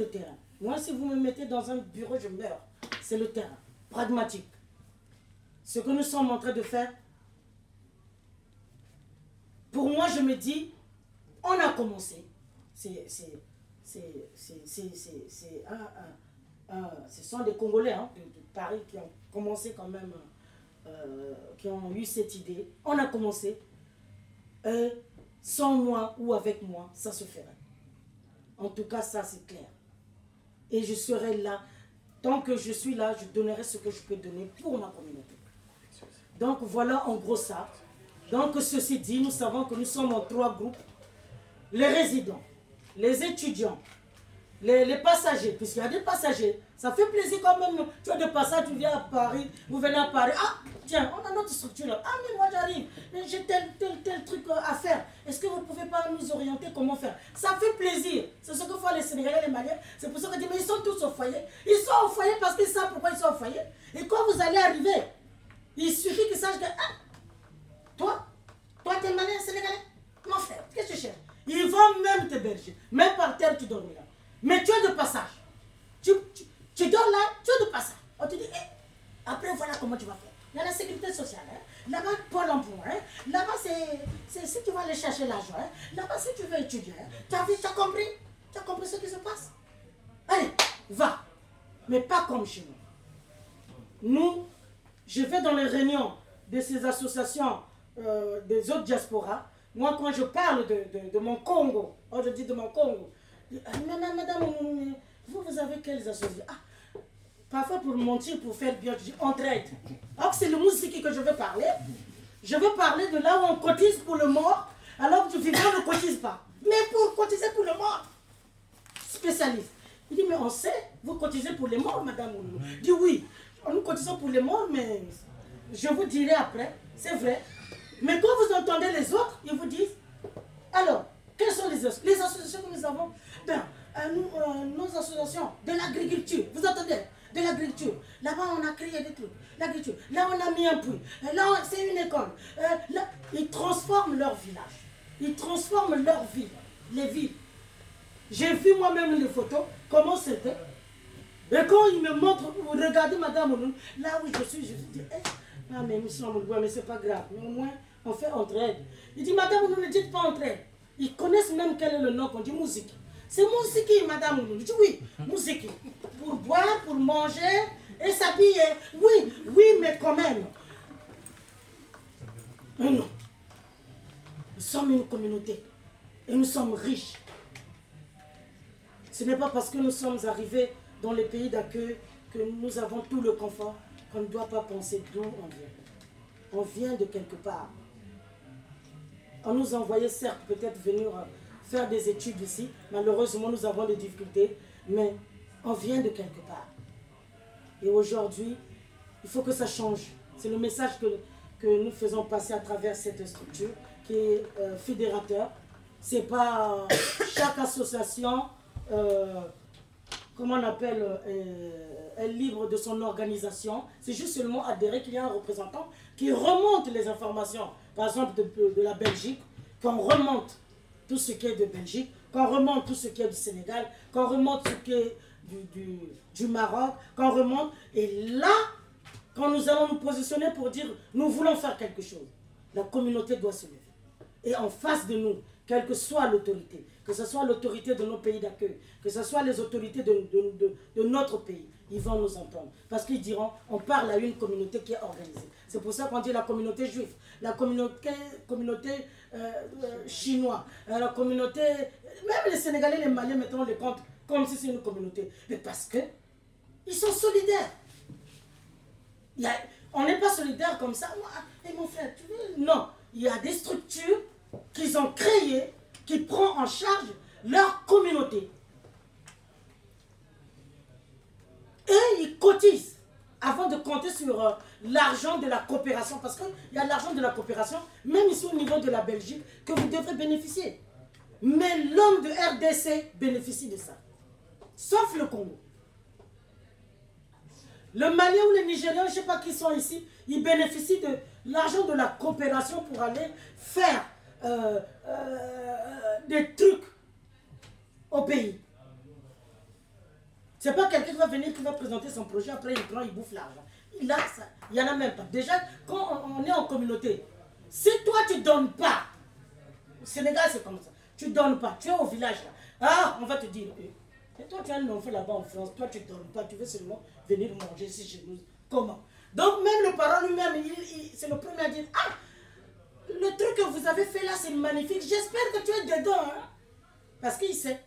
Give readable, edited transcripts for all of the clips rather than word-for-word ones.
le terrain. Moi, si vous me mettez dans un bureau, je meurs. C'est le terrain, pragmatique. Ce que nous sommes en train de faire, pour moi, je me dis, on a commencé. Ce sont des Congolais de Paris qui ont commencé quand même, qui ont eu cette idée. On a commencé. Sans moi ou avec moi, ça se ferait. En tout cas, ça c'est clair. Et je serai là. Tant que je suis là, je donnerai ce que je peux donner pour ma communauté. Donc voilà en gros ça. Donc ceci dit, nous savons que nous sommes en 3 groupes. Les résidents, les étudiants, les passagers, puisqu'il y a des passagers. Ça fait plaisir quand même. Tu as des passages, tu viens à Paris, vous venez à Paris. Ah, tiens, on a notre structure là. Ah, mais moi j'arrive, j'ai tel truc à faire. Est-ce que vous ne pouvez pas nous orienter comment faire? Ça fait plaisir. C'est ce que font les Sénégalais, les Maliens. C'est pour ça que je dis, mais ils sont tous au foyer. Ils sont au foyer parce qu'ils savent pourquoi ils sont au foyer. Et quand vous allez arriver, il suffit qu'ils sachent que, ah, toi t'es Malien, Sénégalais. Mon frère, qu'est-ce que tu cherches? Ils vont même t'héberger. Même par terre, tu dors là. Mais tu es de passage. Tu dors là, tu es de passage. On te dit, après voilà comment tu vas faire. Il y a la sécurité sociale. Là-bas, Pôle emploi. Là-bas, c'est si tu vas aller chercher l'argent. Là-bas, si tu veux étudier. Tu as compris? Tu as compris ce qui se passe? Allez, va. Mais pas comme chez nous. Nous, je vais dans les réunions de ces associations des autres diasporas. Moi, quand je parle de mon Congo, je dis de mon Congo, madame, vous avez quelles associations? Ah, parfois pour mentir, pour faire bien, je dis entraide. Alors que c'est le musique que je veux parler. Je veux parler de là où on cotise pour le mort, alors que le vivant ne cotise pas. Mais pour cotiser pour le mort, spécialiste. Il dit, mais on sait, vous cotisez pour les morts, madame. Il dit, oui, nous cotisons pour les morts, mais je vous dirai après, c'est vrai. Mais quand vous entendez les autres, ils vous disent, alors, quelles sont les associations que nous avons? Ben, nos associations de l'agriculture, vous entendez? De l'agriculture. Là-bas, on a créé des trucs. L'agriculture. Là, on a mis un puits. Là, c'est une école. Là, ils transforment leur village. Ils transforment leur ville. Les villes. J'ai vu moi-même les photos, comment c'était. Et quand ils me montrent, regardez madame, là où je suis, je dis, ah mais nous sommes loin, mais c'est pas grave. Mais au moins, on fait entraide. Il dit, madame, ne dites pas entraide. Ils connaissent même quel est le nom qu'on dit musique. C'est musique, madame. Je dis oui, musique. Pour boire, pour manger et s'habiller. Oui, oui, mais quand même. Mais non. Nous sommes une communauté. Et nous sommes riches. Ce n'est pas parce que nous sommes arrivés dans les pays d'accueil que nous avons tout le confort qu'on ne doit pas penser d'où on vient. On vient de quelque part. On nous envoyait certes peut-être venir faire des études ici. Malheureusement, nous avons des difficultés. Mais on vient de quelque part. Et aujourd'hui, il faut que ça change. C'est le message que nous faisons passer à travers cette structure qui est fédérateur. C'est pas chaque association, comment on appelle, est libre de son organisation. C'est juste seulement adhérer qu'il y a un représentant qui remonte les informations, par exemple de la Belgique, qu'on remonte tout ce qui est de Belgique, qu'on remonte tout ce qui est du Sénégal, qu'on remonte ce qui est du Maroc, qu'on remonte. Et là, quand nous allons nous positionner pour dire nous voulons faire quelque chose, la communauté doit se lever. Et en face de nous, quelle que soit l'autorité, que ce soit l'autorité de nos pays d'accueil, que ce soit les autorités de notre pays, ils vont nous entendre. Parce qu'ils diront, on parle à une communauté qui est organisée. C'est pour ça qu'on dit la communauté juive, la communauté chinoise, la communauté, même les Sénégalais, les Maliens, mettons les comptes comme si c'est une communauté. Mais parce que ils sont solidaires. On n'est pas solidaires comme ça. Et mon frère, tu veux? Non. Il y a des structures qu'ils ont créées qui prennent en charge leur communauté. Et ils cotisent avant de compter sur l'argent de la coopération. Parce qu'il y a l'argent de la coopération, même ici au niveau de la Belgique, que vous devrez bénéficier. Mais l'homme de RDC bénéficie de ça. Sauf le Congo. Le Malien ou les Nigériens, je ne sais pas qui sont ici, ils bénéficient de l'argent de la coopération pour aller faire des trucs au pays. C'est pas quelqu'un qui va venir, qui va présenter son projet, après il prend, il bouffe l'argent. Il y en a même pas. Déjà, quand on est en communauté, si toi tu donnes pas, au Sénégal c'est comme ça, tu donnes pas, tu es au village là, ah, on va te dire, et toi tu as un enfant là-bas en France, toi tu donnes pas, tu veux seulement venir manger ici chez nous. Comment? Donc même le parent lui-même, c'est le premier à dire, ah, le truc que vous avez fait là c'est magnifique, j'espère que tu es dedans, hein? Parce qu'il sait.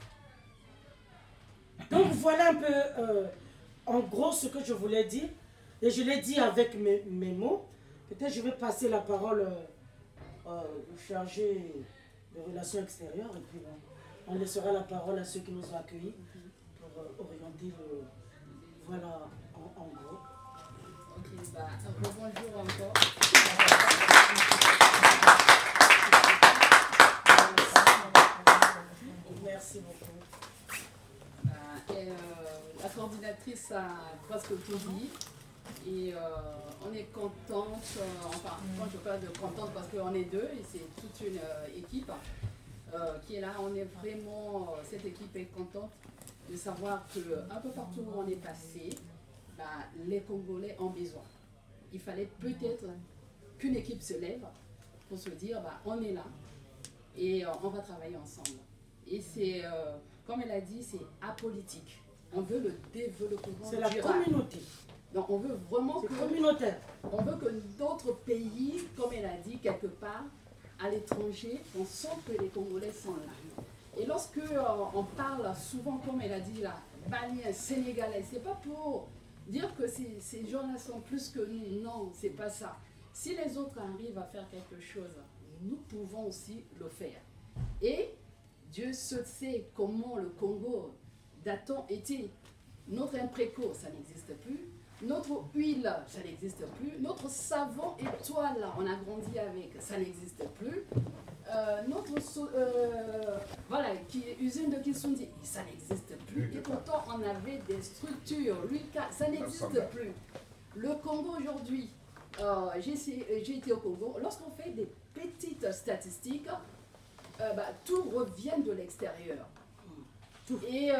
Donc voilà un peu, en gros, ce que je voulais dire. Et je l'ai dit avec mes mots. Peut-être je vais passer la parole au chargé de relations extérieures. Et puis on laissera la parole à ceux qui nous ont accueillis pour orienter le... Voilà, en gros. Ok, bah, bonjour encore. Merci beaucoup. La coordinatrice a presque tout dit et on est contente, enfin quand je parle de contente parce qu'on est deux et c'est toute une équipe qui est là, on est vraiment, cette équipe est contente de savoir qu'un peu partout où on est passé, bah, les Congolais ont besoin. Il fallait peut-être qu'une équipe se lève pour se dire bah, on est là et on va travailler ensemble. Et c'est, comme elle a dit, c'est apolitique. On veut le développement C'est la durable. communauté. Donc on veut vraiment que... communautaire. On veut que d'autres pays, comme elle a dit, quelque part, à l'étranger, on sent que les Congolais sont là. Et lorsque on parle souvent, comme elle a dit là, Maliens, Sénégalais, c'est pas pour dire que ces gens-là sont plus que nous. Non, c'est pas ça. Si les autres arrivent à faire quelque chose, nous pouvons aussi le faire. Et Dieu se sait comment le Congo d'Aton était. Notre impréco, ça n'existe plus. Notre huile, ça n'existe plus. Notre savon étoile, on a grandi avec, ça n'existe plus. Notre voilà, usine de Kisundi, ça n'existe plus. Et pourtant, on avait des structures, ça n'existe plus. Le Congo aujourd'hui, j'ai été au Congo. Lorsqu'on fait des petites statistiques, bah, tout revient de l'extérieur. Et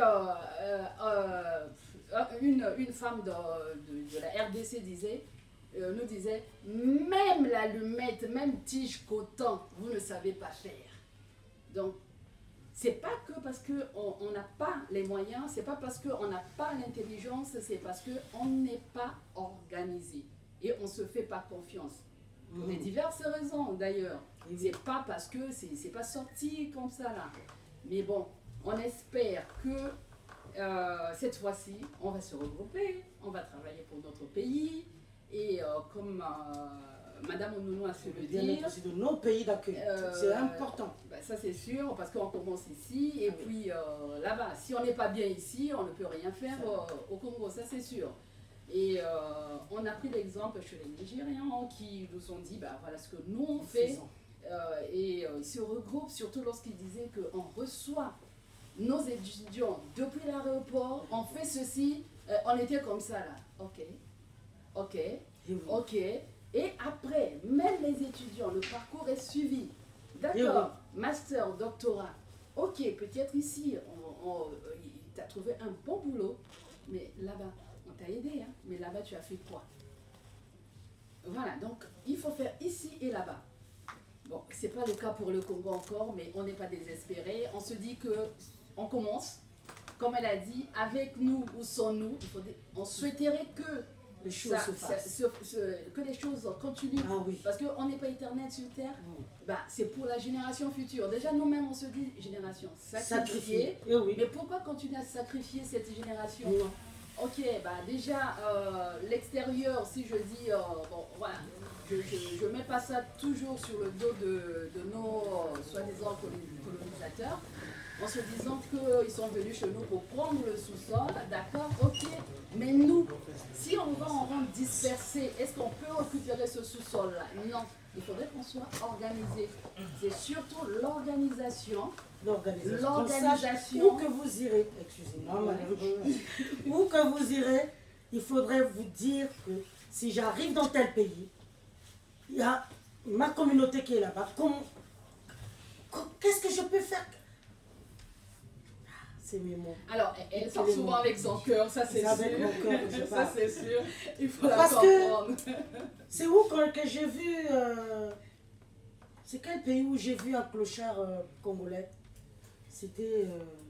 une femme de la RDC nous disait, même l'allumette, même tige coton, vous ne savez pas faire. Donc, c'est pas que parce qu'on n'a pas les moyens, c'est pas parce qu'on n'a pas l'intelligence, c'est parce qu'on n'est pas organisé. Et on ne se fait pas confiance. Pour des diverses raisons d'ailleurs. C'est pas parce que c'est pas sorti comme ça là. Mais bon, on espère que cette fois-ci, on va se regrouper, on va travailler pour notre pays. Et comme Madame Onounou a su le dire, c'est de nos pays d'accueil. C'est important. Bah, ça c'est sûr, parce qu'on commence ici. Et puis là-bas, si on n'est pas bien ici, on ne peut rien faire au Congo, ça c'est sûr. Et on a pris l'exemple chez les Nigérians qui nous ont dit, bah, voilà ce que nous on fait. Et ils se regroupent, surtout lorsqu'ils disaient qu'on reçoit nos étudiants depuis l'aéroport, on fait ceci, on était comme ça là. Ok, ok, ok. Et après, même les étudiants, le parcours est suivi. D'accord, master, doctorat. Ok, peut-être ici, tu as trouvé un bon boulot, mais là-bas, on t'a aidé, hein, mais là-bas, tu as fait quoi? Voilà, donc il faut faire ici et là-bas. Bon, ce n'est pas le cas pour le Congo encore, mais on n'est pas désespéré. On se dit qu'on commence, comme elle a dit, avec nous ou sans nous. On souhaiterait que les choses se fassent. Que les choses continuent. Ah oui. Parce qu'on n'est pas éternel sur Terre. Bah, c'est pour la génération future. Déjà, nous-mêmes, on se dit génération sacrifiée. Oui. Mais pourquoi continuer à sacrifier cette génération? Ok, bah déjà, l'extérieur, si je dis, bon, voilà, je ne mets pas ça toujours sur le dos de nos soi-disant colonisateurs, en se disant qu'ils sont venus chez nous pour prendre le sous-sol, d'accord, ok, mais nous, si on va en rendre dispersé, est-ce qu'on peut récupérer ce sous-sol-là? Non, il faudrait qu'on soit organisé. C'est surtout l'organisation. Où que vous irez, excusez-moi, où que vous irez, il faudrait vous dire que si j'arrive dans tel pays, il y a ma communauté qui est là-bas. Qu'est-ce que je peux faire? C'est mes mots. Alors, elle sort souvent avec son cœur, ça c'est sûr. Avec mon cœur, ça c'est sûr. Il faut la Parce comprendre. que c'est où que j'ai vu... c'est quel pays où j'ai vu un clochard congolais? C'était...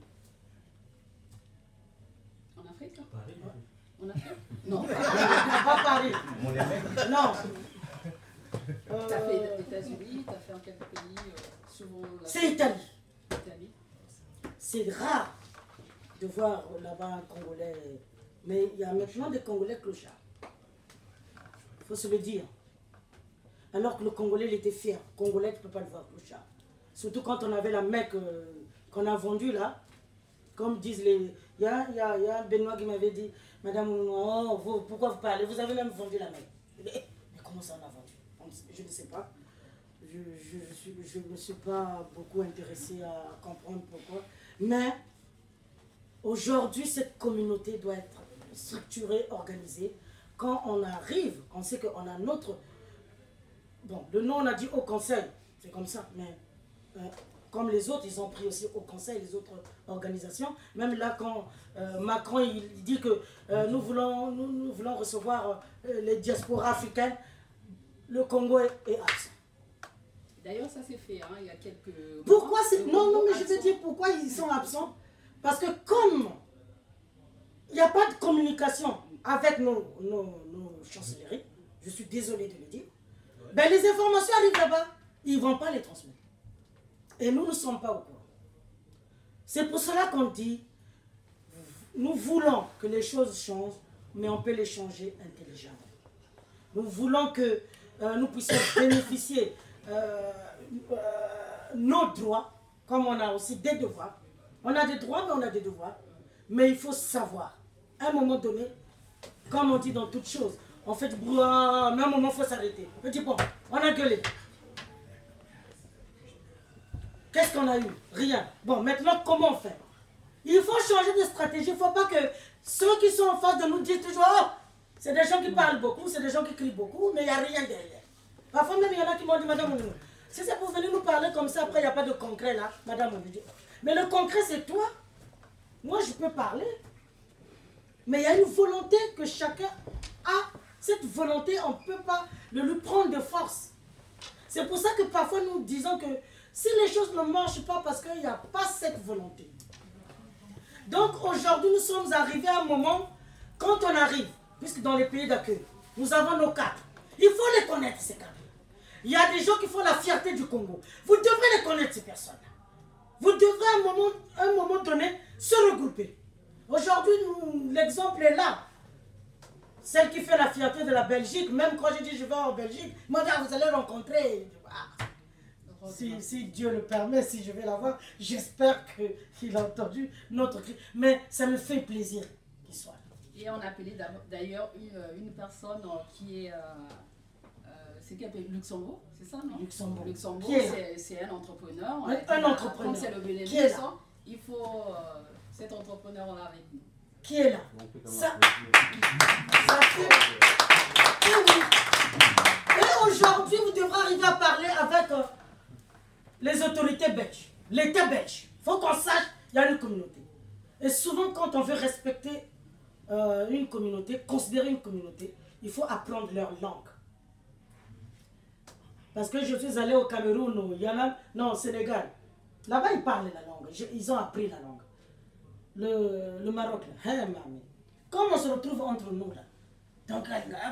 En Afrique, là? Paris. En Afrique? Non. Pas Paris. Non. T'as fait les États-Unis, t'as fait en quelques pays, souvent... C'est Italie. Italie. C'est rare de voir là-bas un Congolais. Mais il y a maintenant des Congolais clochards. Il faut se le dire. Alors que le Congolais, il était fier. Congolais, tu ne peux pas le voir clochard. Surtout quand on avait la Mecque qu'on a vendue là. Comme disent les... Il y a un Benoît qui m'avait dit, Madame, oh, pourquoi vous parlez? Vous avez même vendu la Mecque. Mais comment ça on a vendu? Je ne sais pas. Je ne me suis pas beaucoup intéressée à comprendre pourquoi. Mais aujourd'hui, cette communauté doit être structurée, organisée. Quand on arrive, on sait qu'on a notre... Bon, le nom on a dit au conseil, c'est comme ça, mais comme les autres, ils ont pris aussi au conseil les autres organisations. Même là, quand Macron il dit que nous voulons recevoir les diasporas africaines, le Congo est absent. D'ailleurs, ça s'est fait, hein, il y a quelques... Pourquoi c'est... Non, mais je veux dire pourquoi ils sont absents. Parce que comme il n'y a pas de communication avec nos chancelleries, je suis désolée de le dire, ben les informations arrivent là-bas, ils ne vont pas les transmettre. Et nous ne sommes pas au courant. C'est pour cela qu'on dit, nous voulons que les choses changent, mais on peut les changer intelligemment. Nous voulons que nous puissions bénéficier nos droits, comme on a aussi des devoirs. On a des droits, mais on a des devoirs. Mais il faut savoir, à un moment donné, comme on dit dans toutes choses, on fait du bruit, mais à un moment, il faut s'arrêter. On dit, bon, on a gueulé. Qu'est-ce qu'on a eu? Rien. Bon, maintenant, comment on fait? Il faut changer de stratégie. Il ne faut pas que ceux qui sont en face de nous disent toujours, oh, c'est des gens qui parlent beaucoup, c'est des gens qui crient beaucoup, mais il n'y a rien derrière. Parfois même, il y en a qui m'ont dit, madame, si c'est pour venir nous parler comme ça, après, il n'y a pas de concret là, madame, on me dit. Mais le concret, c'est toi. Moi, je peux parler. Mais il y a une volonté que chacun a. Cette volonté, on ne peut pas le lui prendre de force. C'est pour ça que parfois, nous disons que si les choses ne marchent pas, parce qu'il n'y a pas cette volonté. Donc, aujourd'hui, nous sommes arrivés à un moment, quand on arrive, puisque dans les pays d'accueil, nous avons nos cadres. Il faut les connaître, ces cadres. Il y a des gens qui font la fierté du Congo. Vous devrez les connaître, ces personnes-là. Vous devrez à un moment donné se regrouper. Aujourd'hui, l'exemple est là. Celle qui fait la fierté de la Belgique, même quand je dis je vais en Belgique, moi vous allez rencontrer. Si Dieu le permet, si je vais la voir, j'espère qu'il a entendu notre cri. Mais ça me fait plaisir qu'il soit là. Et on a appelé d'ailleurs une personne qui est... c'est qui appelle Luxembourg, c'est ça, non? Luxembourg. Luxembourg, c'est un entrepreneur. Un entrepreneur. Comme c'est le Bénédicte, il faut cet entrepreneur-là avec nous. Qui est là? Ça fait... Et aujourd'hui, vous devrez arriver à parler avec les autorités belges, l'État belge. Il faut qu'on sache qu'il y a une communauté. Et souvent, quand on veut respecter une communauté, considérer une communauté, il faut apprendre leur langue. Parce que je suis allé au Cameroun, il y en a, non, au Sénégal. Là-bas, ils parlent la langue. Ils ont appris la langue. Le Maroc, là. Comme on se retrouve entre nous, là. Donc,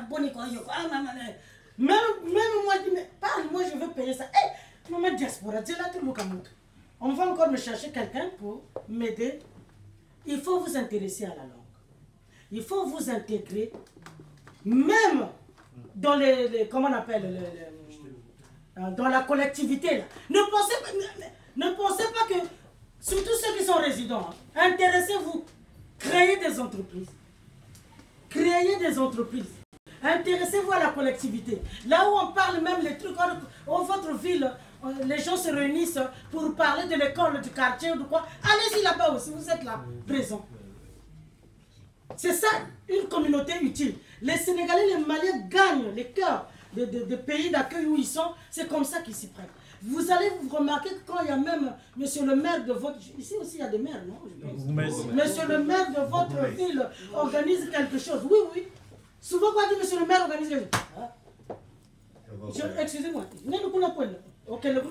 même moi, je dis, mais parle, moi, je veux payer ça. Hey, maman diaspora, dis là, tout le monde. On va encore me chercher quelqu'un pour m'aider. Il faut vous intéresser à la langue. Il faut vous intégrer, même dans comment on appelle, dans la collectivité. Là. Ne pensez pas que, surtout ceux qui sont résidents, hein, intéressez-vous, créez des entreprises. Créez des entreprises. Intéressez-vous à la collectivité. Là où on parle même les trucs, dans votre ville, les gens se réunissent pour parler de l'école, du quartier ou de quoi. Allez-y là-bas aussi, vous êtes là, présent. C'est ça, une communauté utile. Les Sénégalais, les Maliens gagnent les cœurs des pays d'accueil où ils sont. C'est comme ça qu'ils s'y prennent. Vous allez vous remarquer que quand il y a même monsieur le maire de votre... Ici aussi, il y a des maires, non? Monsieur le maire de votre ville organise quelque chose. Oui, oui. Souvent, quand on dit monsieur le maire organise quelque chose. Excusez-moi. Ok, le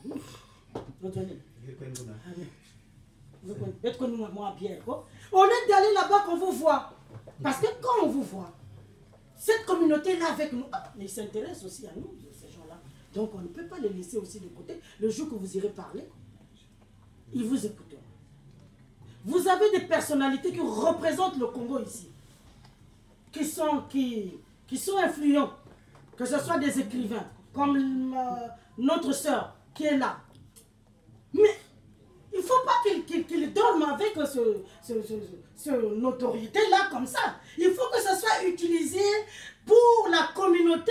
au lieu d'aller là-bas qu'on vous voit. Parce que quand on vous voit, cette communauté-là avec nous, ils s'intéressent aussi à nous, ces gens-là. Donc on ne peut pas les laisser aussi de côté. Le jour que vous irez parler, ils vous écouteront. Vous avez des personnalités qui représentent le Congo ici, qui sont influents, que ce soit des écrivains, comme notre sœur qui est là. Mais il ne faut pas qu'il dorme avec ce notoriété-là comme ça. Il faut que ça soit utilisé pour la communauté.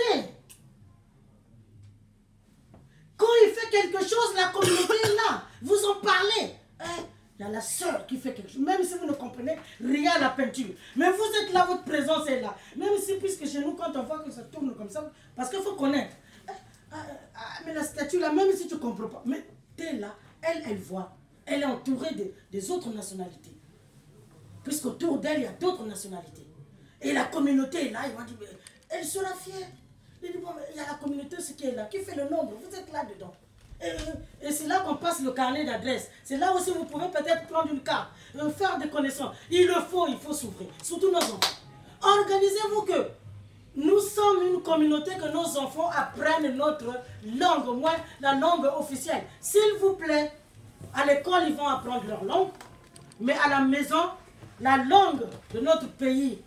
Quand il fait quelque chose, la communauté est là. Vous en parlez. Il y a la sœur qui fait quelque chose. Même si vous ne comprenez rien à la peinture. Mais vous êtes là, votre présence est là. Même si, puisque chez nous, quand on voit que ça tourne comme ça, parce qu'il faut connaître. Mais la statue là, même si tu ne comprends pas, mais tu es là, elle voit. Elle est entourée des autres nationalités. Puisqu'autour d'elle, il y a d'autres nationalités. Et la communauté est là, ils vont dire, elle sera fière. Il dit, bon, il y a la communauté, ce qui est là, qui fait le nombre, vous êtes là-dedans. Et c'est là qu'on passe le carnet d'adresse. C'est là aussi vous pouvez peut-être prendre une carte, faire des connaissances. Il faut s'ouvrir, surtout nos enfants. Organisez-vous que nous sommes une communauté que nos enfants apprennent notre langue, au moins la langue officielle. S'il vous plaît, à l'école, ils vont apprendre leur langue, mais à la maison, la langue de notre pays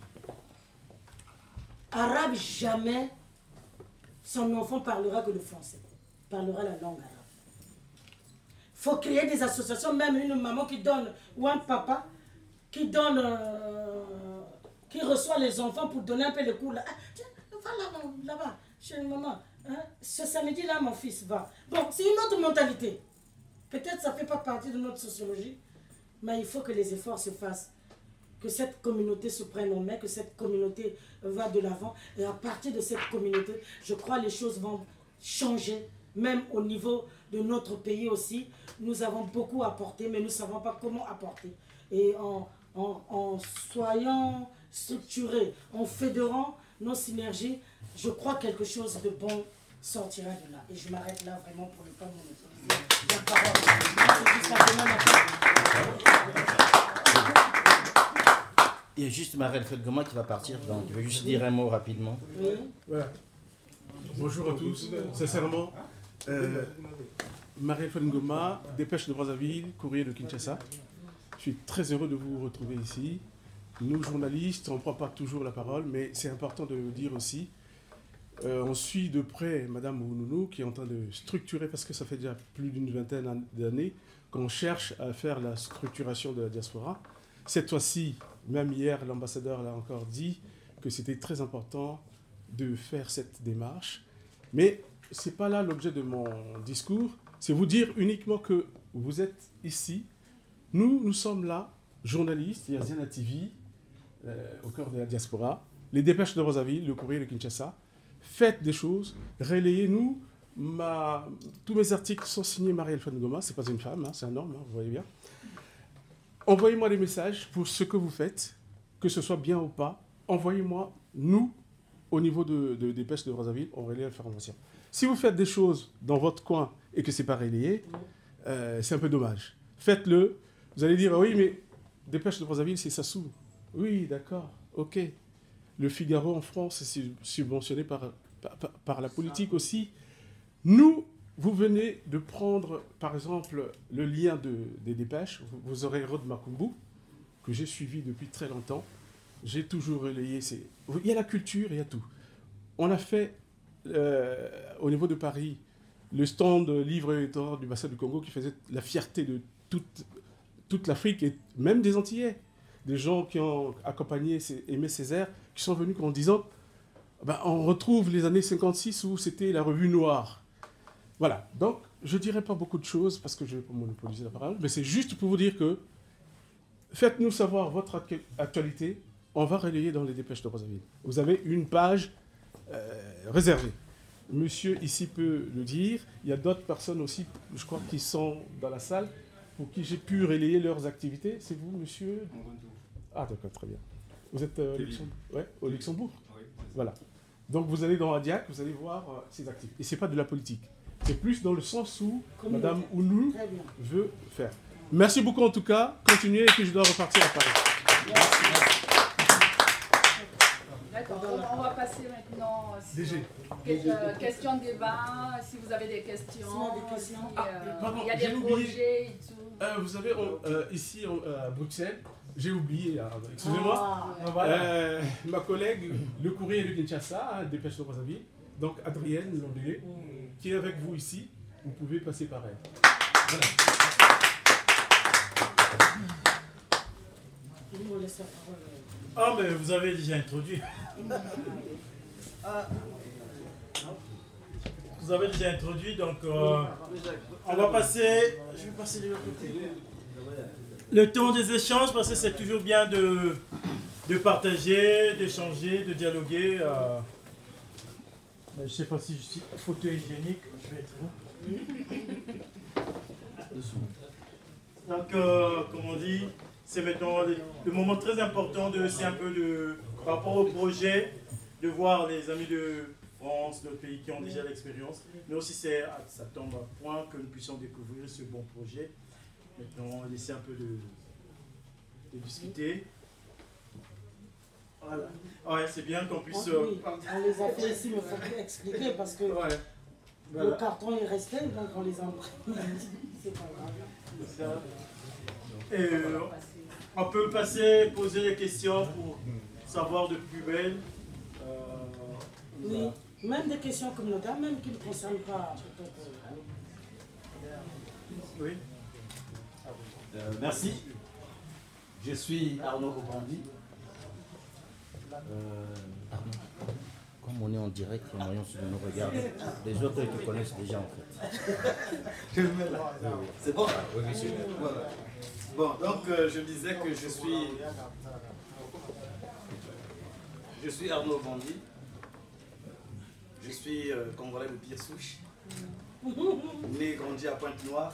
arabe, jamais son enfant parlera que le français, parlera la langue arabe. Il faut créer des associations, même une maman qui donne, ou un papa qui donne, qui reçoit les enfants pour donner un peu le cours. Là. Ah, tiens, va là-bas, chez une maman. Hein? Ce samedi-là, mon fils va. Bon, c'est une autre mentalité. Peut-être ça ne fait pas partie de notre sociologie, mais il faut que les efforts se fassent. Que cette communauté se prenne en main, que cette communauté va de l'avant. Et à partir de cette communauté, je crois que les choses vont changer, même au niveau de notre pays aussi. Nous avons beaucoup apporté, mais nous ne savons pas comment apporter. Et en soyant structurés, en fédérant nos synergies, je crois que quelque chose de bon sortira de là. Et je m'arrête là vraiment pour ne pas monopoliser la parole. Il y a juste Marielle Fengoma qui va partir, donc je vais juste dire un mot rapidement. Oui. Voilà. Bonjour à tous, sincèrement, Marielle Fengoma, Dépêche de Brazzaville, Courrier de Kinshasa. Je suis très heureux de vous retrouver ici. Nous, journalistes, on ne prend pas toujours la parole, mais c'est important de le dire aussi. On suit de près Madame Ounoulou qui est en train de structurer, parce que ça fait déjà plus d'une vingtaine d'années qu'on cherche à faire la structuration de la diaspora. Cette fois-ci, même hier, l'ambassadeur l'a encore dit que c'était très important de faire cette démarche. Mais ce n'est pas là l'objet de mon discours. C'est vous dire uniquement que vous êtes ici. Nous sommes là, journalistes, il y a Zena TV, au cœur de la diaspora, les Dépêches de Brazzaville, le Courrier de Kinshasa. Faites des choses, relayez-nous. Tous mes articles sont signés Marielle Fengoma, ce n'est pas une femme, hein, c'est un homme, hein, vous voyez bien. Envoyez-moi des messages pour ce que vous faites, que ce soit bien ou pas. Envoyez-moi, nous, au niveau de Dépêche de Brazzaville, on relaie l'information. Si vous faites des choses dans votre coin et que ce n'est pas relayé, c'est un peu dommage. Faites-le. Vous allez dire, oui, mais Dépêche de Brazzaville, c'est Sassou. Oui, d'accord, ok. Le Figaro en France, c'est subventionné par la politique aussi. Nous, vous venez de prendre, par exemple, le lien des dépêches. Vous aurez Rod Makumbu, que j'ai suivi depuis très longtemps. J'ai toujours relayé. Il y a la culture, il y a tout. On a fait, au niveau de Paris, le stand livre et éditeur du bassin du Congo qui faisait la fierté de toute l'Afrique et même des Antillais. Des gens qui ont accompagné Aimé Césaire, qui sont venus en disant on retrouve les années 56 où c'était la revue noire. Voilà, donc je ne dirai pas beaucoup de choses parce que je ne vais pas monopoliser la parole, mais c'est juste pour vous dire que faites-nous savoir votre actualité, on va relayer dans les Dépêches de Brazzaville. Vous avez une page réservée. monsieur ici peut le dire. Il y a d'autres personnes aussi, je crois, qui sont dans la salle, pour qui j'ai pu relayer leurs activités. C'est vous, monsieur? Ah, d'accord, très bien. Vous êtes au Luxembourg? Oui. Voilà. Donc vous allez dans Adiac, vous allez voir ces activités. Et ce n'est pas de la politique. C'est plus dans le sens où Madame Ounou veut faire. Merci beaucoup en tout cas. Continuez et puis je dois repartir à Paris. D'accord, on va passer maintenant questions de débat, si vous avez des questions, il y a des projets et tout. Vous savez, ici à Bruxelles, j'ai oublié, excusez-moi, ma collègue, le courrier de Kinshasa, Dépêche de Brazzaville, donc Adrienne Londélé, qui est avec vous ici, vous pouvez passer par elle. Voilà. Ah, mais vous avez déjà introduit. Vous avez déjà introduit, donc on va passer. Je vais passer de l'autre côté. Le temps des échanges, parce que c'est toujours bien de partager, d'échanger, de dialoguer. Je ne sais pas si je suis fauteuil hygiénique. Je vais être là. Donc, comme on dit, c'est maintenant le moment très important de c'est un peu par rapport au projet, de voir les amis de France, d'autres pays qui ont déjà l'expérience. Mais aussi, ça tombe à point que nous puissions découvrir ce bon projet. Maintenant, on va laisser un peu de discuter. Voilà. Ouais, c'est bien qu'on puisse... Oui, on les a fait ici, mais il faut expliquer parce que le carton est resté, donc on les a imprimés. C'est pas grave. Et on peut passer, poser des questions pour savoir de plus belle. Oui, même des questions communautaires, même qui ne concernent pas. Oui. Merci. Je suis Arnaud Obrandi. Arnaud, comme on est en direct, les moyens de nous regarder. Les autres te connaissent déjà en fait. C'est bon? Oui, monsieur. Voilà. Bon, donc je disais que je suis Arnaud Bandi. Je suis Congolais de pire souche. Né et grandi à Pointe-Noire.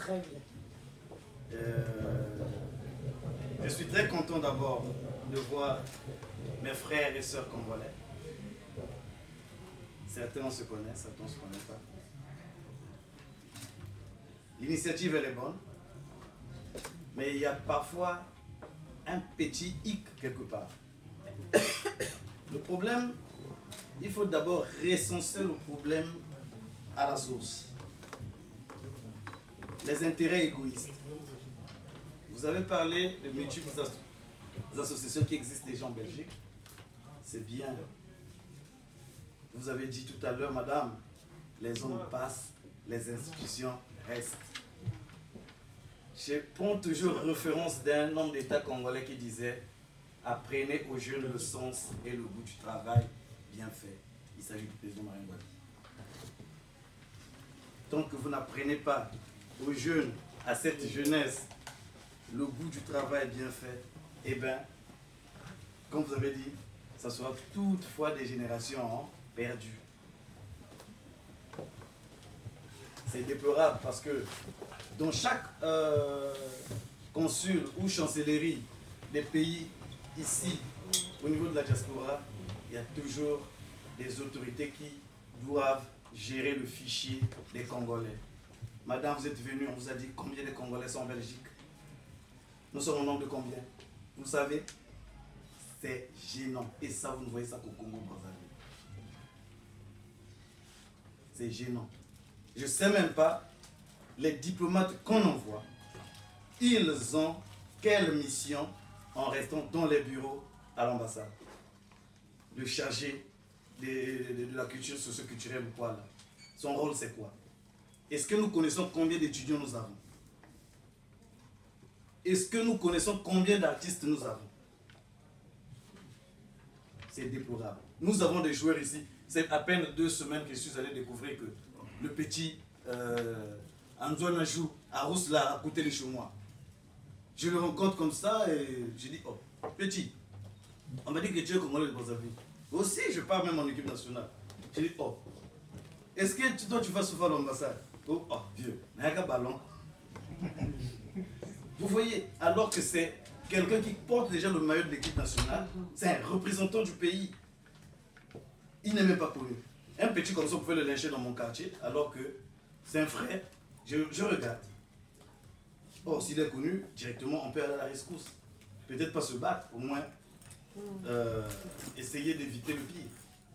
Je suis très content d'abord de voir mes frères et sœurs congolais. Certains se connaissent, certains ne se connaissent pas. L'initiative, elle est bonne. Mais il y a parfois un petit hic quelque part. Le problème, il faut d'abord recenser le problème à la source. Les intérêts égoïstes. Vous avez parlé de multiples associations qui existent déjà en Belgique. C'est bien. Vous avez dit tout à l'heure, madame, les hommes passent, les institutions restent. Je prends toujours référence d'un homme d'État congolais qui disait « Apprenez aux jeunes le sens et le goût du travail bien fait ». Il s'agit du président Marien Ngouabi. Tant que vous n'apprenez pas aux jeunes, à cette jeunesse, le goût du travail bien fait, eh bien, comme vous avez dit, ça sera toutefois des générations perdues. C'est déplorable parce que dans chaque consul ou chancellerie des pays ici, au niveau de la diaspora, il y a toujours des autorités qui doivent gérer le fichier des Congolais. Madame, vous êtes venue, on vous a dit combien de Congolais sont en Belgique. Nous sommes au nombre de combien? Vous savez? C'est gênant. Et ça, vous ne voyez ça qu'au Congo-Brazzaville. C'est gênant. Je ne sais même pas, les diplomates qu'on envoie, ils ont quelle mission en restant dans les bureaux à l'ambassade? De charger de la culture socio-culturelle ou quoi là? Son rôle c'est quoi? Est-ce que nous connaissons combien d'étudiants nous avons? Est-ce que nous connaissons combien d'artistes nous avons? C'est déplorable. Nous avons des joueurs ici. C'est à peine 2 semaines que je suis allé découvrir que le petit Antoine Najou à Rousselard, à côté de chez moi. Je le rencontre comme ça et je dis, oh, petit, on m'a dit que tu es Congolais de Brazzaville. Aussi, je pars même en équipe nationale. Je dis, oh, Est-ce que toi tu vas souvent à l'ambassade? Oh, vieux, il n'y a qu'un ballon. Vous voyez, alors que c'est quelqu'un qui porte déjà le maillot de l'équipe nationale, c'est un représentant du pays. Il n'est même pas connu. Un petit comme ça, vous pouvez le lyncher dans mon quartier, alors que c'est un frère. Je regarde. Or, s'il est connu, directement, on peut aller à la rescousse. Peut-être pas se battre, au moins essayer d'éviter le pire.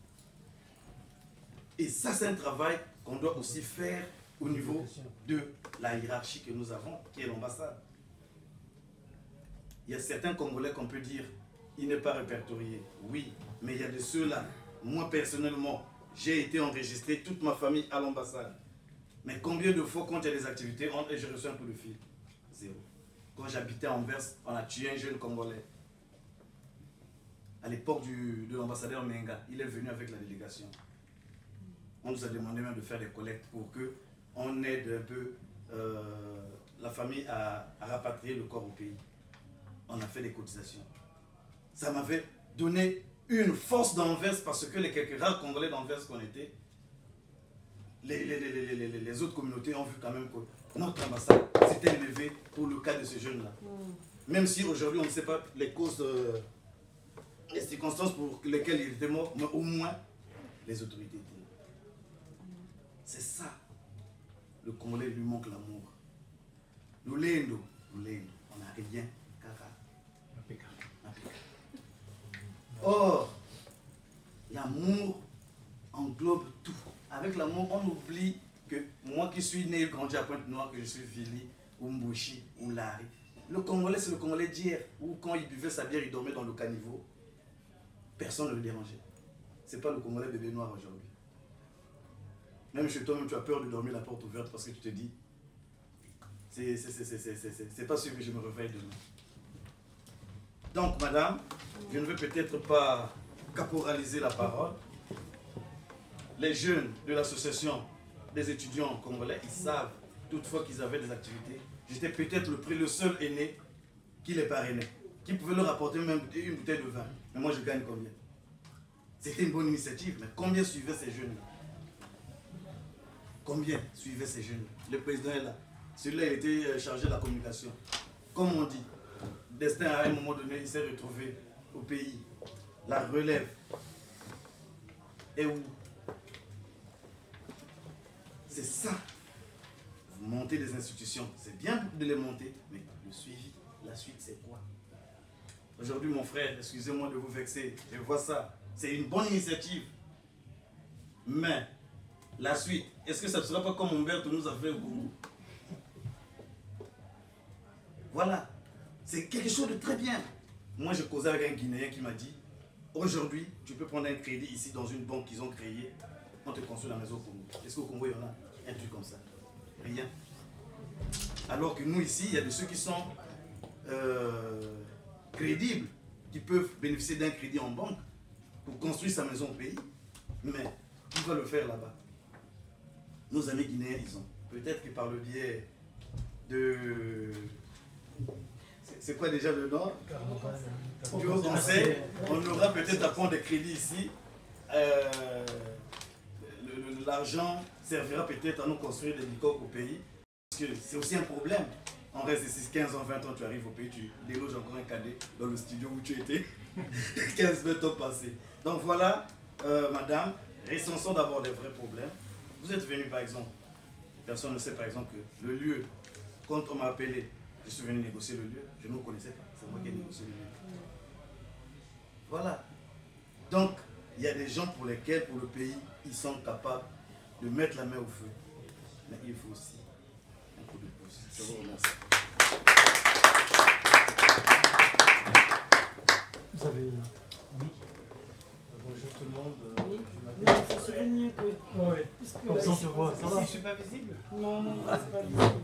Et ça, c'est un travail qu'on doit aussi faire au niveau de la hiérarchie que nous avons, qui est l'ambassade. Il y a certains Congolais qu'on peut dire, il n'est pas répertorié. Oui, mais il y a de ceux-là. Moi, personnellement, j'ai été enregistré, toute ma famille à l'ambassade. Mais combien de fois, quand il y a des activités, je reçois un coup de fil? Zéro. Quand j'habitais à Anvers, on a tué un jeune Congolais. À l'époque de l'ambassadeur Menga, il est venu avec la délégation. On nous a demandé même de faire des collectes pour qu'on aide un peu la famille à rapatrier le corps au pays. On a fait des cotisations. Ça m'avait donné une force d'Anvers parce que les quelques rares Congolais d'Anvers qu'on était, les autres communautés ont vu quand même que notre ambassade s'était élevée pour le cas de ce jeune-là. Même si aujourd'hui on ne sait pas les causes, les circonstances pour lesquelles il était mort, mais au moins les autorités étaient là. C'est ça. Le Congolais lui manque l'amour. Nous l'aimes, on n'a rien. Or, l'amour englobe tout. Avec l'amour, on oublie que moi qui suis né et grandi à Pointe-Noire, que je suis Vili, ou Mbouchi, ou Lari. Le Congolais, c'est le Congolais d'hier, où quand il buvait sa bière, il dormait dans le caniveau. Personne ne le dérangeait. C'est pas le Congolais bébé noir aujourd'hui. Même chez toi, même tu as peur de dormir la porte ouverte parce que tu te dis, c'est pas sûr que je me réveille demain. Donc, madame, je ne veux peut-être pas caporaliser la parole. Les jeunes de l'association des étudiants congolais, ils savent toutefois qu'ils avaient des activités. J'étais peut-être le seul aîné qui les parrainait, qui pouvait leur apporter même une bouteille de vin. Mais moi, je gagne combien? C'était une bonne initiative, mais combien suivaient ces jeunes-là? Combien suivaient ces jeunes? Le président est là. Celui-là, il était chargé de la communication. Comme on dit, Destin, à un moment donné, il s'est retrouvé au pays. La relève est où? C'est ça. Vous montez des institutions, c'est bien de les monter, mais le suivi, la suite, c'est quoi? Aujourd'hui, mon frère, excusez-moi de vous vexer, je vois ça. C'est une bonne initiative. Mais la suite, est-ce que ça ne sera pas comme Humberto nous a fait au Congo? Voilà. C'est quelque chose de très bien. Moi, je causais avec un Guinéen qui m'a dit, aujourd'hui, tu peux prendre un crédit ici dans une banque qu'ils ont créée, on te construit la maison au Congo. Est-ce qu'au Congo, il y en a un truc comme ça? Rien. Alors que nous, ici, il y a de ceux qui sont crédibles, qui peuvent bénéficier d'un crédit en banque pour construire sa maison au pays. Mais qui va le faire là-bas? Nos amis guinéens, ils ont. Peut-être que par le biais de... C'est quoi déjà le nom? Du Haut Conseil, on aura peut-être à prendre des crédits ici. L'argent servira peut-être à nous construire des bicoques au pays. Parce que c'est aussi un problème. On reste ici 15 ans, 20 ans, tu arrives au pays, tu déloges encore un cadet dans le studio où tu étais 15-20 ans passés. Donc voilà, madame, recensons d'abord des vrais problèmes. Vous êtes venu par exemple, personne ne sait par exemple que le lieu, quand on m'a appelé, je suis venu négocier le lieu, je ne vous connaissais pas, c'est moi qui ai négocié le lieu. Voilà. Donc, il y a des gens pour lesquels, pour le pays, ils sont capables de mettre la main au feu. Mais il faut aussi un coup de pouce. Je vous remercie. Vous avez... Oui. Bonjour tout le monde. Oui. Mais il faut se souvenir que... Oui. Comme ça on te voit. Ça va? Je suis pas visible? Non, c'est pas visible.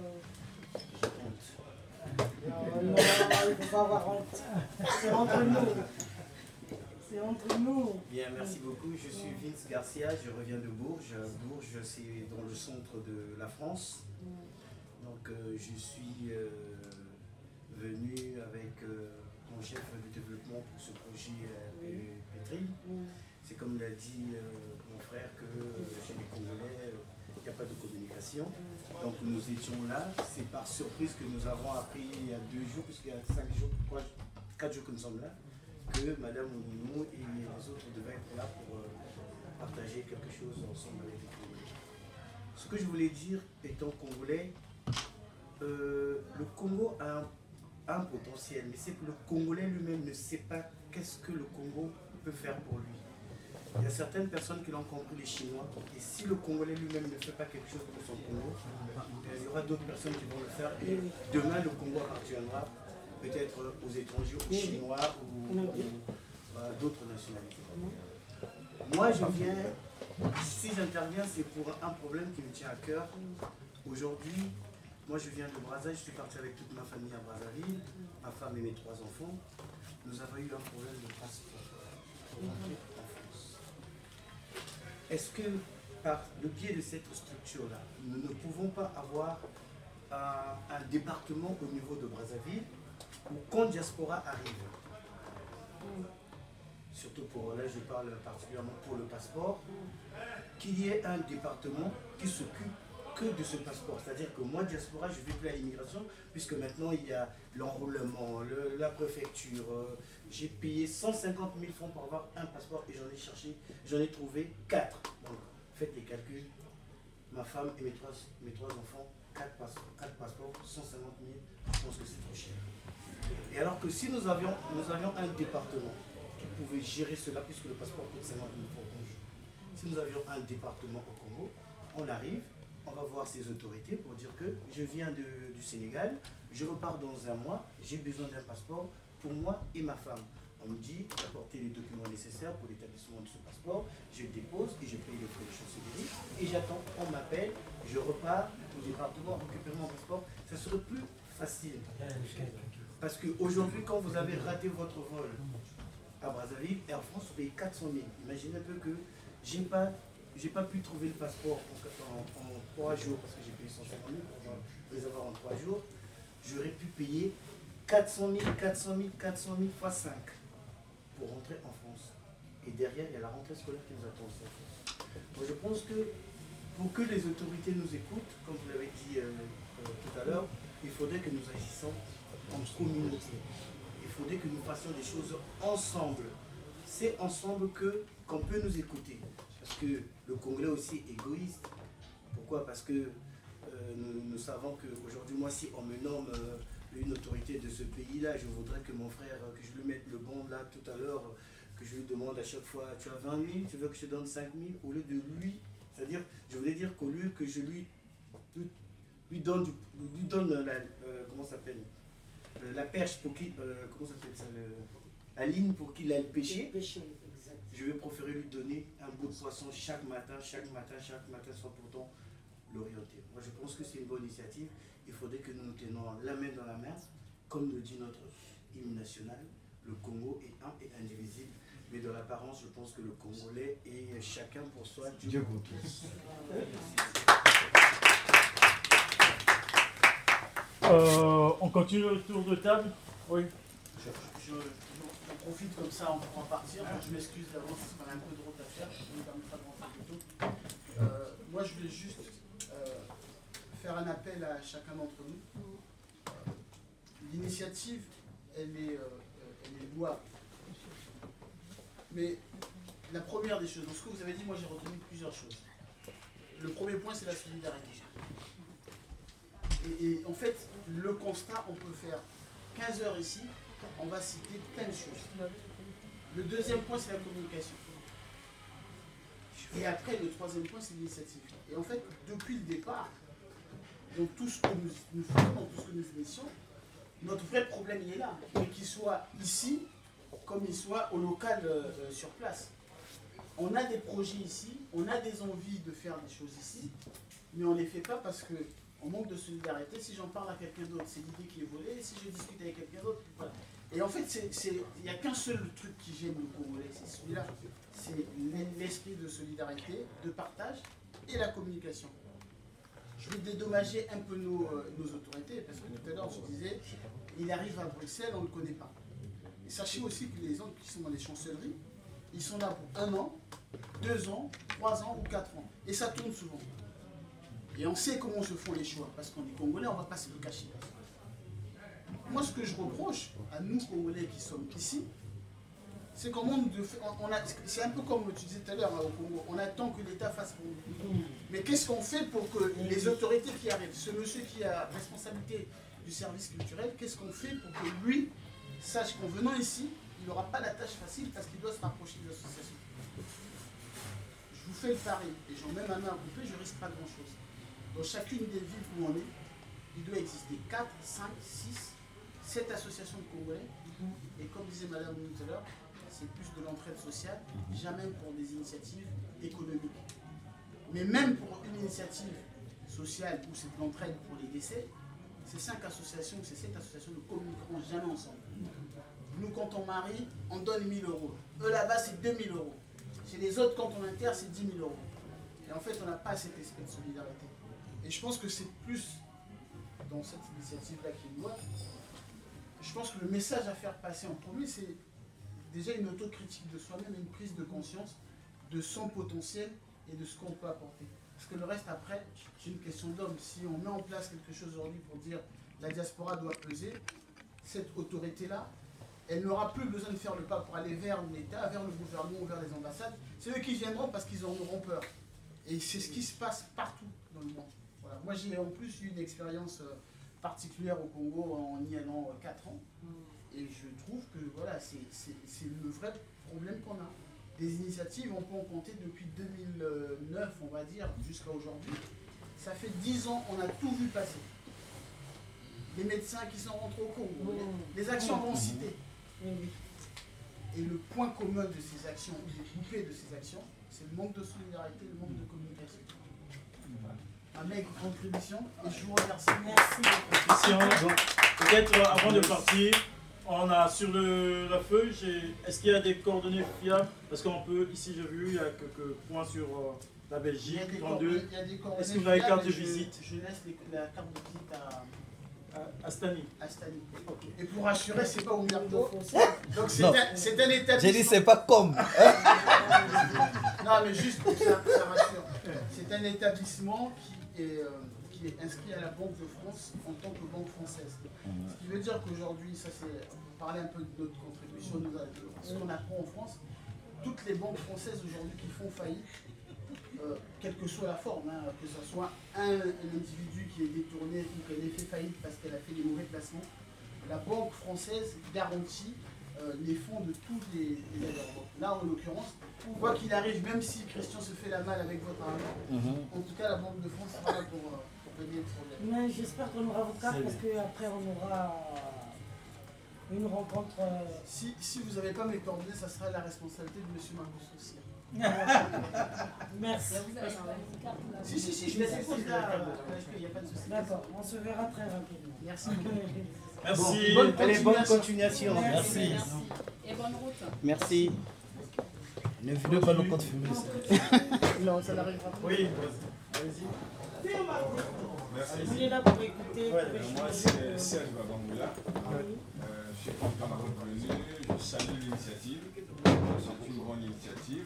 Non, il ne faut pas avoir honte. C'est entre nous. C'est entre nous. Bien, merci beaucoup. Je suis Vince Garcia, je reviens de Bourges. Bourges, c'est dans le centre de la France. Donc, je suis venu avec mon chef de développement pour ce projet Petri. C'est comme l'a dit mon frère. frères que chez les Congolais, il n'y a pas de communication. Donc nous étions là. C'est par surprise que nous avons appris il y a 2 jours, puisqu'il y a 5 jours, 4 jours que nous sommes là, que Madame Ounou et les autres devaient être là pour partager quelque chose ensemble avec les Congolais. Ce que je voulais dire, étant Congolais, le Congo a un potentiel, mais c'est que le Congolais lui-même ne sait pas qu'est-ce que le Congo peut faire pour lui. Il y a certaines personnes qui l'ont compris, les Chinois, et si le Congolais lui-même ne fait pas quelque chose pour son Congo, il y aura d'autres personnes qui vont le faire, et demain le Congo appartiendra peut-être aux étrangers, aux Chinois ou à d'autres nationalités. Moi je viens, si j'interviens, c'est pour un problème qui me tient à cœur. Aujourd'hui, moi je viens de Brazzaville, je suis parti avec toute ma famille à Brazzaville, ma femme et mes 3 enfants. Nous avons eu un problème de passeport pour rentrer en France. Est-ce que par le biais de cette structure-là, nous ne pouvons pas avoir un département au niveau de Brazzaville où quand diaspora arrive, surtout pour, là je parle particulièrement pour le passeport, qu'il y ait un département qui s'occupe que de ce passeport. C'est-à-dire que moi, diaspora, je ne vais plus à l'immigration, puisque maintenant il y a l'enrôlement, la préfecture. J'ai payé 150 000 francs pour avoir un passeport et j'en ai trouvé 4. Donc faites les calculs. Ma femme et mes trois enfants, 4 passeports, 150 000, je pense que c'est trop cher. Et alors que si nous avions un département qui pouvait gérer cela, puisque le passeport coûte 50 000 francs par jour, si nous avions un département au Congo, on arrive, on va voir ces autorités pour dire que je viens du Sénégal, je repars dans un mois, j'ai besoin d'un passeport pour moi et ma femme. On me dit d'apporter les documents nécessaires pour l'établissement de ce passeport, je le dépose et je paye les frais de chancellerie et j'attends, on m'appelle, je repars au département récupérer mon passeport. Ça serait plus facile. Parce qu'aujourd'hui, quand vous avez raté votre vol à Brazzaville, Air France, vous payez 400 000. Imaginez un peu que j'ai pas pu trouver le passeport en 3 jours, parce que j'ai payé 150 000 pour les avoir en 3 jours. J'aurais pu payer 400 000 fois 5 pour rentrer en France. Et derrière, il y a la rentrée scolaire qui nous attend aussi en France. Moi, je pense que pour que les autorités nous écoutent, comme vous l'avez dit tout à l'heure, il faudrait que nous agissions en communauté. Il faudrait que nous fassions des choses ensemble. C'est ensemble qu'on peut nous écouter. Parce que le Congolais aussi est égoïste. Pourquoi? Parce que nous savons qu'aujourd'hui, moi, si on me nomme une autorité de ce pays-là, je voudrais que mon frère, que je lui mette le bon là tout à l'heure, que je lui demande à chaque fois, tu as 20 000, tu veux que je te donne 5 000 au lieu de lui. C'est-à-dire, je voulais dire qu'au lieu que je lui donne la, comment ça s'appelle, la perche pour qu'il, comment ça s'appelle ça, la ligne pour qu'il aille pêcher, je vais préférer lui donner un bout de poisson chaque matin, sans pourtant l'orienter. Moi, je pense que c'est une bonne initiative. Il faudrait que nous nous tenions la main dans la main, comme le dit notre hymne national. Le Congo est un et indivisible, mais dans l'apparence, je pense que le Congolais est chacun pour soi, Dieu pour tous. On continue le tour de table. Oui. Je profite comme ça, on pourra partir. Je m'excuse d'avance parce qu'on a un peu de route à faire. Je ne me permettrai pas de rentrer plus tôt. Moi, je voulais juste faire un appel à chacun d'entre nous. L'initiative, elle est louable. Mais la première des choses, dans ce que vous avez dit, moi j'ai retenu plusieurs choses. Le premier point, c'est la solidarité. Et en fait, le constat, on peut faire 15 heures ici, on va citer plein de choses. Le deuxième point, c'est la communication. Et après, le troisième point, c'est l'initiative. Et en fait, depuis le départ, dans tout ce que nous faisons, dans tout ce que nous finissions, notre vrai problème, il est là. Mais qu'il soit ici, comme il soit au local sur place. On a des projets ici, on a des envies de faire des choses ici, mais on ne les fait pas parce qu'on manque de solidarité. Si j'en parle à quelqu'un d'autre, c'est l'idée qui est volée. Si je discute avec quelqu'un d'autre, voilà. Et en fait, il n'y a qu'un seul truc qui gêne le Congolais, c'est celui-là. C'est l'esprit de solidarité, de partage et la communication. Je vais dédommager un peu nos autorités, parce que tout à l'heure, je disais, il arrive à Bruxelles, on ne le connaît pas. Et sachez aussi que les gens qui sont dans les chancelleries, ils sont là pour 1 an, 2 ans, 3 ans ou 4 ans. Et ça tourne souvent. Et on sait comment se font les choix, parce qu'on est Congolais, on ne va pas se le cacher. Moi, ce que je reproche à nous, Congolais qui sommes ici, c'est qu'on manque de... C'est un peu comme tu disais tout à l'heure au Congo, on attend que l'État fasse pour nous. Mais qu'est-ce qu'on fait pour que les autorités qui arrivent, ce monsieur qui a responsabilité du service culturel, qu'est-ce qu'on fait pour que lui sache qu'en venant ici, il n'aura pas la tâche facile parce qu'il doit se rapprocher de l'association. Je vous fais le pari, et j'en mets ma main à couper, je ne risque pas grand-chose. Dans chacune des villes où on est, il doit exister 4, 5, 6, 7 associations de Congolais. Et comme disait Madame tout à l'heure, c'est plus de l'entraide sociale, jamais pour des initiatives économiques. Mais même pour une initiative sociale où c'est de l'entraide pour les décès, ces 5 associations, ces 7 associations ne communiqueront jamais ensemble. Nous, quand on marie, on donne 1 000 €. Eux, là-bas, c'est 2 000 €. Chez les autres, quand on inter, c'est 10 000 €. Et en fait, on n'a pas cet esprit de solidarité. Et je pense que c'est plus dans cette initiative-là qu'il doit. Je pense que le message à faire passer en premier, c'est déjà une autocritique de soi-même, une prise de conscience de son potentiel et de ce qu'on peut apporter. Parce que le reste, après, c'est une question d'homme. Si on met en place quelque chose aujourd'hui pour dire la diaspora doit peser, cette autorité-là, elle n'aura plus besoin de faire le pas pour aller vers l'État, vers le gouvernement ou vers les ambassades. C'est eux qui viendront parce qu'ils en auront peur. Et c'est ce qui se passe partout dans le monde. Voilà. Moi, j'ai en plus eu une expérience particulière au Congo en y allant 4 ans. Et je trouve que voilà, c'est le vrai problème qu'on a. Des initiatives, on peut en compter depuis 2009, on va dire, jusqu'à aujourd'hui. Ça fait 10 ans, on a tout vu passer. Les médecins qui sont rentrés au Congo, les actions vont citer. Et le point commun de ces actions, le coupé de ces actions, c'est le manque de solidarité, le manque de communication. Ma maigre contribution, et je vous remercie. Merci. Peut-être avant de partir, on a sur la feuille, est-ce qu'il y a des coordonnées fiables? Parce qu'on peut, ici j'ai vu, il y a quelques points sur la Belgique, 32. Est-ce que vous avez carte de visite? Je laisse la carte de visite à Stani. Okay. Et pour rassurer, c'est pas Umberto. Donc c'est un établissement. J'ai dit c'est pas comme. Non, mais juste pour ça rassure. C'est un établissement qui est inscrit à la Banque de France en tant que banque française. Ce qui veut dire qu'aujourd'hui, ça c'est parler un peu de notre contribution, de ce qu'on apprend en France. Toutes les banques françaises aujourd'hui qui font faillite, quelle que soit la forme, hein, que ce soit un individu qui est détourné ou qu'elle ait fait faillite parce qu'elle a fait des mauvais placements, la banque française garantit les fonds de tous les adhérents. Là, en l'occurrence, quoi qu'il arrive, même si Christian se fait la malle avec votre argent, en tout cas, la Banque de France sera là pour régler le problème. Mais j'espère qu'on aura vos cartes parce qu'après, on aura une rencontre. Si vous n'avez pas mes coordonnées, ça sera la responsabilité de M. Marcos aussi. Merci. Si, je laisse les là, il n'y a pas de souci. D'accord, on se verra très rapidement. Merci. Merci. Bonne continuation. Merci. Et bonne route. Merci. Ne voulez pas nos comptes fumer. Non, ça n'arrivera pas. Oui, allez-y. Il est là pour écouter. Moi, c'est Serge Babangoula. Je suis content d'avoir venu. Je salue l'initiative. C'est une bonne initiative.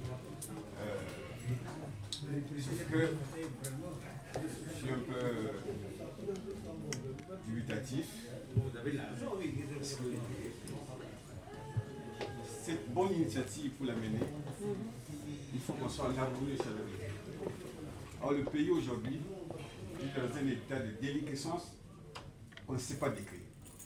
Sauf que je suis un peu dubitatif. Cette bonne initiative, pour la mener, il faut qu'on soit laboureux et chaleureux. Alors le pays aujourd'hui est dans un état de déliquescence qu'on ne sait pas décrire.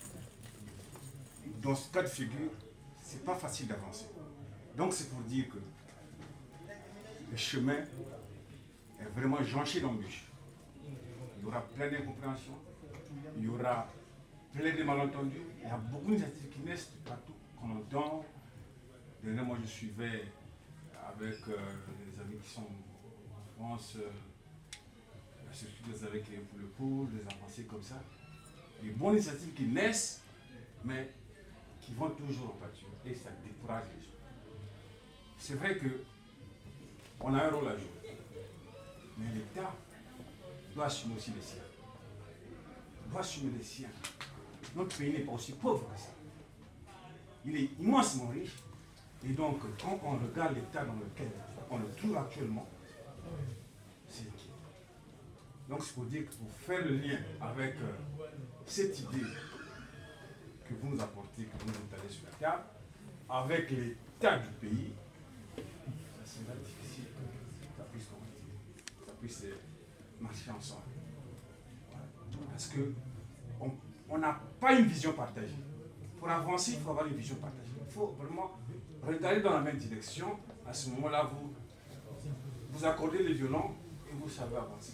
Dans ce cas de figure, ce n'est pas facile d'avancer. Donc c'est pour dire que le chemin est vraiment jonché d'embûches. Il y aura plein d'incompréhensions, il y aura plein de malentendus, il y a beaucoup d'initiatives qui naissent partout, qu'on entend. Dernièrement, je suivais avec les amis qui sont en France, surtout avec les pour le pôle, les avancées comme ça. Des bonnes initiatives qui naissent, mais qui vont toujours en pâture et ça décourage les gens. C'est vrai qu'on a un rôle à jouer, mais l'État doit assumer aussi les siens. Doit assumer les siens. Notre pays n'est pas aussi pauvre que ça. Il est immensément riche. Et donc, quand on regarde l'état dans lequel on le trouve actuellement, c'est inquiétant. Donc, c'est pour dire que pour faire le lien avec cette idée que vous nous apportez, que vous nous étalez sur la table, avec l'état du pays, ça sera difficile que ça puisse marcher ensemble. Parce qu'on n'a pas une vision partagée. Pour avancer, il faut avoir une vision partagée. Il faut vraiment regarder dans la même direction. À ce moment-là, vous accordez les violons et vous savez avancer.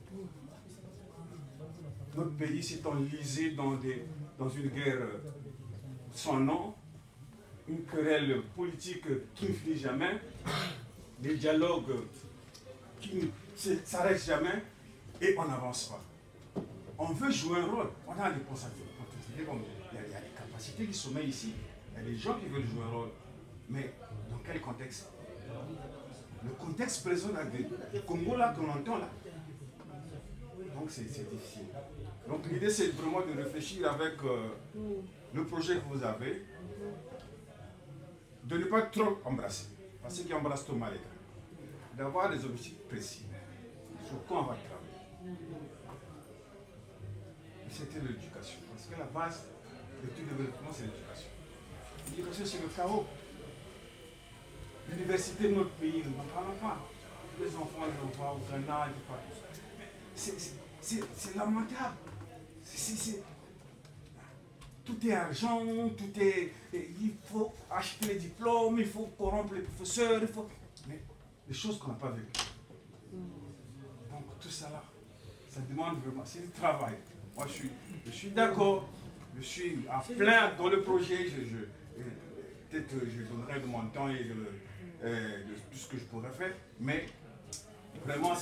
Notre pays s'est enlisé dans une guerre sans nom, une querelle politique qui ne finit jamais, des dialogues qui ne s'arrêtent jamais et on n'avance pas. On veut jouer un rôle, on a des potentialités, il y a des capacités qui sommeillent ici, il y a des gens qui veulent jouer un rôle, mais dans quel contexte? Le contexte présent là, du Congo là qu'on entend là. Donc c'est difficile. Donc l'idée c'est vraiment de réfléchir avec le projet que vous avez, de ne pas trop embrasser, parce qu'il embrasse trop mal les gars, d'avoir des objectifs précis sur quoi on va travailler. C'était l'éducation, parce que la base de tout développement c'est l'éducation. L'éducation c'est le chaos. L'université de notre pays ne n'en parle pas. Les enfants les envoient au Ghana, c'est lamentable. Tout est argent, tout est. Il faut acheter les diplômes, il faut corrompre les professeurs, mais des choses qu'on n'a pas vécues. Donc tout ça là, ça demande vraiment, c'est du travail. Moi je suis d'accord, je suis à plein dans le projet, peut-être je donnerai de mon temps et de tout ce que je pourrais faire, mais vraiment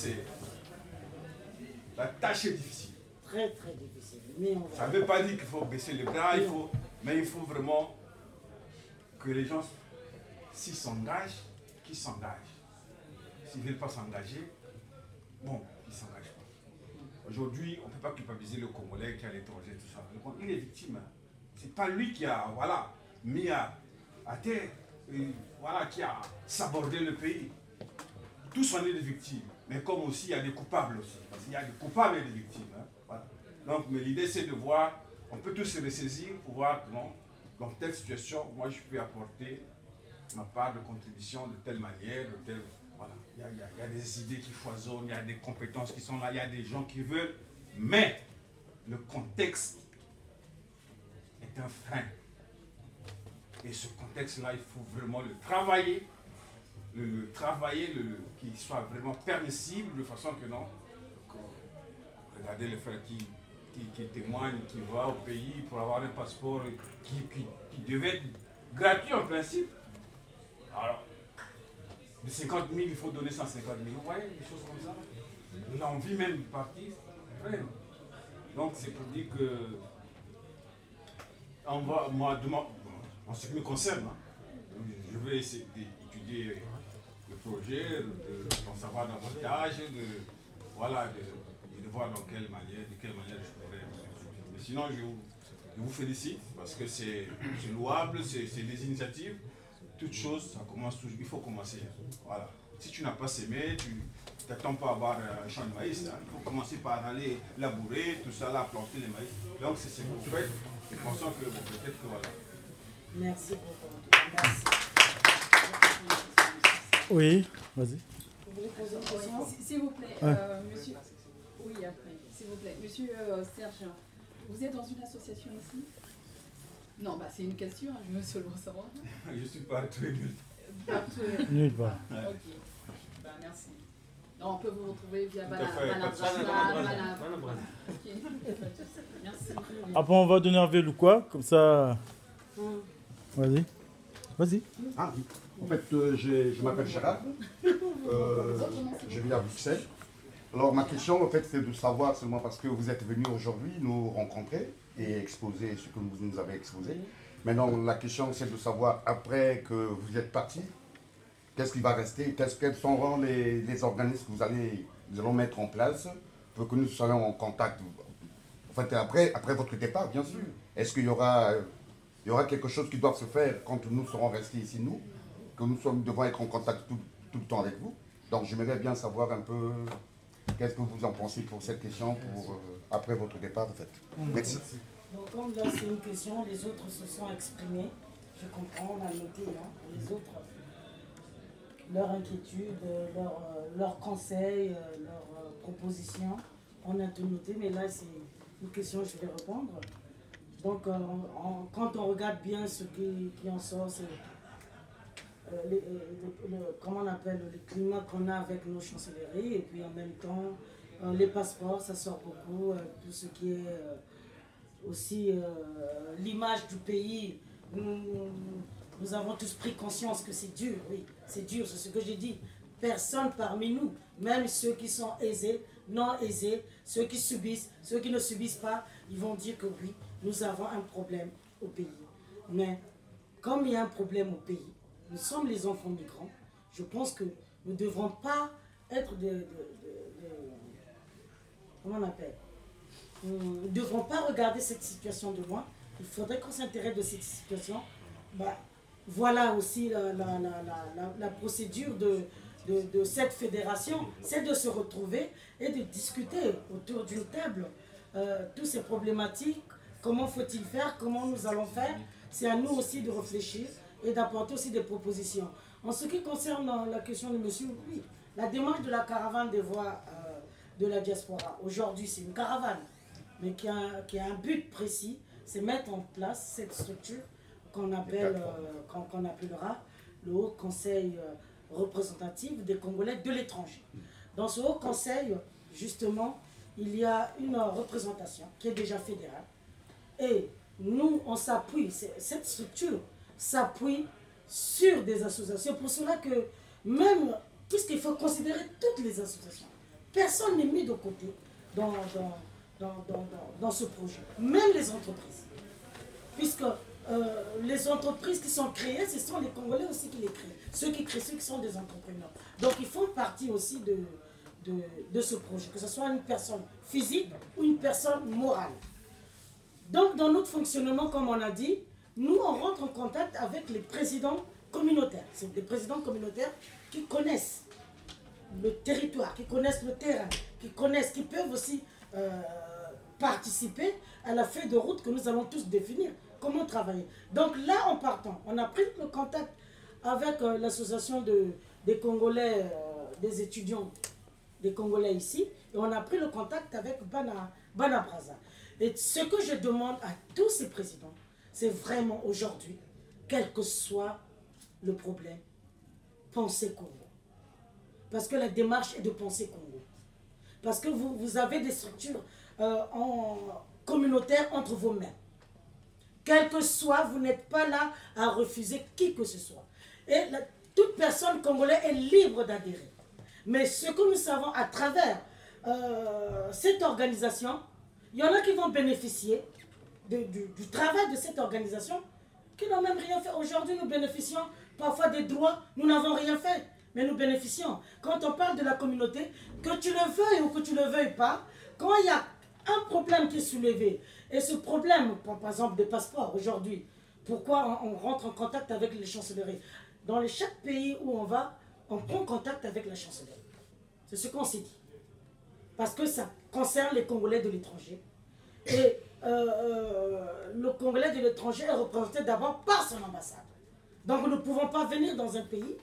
la tâche est difficile. Très très difficile. Mais ça ne veut pas dire qu'il faut baisser les bras, mais il faut vraiment que les gens, s'ils s'engagent, qu'ils s'engagent. S'ils ne veulent pas s'engager, bon, ils ne s'engagent pas. Aujourd'hui, on ne peut pas culpabiliser le Congolais qui est à l'étranger, tout ça. Il est victime. Ce n'est pas lui qui a mis à terre, qui a sabordé le pays. Tous on est des victimes. Mais comme aussi, il y a des coupables aussi. Parce qu'il y a des coupables et des victimes. Hein. Voilà. Donc, mais l'idée, c'est de voir, on peut tous se ressaisir pour voir que dans telle situation, moi, je peux apporter ma part de contribution de telle manière, de telle... Voilà. Il y a des idées qui foisonnent, il y a des compétences qui sont là, il y a des gens qui veulent, mais le contexte est un frein. Et ce contexte-là, il faut vraiment le travailler, qu'il soit vraiment permissible de façon que non. Regardez les frères qui témoignent, qui vont au pays pour avoir un passeport qui devait être gratuit en principe. Alors, de 50 000, il faut donner 150 000. Vous voyez, des choses comme ça. L'envie même du parti, c'est vrai. Donc, c'est pour dire que, en ce qui me concerne, je vais essayer d'étudier le projet, d'en savoir davantage, de voir de quelle manière je pourrais. Mais sinon, je vous félicite parce que c'est louable, c'est des initiatives. Toute chose, ça commence toujours, il faut commencer. Voilà. Si tu n'as pas semé, tu n'attends pas à avoir un champ de maïs. Hein. Il faut commencer par aller labourer, tout ça, là, planter les maïs. Donc c'est ce que vous faites. Et pensons que peut-être que voilà. Merci beaucoup. Merci. Oui, vas-y. Vous voulez poser une question? S'il vous plaît, monsieur. Oui, après, s'il vous plaît. Monsieur Serge, vous êtes dans une association ici? Non, bah c'est une question, hein, je veux seulement savoir. Je ne suis pas très nul. Nulle part. Ok, bah merci. Non, on peut vous retrouver via Merci. Après, on va donner un verre ou quoi, comme ça. Vas-y. Vas-y. Ah, oui. En fait, je m'appelle Gérard. Je vis à Bruxelles. Alors, ma question, en fait, c'est de savoir seulement parce que vous êtes venu aujourd'hui nous rencontrer et exposer ce que vous nous avez exposé. Maintenant, la question, c'est de savoir, après que vous êtes parti, qu'est-ce qui va rester? Quels seront les organismes que nous allons mettre en place pour que nous soyons en contact? En fait, après votre départ, bien sûr. Est-ce qu'il y aura quelque chose qui doit se faire quand nous serons restés ici, nous? que nous devons être en contact tout le temps avec vous. Donc j'aimerais bien savoir un peu qu'est-ce que vous en pensez pour cette question, pour, après votre départ en fait. Merci. Donc comme là c'est une question, les autres se sont exprimés. Je comprends, on a noté, hein, les autres, leurs inquiétudes, leurs conseils, leurs propositions. On a tout noté, mais là c'est une question, je vais répondre. Donc quand on regarde bien ce qui en sort, c'est comment on appelle le climat qu'on a avec nos chancelleries, et puis en même temps les passeports, ça sort beaucoup, tout ce qui est aussi l'image du pays. Nous avons tous pris conscience que c'est dur, oui, c'est dur, c'est ce que j'ai dit. Personne parmi nous, même ceux qui sont aisés, non aisés, ceux qui subissent, ceux qui ne subissent pas, ils vont dire que oui, nous avons un problème au pays. Mais comme il y a un problème au pays, nous sommes les enfants migrants, je pense que nous ne devrons pas être comment on appelle? Nous ne devrons pas regarder cette situation de loin. Il faudrait qu'on s'intéresse de cette situation. Bah, voilà aussi la procédure de cette fédération, c'est de se retrouver et de discuter autour d'une table toutes ces problématiques. Comment faut-il faire? Comment nous allons faire? C'est à nous aussi de réfléchir et d'apporter aussi des propositions. En ce qui concerne la question de monsieur, oui, la démarche de la caravane des voix de la diaspora, aujourd'hui c'est une caravane, mais qui a un but précis, c'est mettre en place cette structure qu'on appellera le Haut Conseil représentatif des Congolais de l'étranger. Dans ce Haut Conseil, justement, il y a une représentation qui est déjà fédérale. Et nous, on s'appuie, cette structure s'appuie sur des associations. Pour cela que même, puisqu'il faut considérer toutes les associations, personne n'est mis de côté dans ce projet, même les entreprises. Puisque les entreprises qui sont créées, ce sont les Congolais aussi qui les créent. Ceux qui créent, ceux qui sont des entrepreneurs. Donc ils font partie aussi de ce projet, que ce soit une personne physique ou une personne morale. Donc dans notre fonctionnement, comme on a dit, nous on rentre en contact avec les présidents communautaires. C'est des présidents communautaires qui connaissent le territoire, qui connaissent le terrain, qui peuvent aussi participer à la feuille de route que nous allons tous définir. Comment travailler. Donc là, en partant, on a pris le contact avec l'association des Congolais, des étudiants des Congolais ici, et on a pris le contact avec Bana Braza. Et ce que je demande à tous ces présidents, c'est vraiment aujourd'hui, quel que soit le problème, pensez Congo. Parce que la démarche est de penser Congo. Parce que vous avez des structures communautaires entre vos mains. Quel que soit, vous n'êtes pas là à refuser qui que ce soit. Et toute personne congolaise est libre d'adhérer. Mais ce que nous savons à travers cette organisation, il y en a qui vont bénéficier du travail de cette organisation, qui n'ont même rien fait. Aujourd'hui, nous bénéficions parfois des droits, nous n'avons rien fait, mais nous bénéficions. Quand on parle de la communauté, que tu le veuilles ou que tu ne le veuilles pas, quand il y a un problème qui est soulevé, et ce problème, par exemple des passeports aujourd'hui, pourquoi on rentre en contact avec les chancelleries? Dans chaque pays où on va, on prend contact avec la chancellerie. C'est ce qu'on s'est dit. Parce que ça concerne les Congolais de l'étranger. Et le Congolais de l'étranger est représenté d'abord par son ambassade. Donc nous ne pouvons pas venir dans un pays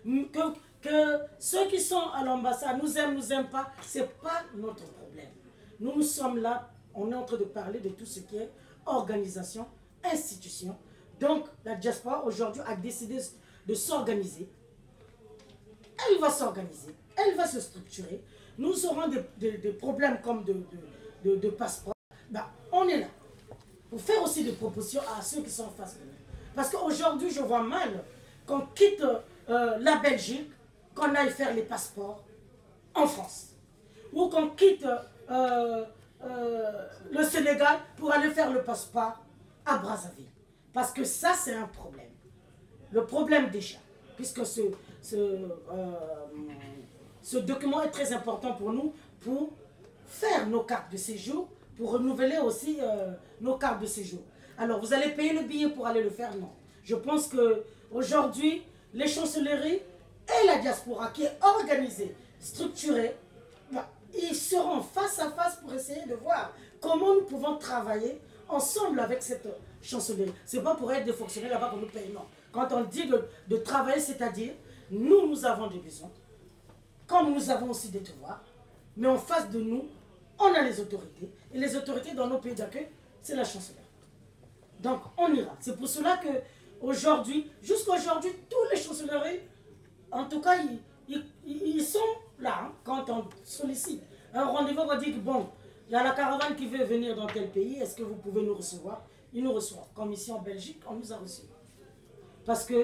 que ceux qui sont à l'ambassade nous aiment pas, ce n'est pas notre problème. Nous sommes là, on est en train de parler de tout ce qui est organisation, institution. Donc la diaspora aujourd'hui a décidé de s'organiser. Elle va s'organiser, elle va se structurer. Nous aurons des problèmes comme de passeport. Ben, on est là pour faire aussi des propositions à ceux qui sont en face de nous. Parce qu'aujourd'hui, je vois mal qu'on quitte la Belgique, qu'on aille faire les passeports en France. Ou qu'on quitte le Sénégal pour aller faire le passeport à Brazzaville. Parce que ça, c'est un problème. Le problème déjà, puisque ce document est très important pour nous, pour faire nos cartes de séjour, pour renouveler aussi nos cartes de séjour. Alors, vous allez payer le billet pour aller le faire? Non. Je pense qu'aujourd'hui, les chancelleries et la diaspora qui est organisée, structurée, ils seront face à face pour essayer de voir comment nous pouvons travailler ensemble avec cette chancellerie. Ce n'est pas pour être des fonctionnaires là-bas qu'on nous paye, non. Quand on dit de travailler, c'est-à-dire, nous avons des besoins, comme nous avons aussi des devoirs, mais en face de nous, on a les autorités. Et les autorités dans nos pays d'accueil, c'est la chancellerie. Donc, on ira. C'est pour cela que aujourd'hui, jusqu'à aujourd'hui, tous les chancelleries, en tout cas, ils sont là, hein, quand on sollicite un rendez-vous, on va dire que bon, il y a la caravane qui veut venir dans tel pays, est-ce que vous pouvez nous recevoir? Ils nous reçoivent. Comme ici en Belgique, on nous a reçus. Parce que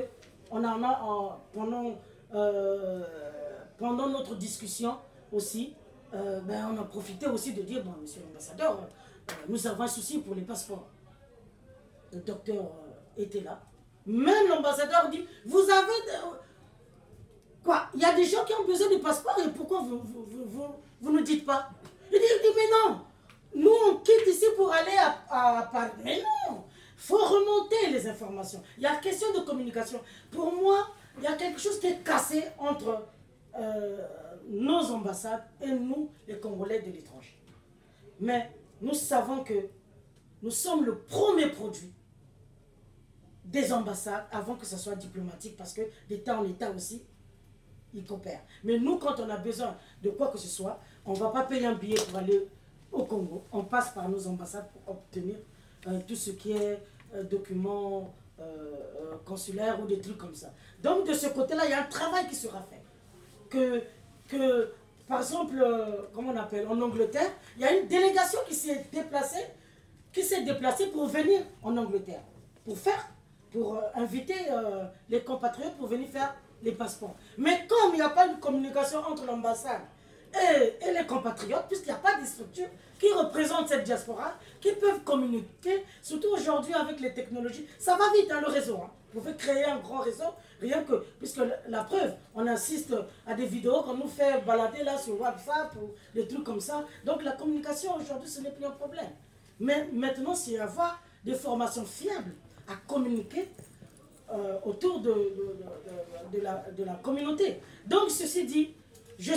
pendant notre discussion aussi, on a profité aussi de dire, bon, monsieur l'ambassadeur, nous avons un souci pour les passeports. Le docteur était là. Même l'ambassadeur dit, vous avez... Quoi? Il y a des gens qui ont besoin de passeports et pourquoi vous ne dites pas? Il dit, mais non, nous on quitte ici pour aller à Paris. Mais non, il faut remonter les informations. Il y a question de communication. Pour moi, il y a quelque chose qui est cassé entre nos ambassades et nous, les Congolais de l'étranger. Mais nous savons que nous sommes le premier produit des ambassades avant que ce soit diplomatique, parce que d'État en État aussi, ils coopèrent. Mais nous, quand on a besoin de quoi que ce soit, on ne va pas payer un billet pour aller au Congo. On passe par nos ambassades pour obtenir tout ce qui est documents consulaires ou des trucs comme ça. Donc de ce côté-là, il y a un travail qui sera fait. Par exemple, comment on appelle, en Angleterre, il y a une délégation qui s'est déplacée pour venir en Angleterre, pour inviter les compatriotes pour venir faire les passeports. Mais comme il n'y a pas de communication entre l'ambassade et les compatriotes, puisqu'il n'y a pas de structure qui représente cette diaspora, qui peuvent communiquer, surtout aujourd'hui avec les technologies, ça va vite, hein, le réseau. Hein. Vous pouvez créer un grand réseau, rien que, puisque la preuve, on assiste à des vidéos qu'on nous fait balader là sur WhatsApp ou des trucs comme ça. Donc la communication aujourd'hui, ce n'est plus un problème. Mais maintenant, c'est avoir des formations fiables à communiquer autour de la communauté. Donc, ceci dit, je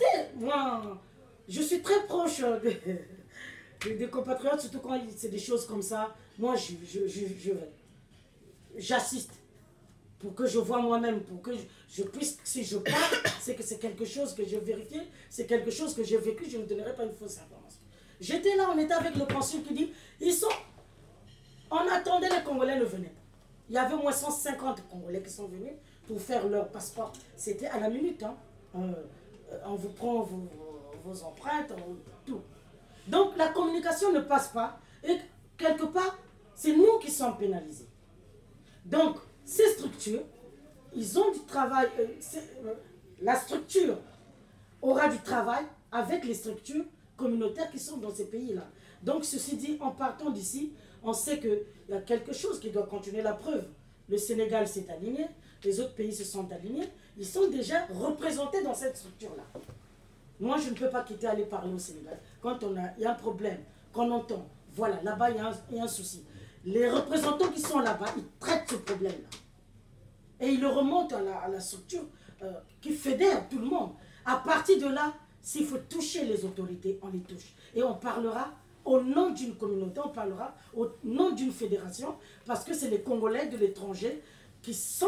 suis très proche des compatriotes, surtout quand c'est des choses comme ça. Moi, j'assiste pour que je vois moi-même, pour que je puisse, si je parle, c'est que c'est quelque chose que j'ai vérifié, c'est quelque chose que j'ai vécu, je ne donnerai pas une fausse information. J'étais là, on était avec le consul qui dit, on attendait, les Congolais ne venaient pas. Il y avait au moins 150 Congolais qui sont venus pour faire leur passeport. C'était à la minute. Hein. On vous prend vos empreintes, tout. Donc la communication ne passe pas. Et quelque part, c'est nous qui sommes pénalisés. Donc ces structures, ils ont du travail. La structure aura du travail avec les structures communautaires qui sont dans ces pays-là. Donc ceci dit, en partant d'ici, on sait qu'il y a quelque chose qui doit continuer. La preuve, le Sénégal s'est aligné, les autres pays se sont alignés, ils sont déjà représentés dans cette structure-là. Moi, je ne peux pas quitter aller parler au Sénégal. Quand il y a un problème, qu'on entend, voilà, là-bas, il y a un souci. Les représentants qui sont là-bas, ils traitent ce problème-là. Et ils le remontent à la structure qui fédère tout le monde. À partir de là, s'il faut toucher les autorités, on les touche. Et on parlera au nom d'une communauté, on parlera au nom d'une fédération, parce que c'est les Congolais de l'étranger qui se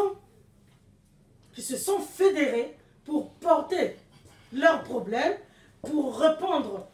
sont fédérés pour porter leurs problèmes, pour répondre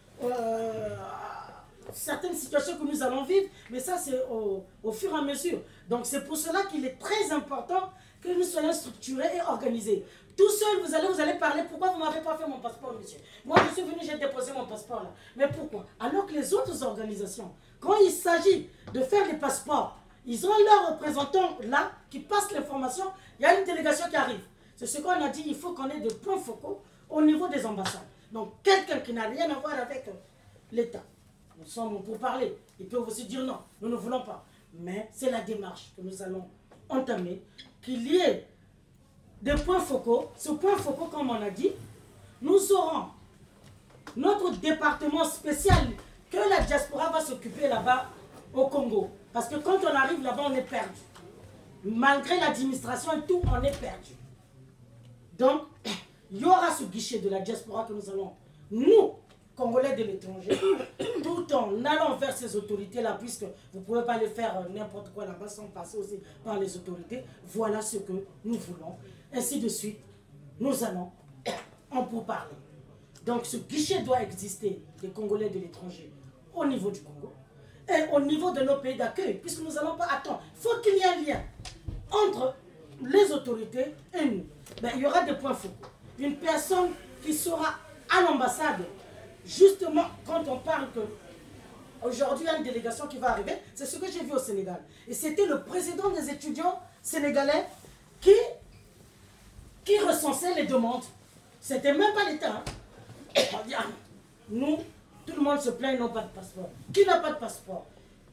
à certaines situations que nous allons vivre, mais ça c'est au fur et à mesure. Donc c'est pour cela qu'il est très important que nous soyons structurés et organisés. Tout seul, vous allez parler, pourquoi vous ne m'avez pas fait mon passeport, monsieur? Moi, je suis venu, j'ai déposé mon passeport là. Mais pourquoi? Alors que les autres organisations, quand il s'agit de faire les passeports, ils ont leurs représentants là, qui passent l'information, il y a une délégation qui arrive. C'est ce qu'on a dit, il faut qu'on ait des points focaux au niveau des ambassades. Donc, quelqu'un qui n'a rien à voir avec l'État, nous sommes pour parler, ils peuvent aussi dire non, nous ne voulons pas. Mais c'est la démarche que nous allons entamer, qu'il y ait des points focaux. Ce point focaux, comme on a dit, nous aurons notre département spécial que la diaspora va s'occuper là-bas au Congo. Parce que quand on arrive là-bas, on est perdu. malgré l'administration et tout, on est perdu. Donc, il y aura ce guichet de la diaspora que nous allons, nous, Congolais de l'étranger, tout en allant vers ces autorités-là, puisque vous ne pouvez pas les faire n'importe quoi là-bas sans passer aussi par les autorités. Voilà ce que nous voulons. Ainsi de suite, nous allons en pourparler. Donc ce guichet doit exister des Congolais de l'étranger au niveau du Congo et au niveau de nos pays d'accueil, puisque nous n'allons pas attendre. Il faut qu'il y ait un lien entre les autorités et nous. Ben, il y aura des points focaux. Une personne qui sera à l'ambassade, justement, quand on parle que aujourd'hui il y a une délégation qui va arriver, c'est ce que j'ai vu au Sénégal. Et c'était le président des étudiants sénégalais qui recensait les demandes. C'était même pas l'État. Hein. On dit, nous, tout le monde se plaint, ils n'ont pas de passeport. Qui n'a pas de passeport?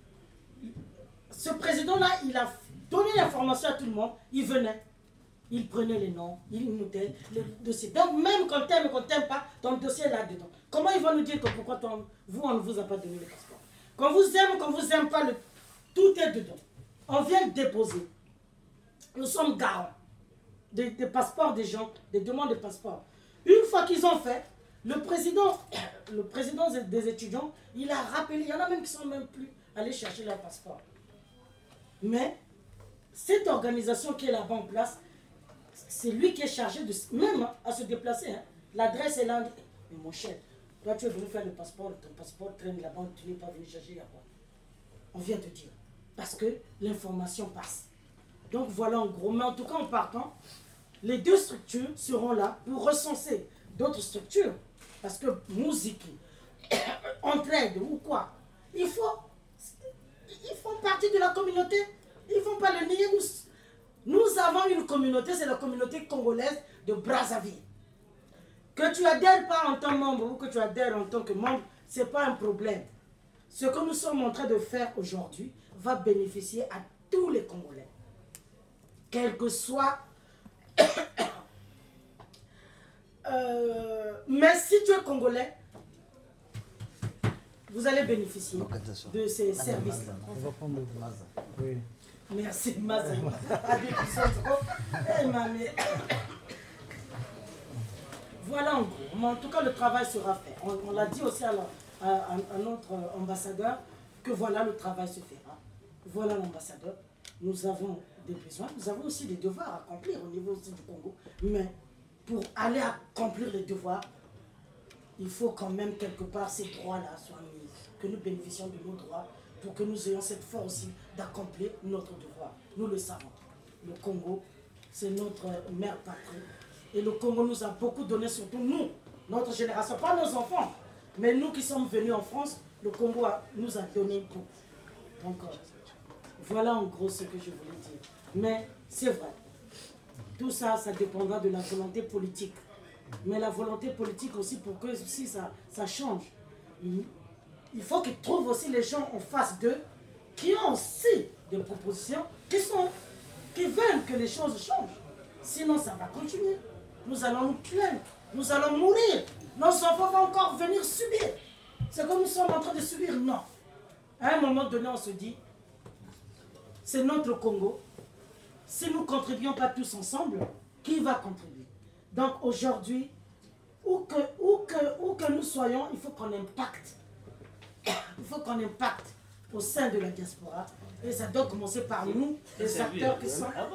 Ce président-là, il a donné l'information à tout le monde, il venait. Il prenait les noms, il notait le dossier. Donc même quand t'aimes et quand t'aimes pas, ton dossier est là-dedans. Comment ils vont nous dire que pourquoi vous, on ne vous a pas donné le passeport? Quand vous aimez, quand vous n'aimez pas, tout est dedans. On vient de déposer. Nous sommes garants des passeports des gens, des demandes de passeports. Une fois qu'ils ont fait, le président des étudiants, il a rappelé, il y en a même qui ne sont même plus allés chercher leur passeport. Mais cette organisation qui est là-bas en place, c'est lui qui est chargé de même à se déplacer. Hein. L'adresse est là. Mais mon cher, toi tu es venu faire le passeport, ton passeport traîne là-bas, tu n'es pas venu chercher là-bas. On vient te dire. Parce que l'information passe. Donc voilà en gros. Mais en tout cas en partant, les deux structures seront là pour recenser d'autres structures. Parce que musique, entraide ou quoi, ils font partie de la communauté. Ils ne vont pas le nier. Nous avons une communauté, c'est la communauté congolaise de Brazzaville. Que tu adhères pas en tant que membre ou que tu adhères en tant que membre, ce n'est pas un problème. Ce que nous sommes en train de faire aujourd'hui va bénéficier à tous les Congolais. Quel que soit... mais si tu es Congolais, vous allez bénéficier de ces services. On va prendre le Maza. Oui. Merci, Maza. Voilà en gros. Mais en tout cas, le travail sera fait. On l'a dit aussi à notre ambassadeur que voilà, le travail se fera. Voilà l'ambassadeur. Nous avons des besoins. Nous avons aussi des devoirs à accomplir au niveau aussi du Congo. Mais pour aller accomplir les devoirs, il faut quand même quelque part ces droits-là soient mis, que nous bénéficions de nos droits pour que nous ayons cette force aussi d'accomplir notre devoir. Nous le savons. Le Congo, c'est notre mère patrie. Et le Congo nous a beaucoup donné, surtout nous, notre génération, pas nos enfants, mais nous qui sommes venus en France, le Congo nous a donné beaucoup. Donc, voilà en gros ce que je voulais dire. Mais c'est vrai, tout ça, ça dépendra de la volonté politique. Mais la volonté politique aussi, pour que si ça change, il faut qu'ils trouvent aussi les gens en face d'eux qui ont aussi des propositions, qui veulent que les choses changent. Sinon, ça va continuer. Nous allons nous plaindre, nous allons mourir. Nos enfants vont encore venir subir. C'est comme nous sommes en train de subir. Non. À un moment donné, on se dit, c'est notre Congo. Si nous ne contribuons pas tous ensemble, qui va contribuer? Donc aujourd'hui, où que nous soyons, il faut qu'on impacte. Il faut qu'on impacte au sein de la diaspora. Et ça doit commencer par nous, les acteurs qui sont là.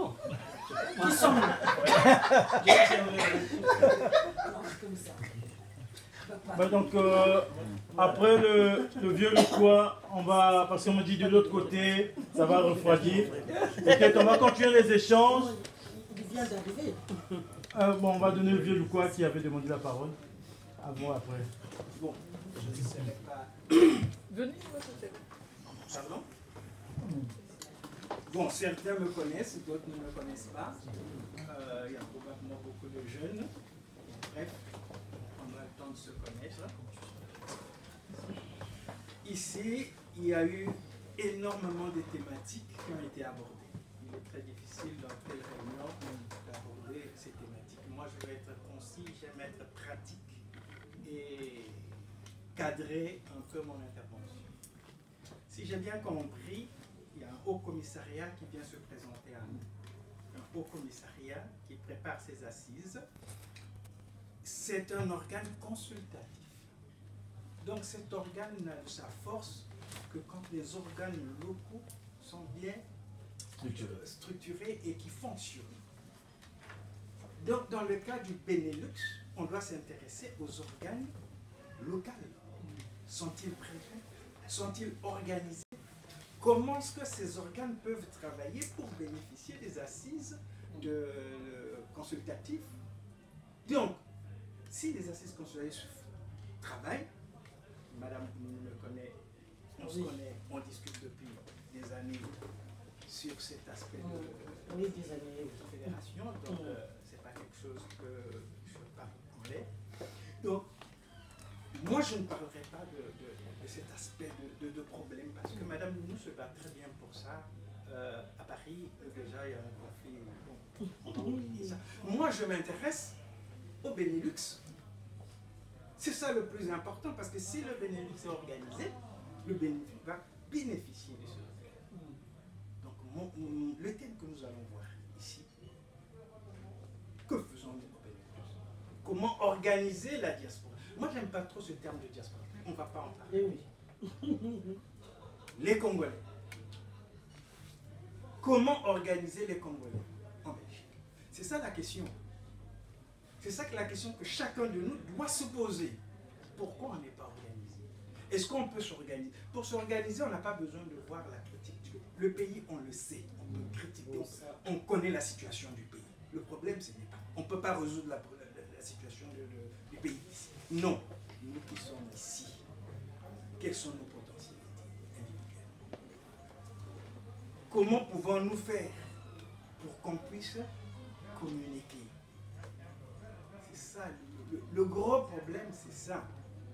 Bah donc, après le vieux Lukwa, on va, parce qu'on me dit de l'autre côté, ça va refroidir. Peut-être on va continuer les échanges. Il vient d'arriver. Bon, on va donner le vieux Lukwa qui avait demandé la parole. À moi après. Bon, je ne sais pas. Venez, pardon? Bon, certains me connaissent, d'autres ne me connaissent pas. Il y a probablement beaucoup de jeunes. Bref, on a le temps de se connaître. Ici, il y a eu énormément de thématiques qui ont été abordées. Il est très difficile dans telle réunion d'aborder ces thématiques. Moi, je vais être concis, j'aime être pratique et cadrer un peu mon intervention. Si j'ai bien compris, il y a haut commissariat qui vient se présenter à nous. Un haut commissariat qui prépare ses assises. C'est un organe consultatif. Donc cet organe n'a de sa force que quand les organes locaux sont bien structurés et qui fonctionnent. Donc dans le cas du Benelux, on doit s'intéresser aux organes locaux. Sont-ils prévus? Sont-ils organisés? Comment est-ce que ces organes peuvent travailler pour bénéficier des assises consultatives? Donc, si les assises consultatives travaillent, Madame me connaît, on se connaît, on discute depuis des années sur cet aspect de fédération, donc c'est pas quelque chose que je parle en l'air. Donc, moi je ne parlerai pas de cet aspect de problème, parce que Madame Nounou se bat très bien pour ça. À Paris, déjà, il y a un conflit. Bon, on a oublié ça. Moi, je m'intéresse au Benelux. C'est ça le plus important, parce que si le Benelux est organisé, le Benelux va bénéficier de ce organe. Donc, le thème que nous allons voir ici, que faisons-nous au Benelux? Comment organiser la diaspora? Moi, je n'aime pas trop ce terme de diaspora. On ne va pas en parler. Les Congolais. Comment organiser les Congolais en Belgique? C'est ça la question. C'est ça que la question que chacun de nous doit se poser. Pourquoi on n'est pas organisé? Est-ce qu'on peut s'organiser? Pour s'organiser, on n'a pas besoin de voir la critique. Le pays, on le sait. On peut critiquer. On connaît la situation du pays. Le problème, ce n'est pas. On ne peut pas résoudre la situation du pays. Non. Nous qui sommes ici, quelles sont nos potentialités individuelles? Comment pouvons-nous faire pour qu'on puisse communiquer? C'est ça, le gros problème, c'est ça.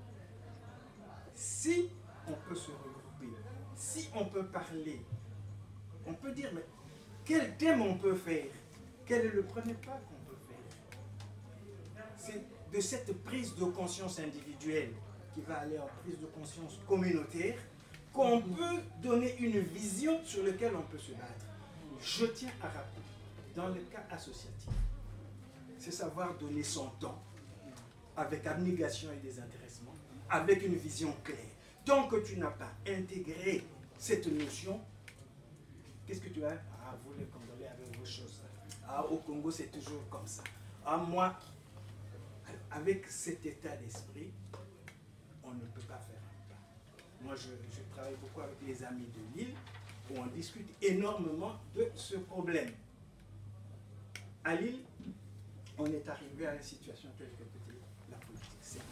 Si on peut se regrouper, si on peut parler, on peut dire, mais quel thème on peut faire? Quel est le premier pas qu'on peut faire? C'est de cette prise de conscience individuelle qui va aller en prise de conscience communautaire, qu'on peut donner une vision sur laquelle on peut se battre. Je tiens à rappeler, dans le cas associatif, c'est savoir donner son temps, avec abnégation et désintéressement, avec une vision claire. Tant que tu n'as pas intégré cette notion, qu'est-ce que tu as? Ah, vous les Congolais avec vos choses. Ah, au Congo, c'est toujours comme ça. Ah, moi, avec cet état d'esprit, on ne peut pas faire un pas. Moi, je travaille beaucoup avec les amis de Lille, où on discute énormément de ce problème. À Lille, on est arrivé à une situation telle que la politique,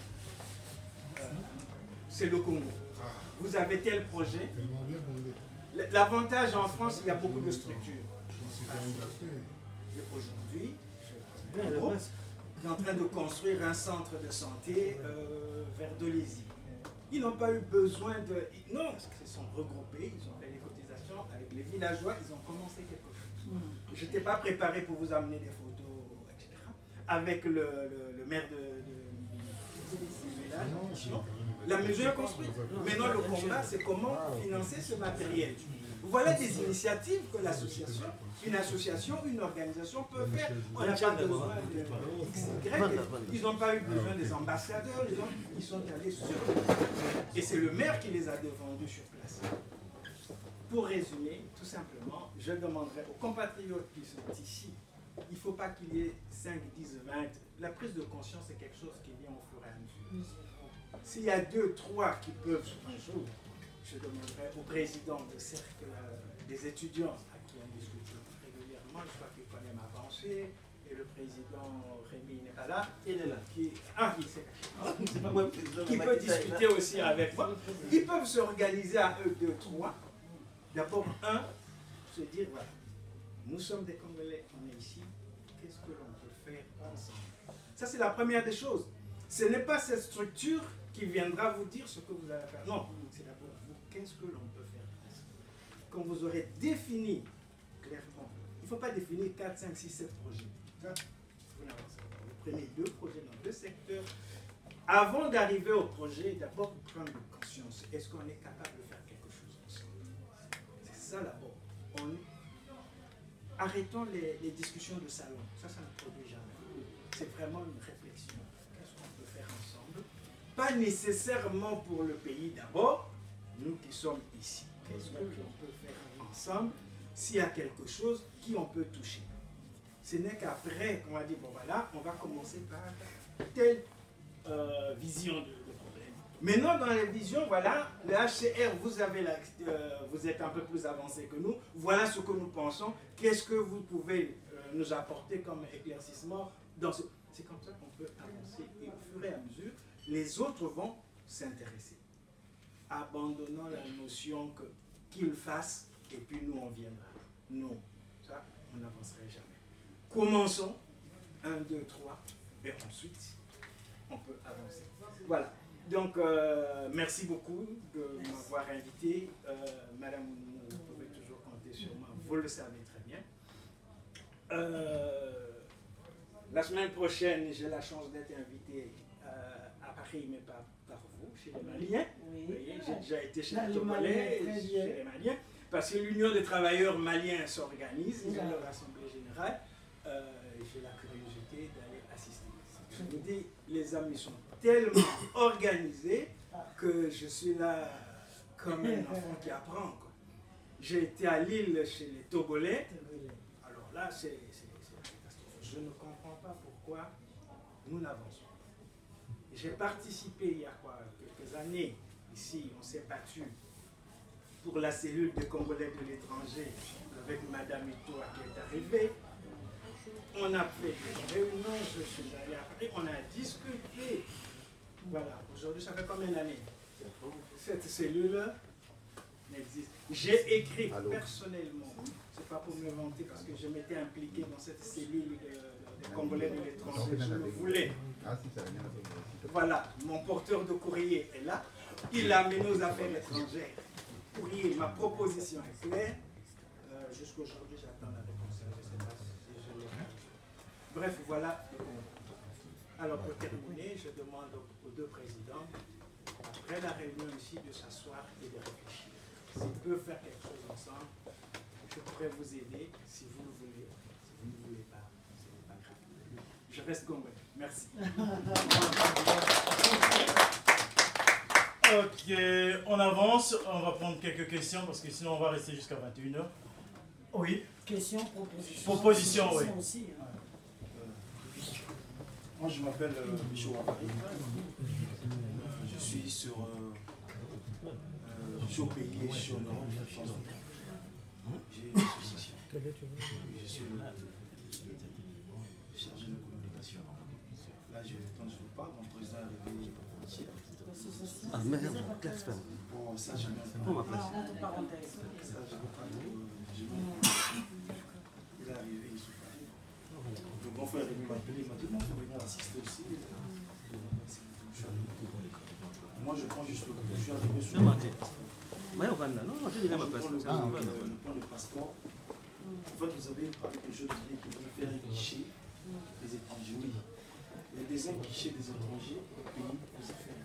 c'est le Congo. Vous avez tel projet. L'avantage en France, il y a beaucoup de structures. Aujourd'hui, je suis en train de construire un centre de santé vers Dolésy. Ils n'ont pas eu besoin de... Non, parce qu'ils se sont regroupés, ils ont fait les cotisations avec les villageois, ils ont commencé quelque chose. Je n'étais pas préparé pour vous amener des photos, etc. Avec le maire du village. Non. La mesure est construite. Maintenant, le combat, c'est comment financer ce matériel. Voilà des initiatives que l'association, une association, une organisation peut faire. On n'a pas besoin de XY. Ils n'ont pas eu besoin des ambassadeurs, ils sont allés sur place. Et c'est le maire qui les a défendus sur place. Pour résumer, tout simplement, je demanderai aux compatriotes qui sont ici, il ne faut pas qu'il y ait 5, 10, 20. La prise de conscience, c'est quelque chose qui vient au fur et à mesure. S'il y a 2, 3 qui peuvent un jour, je demanderai au président de cercle des étudiants à qui on discute régulièrement, je crois qu'il connaît ma pensée, et le président Rémi n'est pas là. Il est là. Il s'est caché. Qui peut discuter aussi avec moi. Ils peuvent s'organiser à eux 2, 3. D'abord, se dire, voilà, nous sommes des Congolais, on est ici, qu'est-ce que l'on peut faire ensemble? Ça, c'est la première des choses. Ce n'est pas cette structure qui viendra vous dire ce que vous allez faire. Non, c'est d'abord vous, qu'est-ce que l'on peut faire ensemble? Quand vous aurez défini clairement, il ne faut pas définir 4, 5, 6, 7 projets. Vous prenez 2 projets dans 2 secteurs. Avant d'arriver au projet, d'abord prendre conscience. Est-ce qu'on est capable de faire quelque chose ensemble? C'est ça d'abord. arrêtons les discussions de salon. Ça ne produit jamais. C'est vraiment une réflexion. Qu'est-ce qu'on peut faire ensemble? Pas nécessairement pour le pays d'abord, nous qui sommes ici. Qu'est-ce qu'on peut faire ensemble s'il y a quelque chose qui on peut toucher? Ce n'est qu'après qu'on va dire, bon voilà, on va commencer par telle vision de problème. Maintenant, dans les visions, voilà, le HCR, vous êtes un peu plus avancé que nous. Voilà ce que nous pensons. Qu'est-ce que vous pouvez nous apporter comme éclaircissement dans ce... C'est comme ça qu'on peut avancer. Et au fur et à mesure, les autres vont s'intéresser. Abandonnons la notion qu'ils fassent et puis nous, on viendra. Non, ça, on n'avancerait jamais. Commençons. 1, 2, 3. Et ensuite, on peut avancer. Voilà. Donc, merci beaucoup de m'avoir invité. Madame, vous pouvez toujours compter sur moi. Vous le savez très bien. La semaine prochaine, j'ai la chance d'être invité à Paris, mais pas par vous, chez les Maliens. Oui. Vous voyez, j'ai déjà été chez les Togolais, chez les Maliens. Parce que l'Union des travailleurs maliens s'organise, il y a leur assemblée générale. J'ai la curiosité d'aller assister. Je vous dis, les amis sont tellement organisés que je suis là comme un enfant qui apprend. J'ai été à Lille chez les Togolais. Alors là, c'est la catastrophe. Je ne comprends pas pourquoi nous n'avançons pas. J'ai participé il y a quelques années, ici, on s'est battu pour la cellule des Congolais de l'étranger avec Madame Itoa qui est arrivée. On a fait des réunions, je suis allé après, on a discuté. Voilà, aujourd'hui, ça fait combien d'années? Cette cellule n'existe. J'ai écrit personnellement, c'est pas pour me vanter parce que je m'étais impliqué dans cette cellule des Congolais de l'étranger, je le voulais. Voilà, mon porteur de courrier est là, il a amené aux affaires étrangères. Courrier, ma proposition est claire. Jusqu'aujourd'hui, j'attends la réponse. Je ne sais pas si je l'ai. Bref, voilà. Alors, pour terminer, je demande aux deux présidents, après la réunion ici, de s'asseoir et de réfléchir. S'ils peuvent faire quelque chose ensemble, je pourrais vous aider si vous le voulez. Si vous ne voulez pas, ce n'est pas grave. Je reste convaincu. Merci. Ok, on avance. On va prendre quelques questions parce que sinon on va rester jusqu'à 21h. Oui. Question, proposition. Proposition, oui. Aussi, hein. Moi, je m'appelle Michel Wapari. Je suis sur au pays et sur l'Europe. J'ai une association. Je suis chargé de communication. Là, quand je vous parle, mon président est arrivé hier. Ah merde, classe pas. Bon, ça, je ne sais pas. Entre parenthèses. Ça, je ne veux pas. Il est arrivé, il souffre. Le grand frère est venu m'appeler, il m'a dit non, il faut venir assister aussi. Moi, je prends juste le coup. Je suis arrivé sur le point de passeport. En fait, vous avez parlé quelque chose qui veut faire un guichet des étrangers. Oui. Il y a des guichets des étrangers au pays où ça fait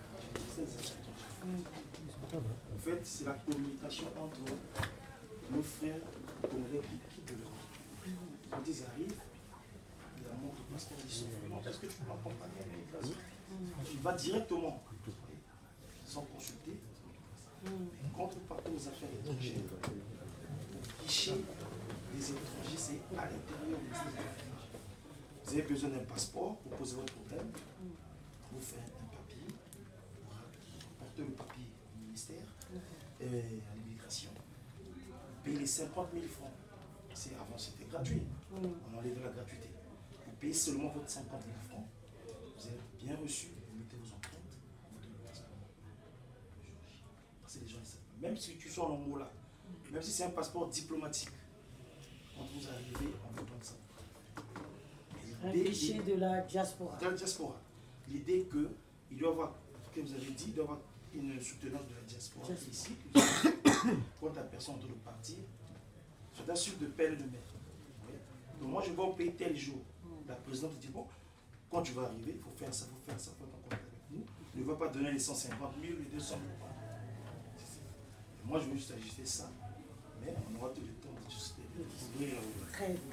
en fait, c'est la communication entre nos frères congolais qui quittent l'Europe. Quand ils arrivent, ils leur montrent le passeport, ils sont vraiment. Est-ce que tu peux m'accompagner à l'immigration? Tu vas directement, sans consulter, contrepartie aux affaires étrangères. Le guichet des étrangers, c'est à l'intérieur des étrangers. Vous avez besoin d'un passeport pour poser votre problème, vous faites un papier, vous portez le papier au ministère à l'immigration, vous payez les 50 000 francs. Avant c'était gratuit, on enlève la gratuité. Vous payez seulement votre 50 000 francs, vous êtes bien reçu, vous mettez vos empreintes, vous donnez le passeport. Parce que les gens, même si tu sors en Angola, même si c'est un passeport diplomatique, quand vous arrivez, on vous donne ça. Un cliché de la diaspora. De la diaspora. L'idée qu'il doit avoir, ce que vous avez dit, il doit avoir une soutenance de la diaspora ici. Quand la personne doit partir, c'est un sucre de peine de mer. Donc moi, je vais au pays tel jour. La présidente dit, bon, quand tu vas arriver, il faut faire ça, il faut faire ça, il faut être en contact avec nous. Ne va pas donner les 150 000, les 200 000. Moi, je veux juste ajuster ça. Mais on aura tout le temps de discuter. Très bien.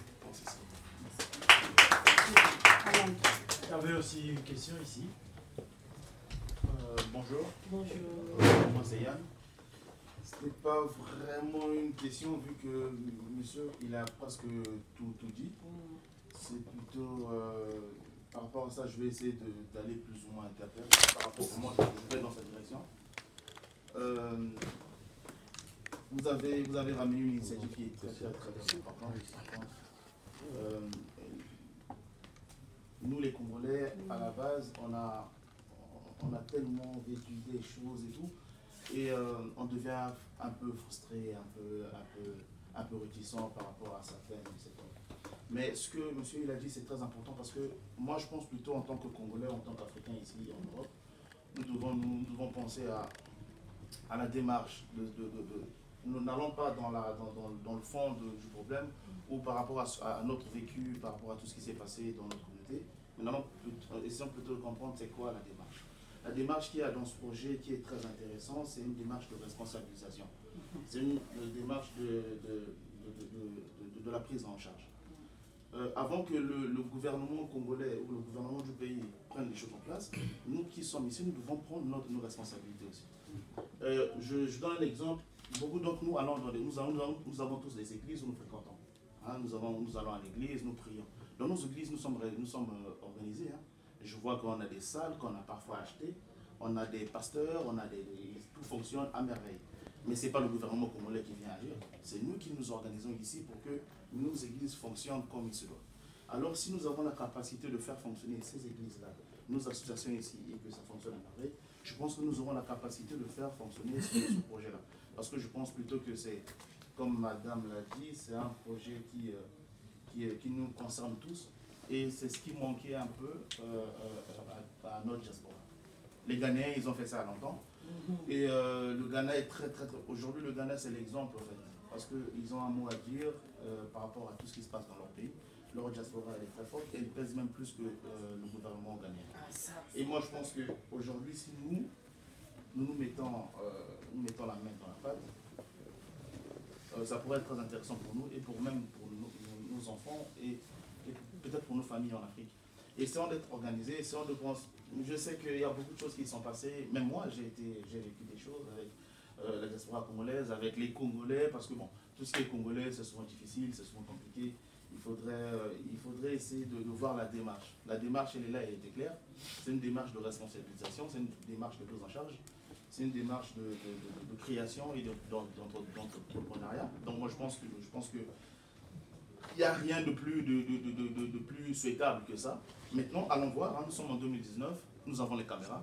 Il y avait aussi une question ici. Bonjour. Bonjour. Moi c'est Yann. Ce n'est pas vraiment une question vu que monsieur il a presque tout dit. C'est plutôt par rapport à ça, je vais essayer d'aller plus ou moins interpréter par rapport à moi, je vais dans cette direction. Vous avez ramené une initiative qui est très importante. Nous les Congolais, à la base, on a tellement vécu des choses et tout, et on devient un peu frustré, un peu réticent par rapport à certaines. Mais ce que monsieur il a dit, c'est très important parce que moi je pense plutôt en tant que Congolais, en tant qu'Africain ici en Europe, nous devons penser à la démarche. Nous n'allons pas dans le fond du problème ou par rapport à notre vécu, par rapport à tout ce qui s'est passé dans notre communauté. Nous essayons plutôt de comprendre c'est quoi la démarche. La démarche qu'il y a dans ce projet qui est très intéressant, c'est une démarche de responsabilisation. C'est une démarche de la prise en charge. Avant que le gouvernement congolais ou le gouvernement du pays prenne les choses en place, nous qui sommes ici, nous devons prendre nos responsabilités aussi. Je donne un exemple. Beaucoup d'entre nous nous avons tous des églises où nous fréquentons. Hein, nous allons à l'église, nous prions. Dans nos églises, nous sommes organisés. Hein. Je vois qu'on a des salles qu'on a parfois achetées, on a des pasteurs, tout fonctionne à merveille. Mais ce n'est pas le gouvernement congolais qui vient agir. C'est nous qui nous organisons ici pour que nos églises fonctionnent comme il se doit. Alors si nous avons la capacité de faire fonctionner ces églises-là, nos associations ici, et que ça fonctionne à merveille, je pense que nous aurons la capacité de faire fonctionner ce projet-là. Parce que je pense plutôt que c'est, comme madame l'a dit, c'est un projet qui nous concerne tous. Et c'est ce qui manquait un peu à notre diaspora. Les Ghanéens, ils ont fait ça longtemps. Et le Ghana est très. Aujourd'hui, le Ghana, c'est l'exemple, en fait. Parce qu'ils ont un mot à dire par rapport à tout ce qui se passe dans leur pays. Leur diaspora, elle est très forte et elle pèse même plus que le gouvernement ghanéen. Et moi, je pense qu'aujourd'hui, si nous mettons la main dans la pâte, ça pourrait être très intéressant pour nous et pour nos enfants et peut-être pour nos familles en Afrique. Essayons d'être organisés, essayons de penser. Je sais qu'il y a beaucoup de choses qui sont passées. Même moi, j'ai vécu des choses avec la diaspora congolaise, avec les Congolais, parce que bon, tout ce qui est congolais, c'est souvent difficile, c'est souvent compliqué. Il faudrait essayer de voir la démarche. La démarche, elle est là, elle était claire. C'est une démarche de responsabilisation, c'est une démarche de prise en charge, c'est une démarche de création et d'entrepreneuriat. Donc moi, je pense que il n'y a rien de plus souhaitable que ça. Maintenant, allons voir, hein, nous sommes en 2019, nous avons les caméras.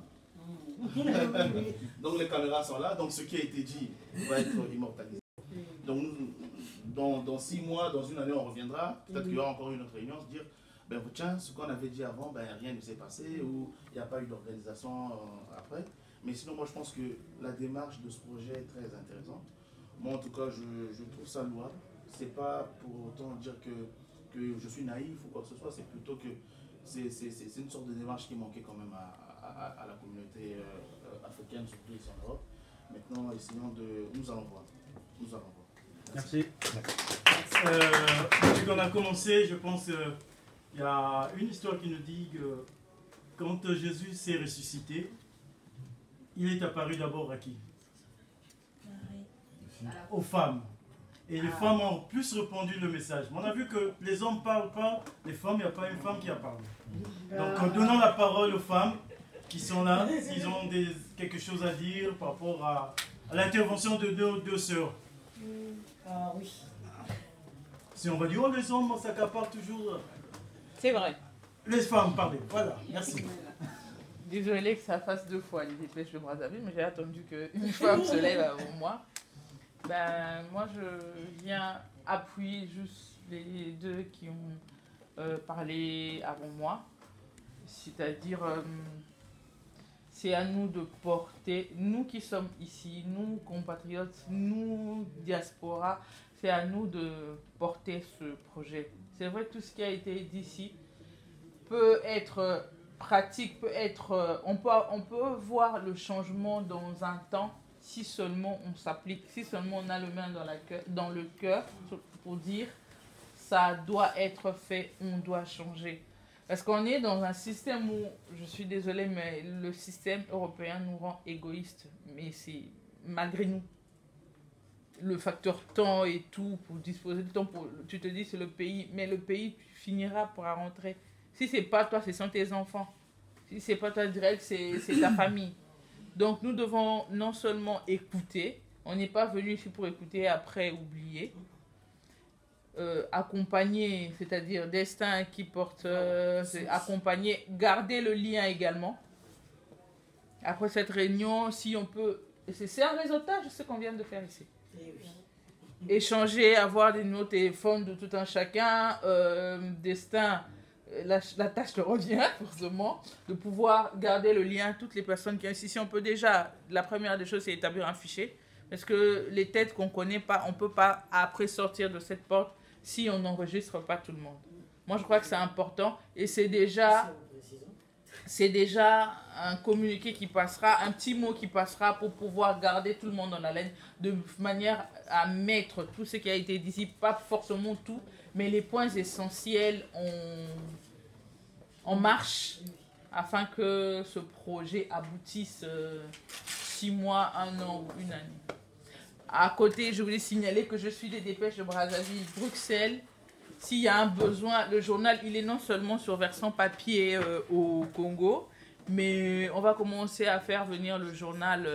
Donc les caméras sont là, donc ce qui a été dit va être immortalisé. Donc dans 6 mois, dans une année, on reviendra, peut-être qu'il y aura encore une autre réunion, se dire, ben tiens, ce qu'on avait dit avant, ben, rien ne s'est passé, ou il n'y a pas eu d'organisation après. Mais sinon, moi je pense que la démarche de ce projet est très intéressante. Moi en tout cas, je trouve ça louable. C'est pas pour autant dire que je suis naïf ou quoi que ce soit, c'est plutôt que c'est une sorte de démarche qui manquait quand même à la communauté africaine, surtout ici en Europe. Maintenant, essayons nous allons voir. Merci. Depuis qu'on a commencé, je pense qu'il y a une histoire qui nous dit que quand Jésus s'est ressuscité, il est apparu d'abord à qui? Aux femmes. Et les femmes ont plus répondu le message. On a vu que les hommes ne parlent pas, les femmes, il n'y a pas une femme qui a parlé. Donc en donnant la parole aux femmes qui sont là, s'ils ont quelque chose à dire par rapport à l'intervention de nos 2 sœurs. Oui. Si on va dire, oh les hommes s'accaparent toujours. C'est vrai. Les femmes, pardon. Voilà, merci. Désolée que ça fasse 2 fois les dépêches de Brazzaville, mais j'ai attendu qu'une femme se lève avant moi. Ben, moi, je viens appuyer juste les 2 qui ont parlé avant moi. C'est-à-dire, c'est à nous de porter, nous qui sommes ici, nous compatriotes, nous diaspora, c'est à nous de porter ce projet. C'est vrai que tout ce qui a été dit ici peut être pratique, peut être, on peut voir le changement dans un temps si seulement on s'applique, si seulement on a le main dans le cœur pour dire ça doit être fait, on doit changer. Parce qu'on est dans un système où, je suis désolée, mais le système européen nous rend égoïstes. Mais c'est malgré nous. Le facteur temps et tout, pour disposer de temps, tu te dis c'est le pays, mais le pays tu finiras par rentrer. Si c'est pas toi, ce sont tes enfants. Si c'est pas toi direct, c'est ta famille. Donc nous devons non seulement écouter, on n'est pas venu ici pour écouter et après oublier, accompagner, c'est-à-dire destin qui porte, accompagner, garder le lien également. Après cette réunion, si on peut, c'est un réseautage, ce qu'on vient de faire ici. Échanger, avoir des numéros de téléphone de tout un chacun, destin, la tâche te revient forcément, de pouvoir garder le lien, toutes les personnes qui sont ici. On peut déjà, la première des choses, c'est établir un fichier, parce que les têtes qu'on ne connaît pas, on ne peut pas après sortir de cette porte si on n'enregistre pas tout le monde. Moi, je crois que c'est important, et c'est déjà un communiqué qui passera, un petit mot qui passera pour pouvoir garder tout le monde en haleine, de manière à mettre tout ce qui a été dit, pas forcément tout, mais les points essentiels en marche, afin que ce projet aboutisse 6 mois, 1 an ou 1 année. À côté, je voulais signaler que je suis des Dépêches de Brazzaville, Bruxelles. S'il y a un besoin, le journal, il est non seulement sur versant papier au Congo, mais on va commencer à faire venir le journal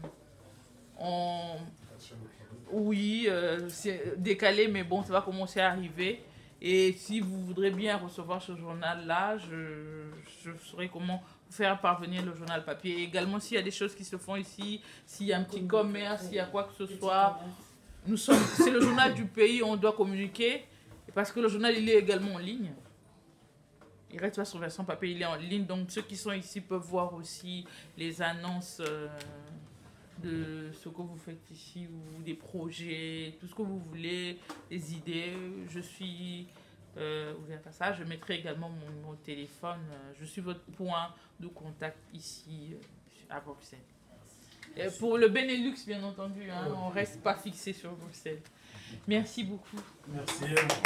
oui, c'est décalé, mais bon, ça va commencer à arriver. Et si vous voudrez bien recevoir ce journal-là, je saurai comment faire parvenir le journal papier. Et également, s'il y a des choses qui se font ici, s'il y a un petit commerce, s'il y a quoi que ce soit, c'est le journal du pays, on doit communiquer. Parce que le journal, il est également en ligne. Il reste pas sur version papier, il est en ligne. Donc, ceux qui sont ici peuvent voir aussi les annonces de ce que vous faites ici, ou des projets, tout ce que vous voulez, des idées. Je suis ouverte à ça. Je mettrai également mon téléphone. Je suis votre point de contact ici à Bruxelles. Et pour le Benelux, bien entendu, hein, on ne reste pas fixé sur Bruxelles. Merci beaucoup. Merci.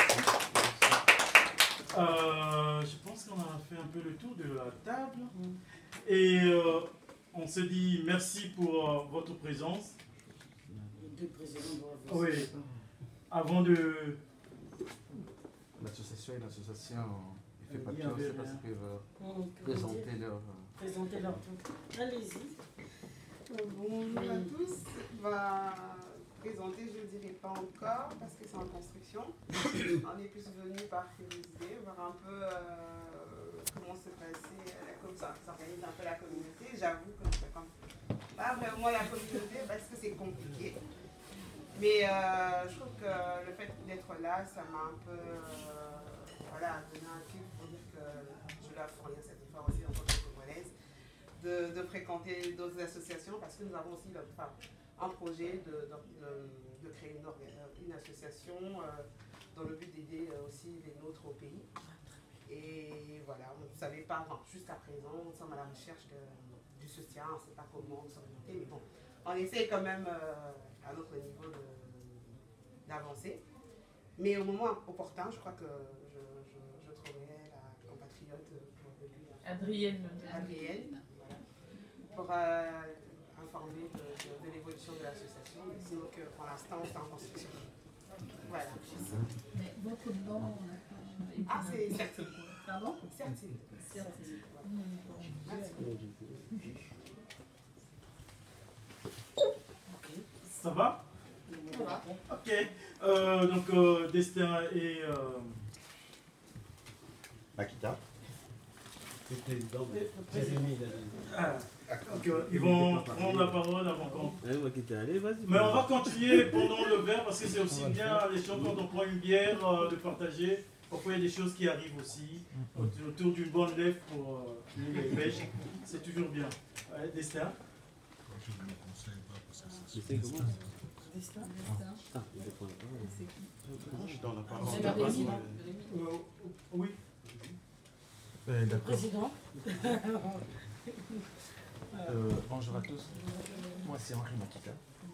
Je pense qu'on a fait un peu le tour de la table. Et on se dit merci pour votre présence. Oui. Avant de... L'association est une association effet papier, je ne sais pas si peuvent présenter leur truc. Allez-y. Bonjour à tous. Présenter, je ne dirais pas encore parce que c'est en construction. On est plus venu par curiosité, voir un peu comment se passait, s'organise un peu la communauté. J'avoue que c'est pas vraiment la communauté parce que c'est compliqué. Mais je trouve que le fait d'être là, ça m'a un peu donné un fil pour dire que je dois fournir cet effort aussi en tant que congolaise, de fréquenter d'autres associations parce que nous avons aussi un projet de créer une association dans le but d'aider aussi les nôtres au pays. Et voilà, on ne savait pas, jusqu'à présent, nous sommes à la recherche du soutien, on ne sait pas comment s'orienter, mais bon, on essaie quand même à notre niveau d'avancer. Mais au moment opportun, je crois que je trouverai la compatriote pour lui. Adrienne, voilà, pour informer de l'évolution de l'association, mais sinon que pour l'instant c'est en construction. Voilà. Mais votre nom, ah, c'est Certine. Pardon? Certine. Merci. Ça va? Ça va. Ok. Donc, Destin et... Makita. Le président, Jérémy, Ok, ils vont prendre la parole avant qu'on... Allez, vas-y. Mais on va continuer pendant le verre parce que c'est aussi bien les choses quand on prend une bière, de partager. Parfois il y a des choses qui arrivent aussi autour d'une bonne lèvre pour les pêches. C'est toujours bien. Ouais, Destin. Je ne me conseille pas pour ça. C'est comment? Destin. Ah, je prends la parole. Je donne la parole. Oui. Le président. Bonjour à tous. Moi, c'est Henri Makita.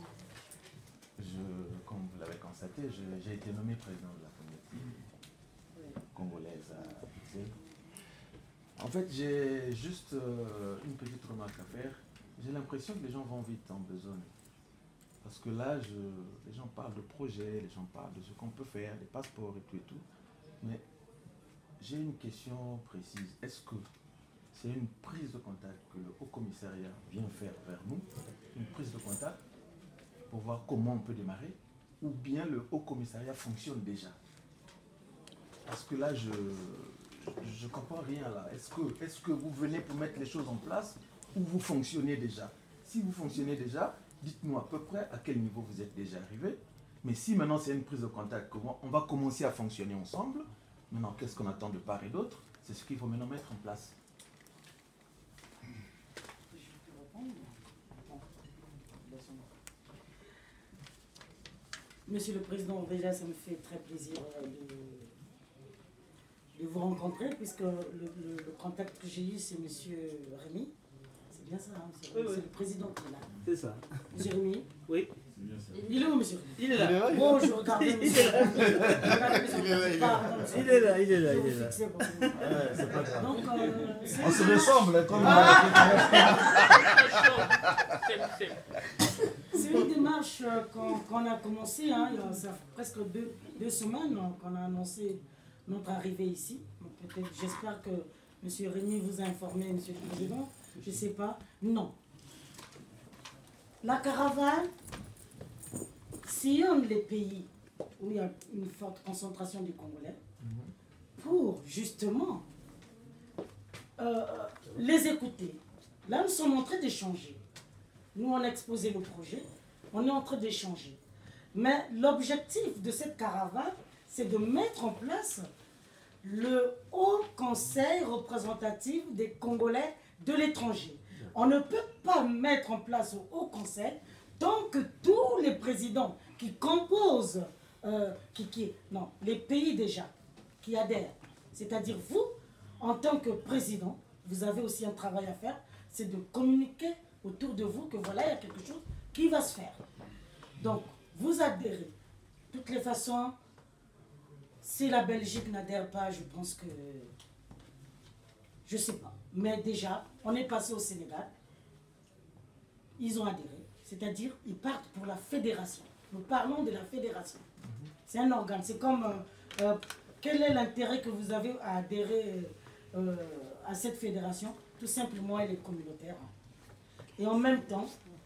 Comme vous l'avez constaté, j'ai été nommé président de la communauté congolaise à Bruxelles. En fait, j'ai juste une petite remarque à faire. J'ai l'impression que les gens vont vite en besogne. Parce que là, les gens parlent de projets, les gens parlent de ce qu'on peut faire, des passeports et tout. Mais j'ai une question précise. Est-ce que c'est une prise de contact que le Haut-Commissariat vient faire vers nous, une prise de contact pour voir comment on peut démarrer, ou bien le Haut-Commissariat fonctionne déjà? Parce que là, je ne comprends rien là. Est-ce que vous venez pour mettre les choses en place, ou vous fonctionnez déjà? Si vous fonctionnez déjà, dites-nous à peu près à quel niveau vous êtes déjà arrivé. Mais si maintenant c'est une prise de contact, on va commencer à fonctionner ensemble, maintenant qu'est-ce qu'on attend de part et d'autre? C'est ce qu'il faut maintenant mettre en place. Monsieur le Président, déjà ça me fait très plaisir de vous rencontrer, puisque le contact que j'ai eu c'est Monsieur Rémi. C'est bien ça, hein, c'est oui. le Président qui est là. C'est ça. Monsieur Rémi. Oui. Il est où, monsieur? Il est là. Bon, je regarde monsieur. Il est là. Il est là. C'est pas grave. Donc, on se ressemble comme c'est une démarche qu'on a commencé, hein, il y a presque deux semaines qu'on a annoncé notre arrivée ici. J'espère que M. Rémi vous a informé, M. le Président. Je ne sais pas. Non. La caravane sillonne les pays où il y a une forte concentration des Congolais pour justement les écouter. Là, nous sommes en train d'échanger. Nous, on a exposé le projet, on est en train d'échanger. Mais l'objectif de cette caravane, c'est de mettre en place le Haut Conseil représentatif des Congolais de l'étranger. On ne peut pas mettre en place au Haut Conseil tant que tous les présidents qui composent, les pays déjà, qui adhèrent, c'est-à-dire vous, en tant que président, vous avez aussi un travail à faire, c'est de communiquer autour de vous que voilà, il y a quelque chose qui va se faire. Donc, vous adhérez. De toutes les façons, si la Belgique n'adhère pas, je pense que... Je ne sais pas. Mais déjà, on est passé au Sénégal. Ils ont adhéré. C'est-à-dire, ils partent pour la fédération. Nous parlons de la fédération. C'est un organe. C'est comme... quel est l'intérêt que vous avez à adhérer à cette fédération? Tout simplement, elle est communautaire. Et en même temps,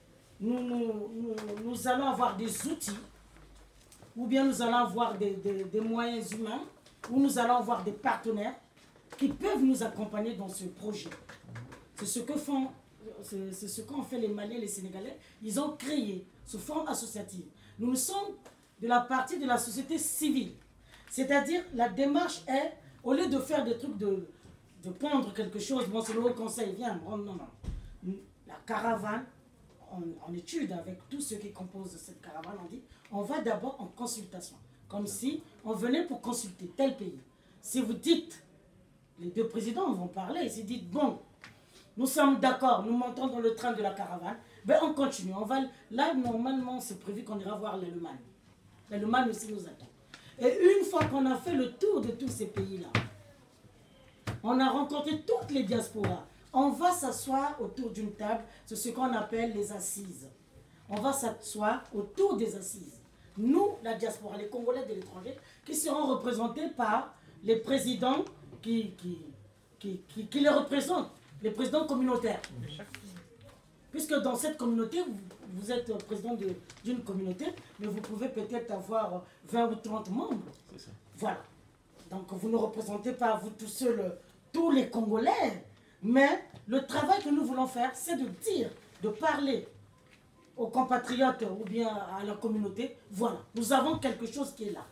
nous allons avoir des outils, ou bien nous allons avoir des moyens humains, ou nous allons avoir des partenaires qui peuvent nous accompagner dans ce projet. C'est ce qu'ont fait les Maliens et les Sénégalais. Ils ont créé ce fonds associatif. Nous sommes de la partie de la société civile. C'est-à-dire, la démarche est, au lieu de faire des trucs de pondre quelque chose, bon, c'est le Haut Conseil, viens, non. La caravane, en étude avec tous ceux qui composent cette caravane, on dit, on va d'abord en consultation. Comme si on venait pour consulter tel pays. Si vous dites, les deux présidents vont parler, et si vous dites, bon, nous sommes d'accord, nous montons dans le train de la caravane, ben on continue. Là, normalement, c'est prévu qu'on ira voir l'Allemagne. L'Allemagne aussi nous attend. Et une fois qu'on a fait le tour de tous ces pays-là, on a rencontré toutes les diasporas. On va s'asseoir autour d'une table, c'est ce qu'on appelle les assises. On va s'asseoir autour des assises. Nous, la diaspora, les Congolais de l'étranger, qui seront représentés par les présidents qui les représentent, les présidents communautaires. Puisque dans cette communauté, vous êtes président d'une communauté, mais vous pouvez peut-être avoir 20 ou 30 membres. C'est ça. Voilà. Donc vous ne représentez pas, vous tous seuls, tous les Congolais. Mais le travail que nous voulons faire, c'est de dire, de parler aux compatriotes ou bien à la communauté, voilà, nous avons quelque chose qui est là.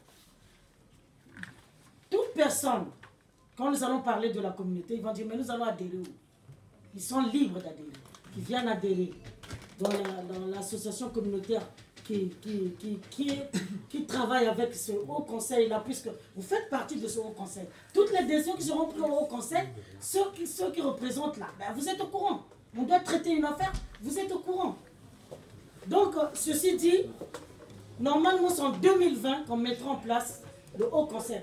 Toute personne, quand nous allons parler de la communauté, ils vont dire, mais nous allons adhérer où? Ils sont libres d'adhérer. Ils viennent adhérer dans l'association communautaire qui travaille avec ce haut conseil-là, puisque vous faites partie de ce haut conseil. Toutes les décisions qui seront prises au haut conseil, ceux qui représentent là, ben vous êtes au courant. on doit traiter une affaire, vous êtes au courant. Donc, ceci dit, normalement, c'est en 2020 qu'on mettra en place le Haut Conseil.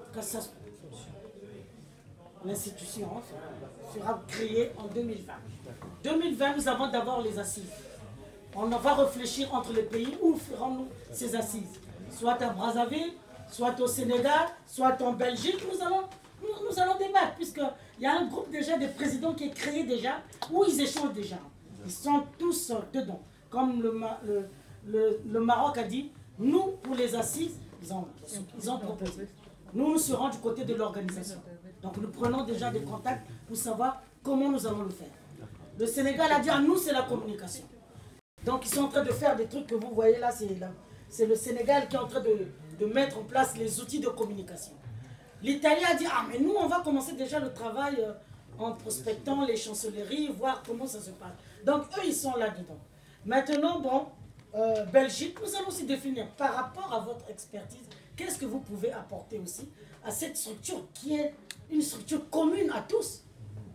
L'institution sera créée en 2020. 2020, nous avons d'abord les assises. On va réfléchir entre les pays où ferons-nous ces assises. Soit à Brazzaville, soit au Sénégal, soit en Belgique. Nous allons débattre, puisqu'il y a un groupe déjà des présidents qui est créé déjà, où ils échangent déjà. Ils sont tous dedans. Comme le Maroc a dit, nous, pour les assises, ils ont proposé. Nous serons du côté de l'organisation. Donc nous prenons déjà des contacts pour savoir comment nous allons le faire. Le Sénégal a dit à nous, c'est la communication. Donc ils sont en train de faire des trucs que vous voyez là, c'est le Sénégal qui est en train de mettre en place les outils de communication. L'Italie a dit, ah mais nous on va commencer déjà le travail en prospectant les chancelleries, voir comment ça se passe. Donc eux ils sont là-dedans. Maintenant, bon, Belgique, nous allons aussi définir par rapport à votre expertise, qu'est-ce que vous pouvez apporter aussi à cette structure qui est une structure commune à tous.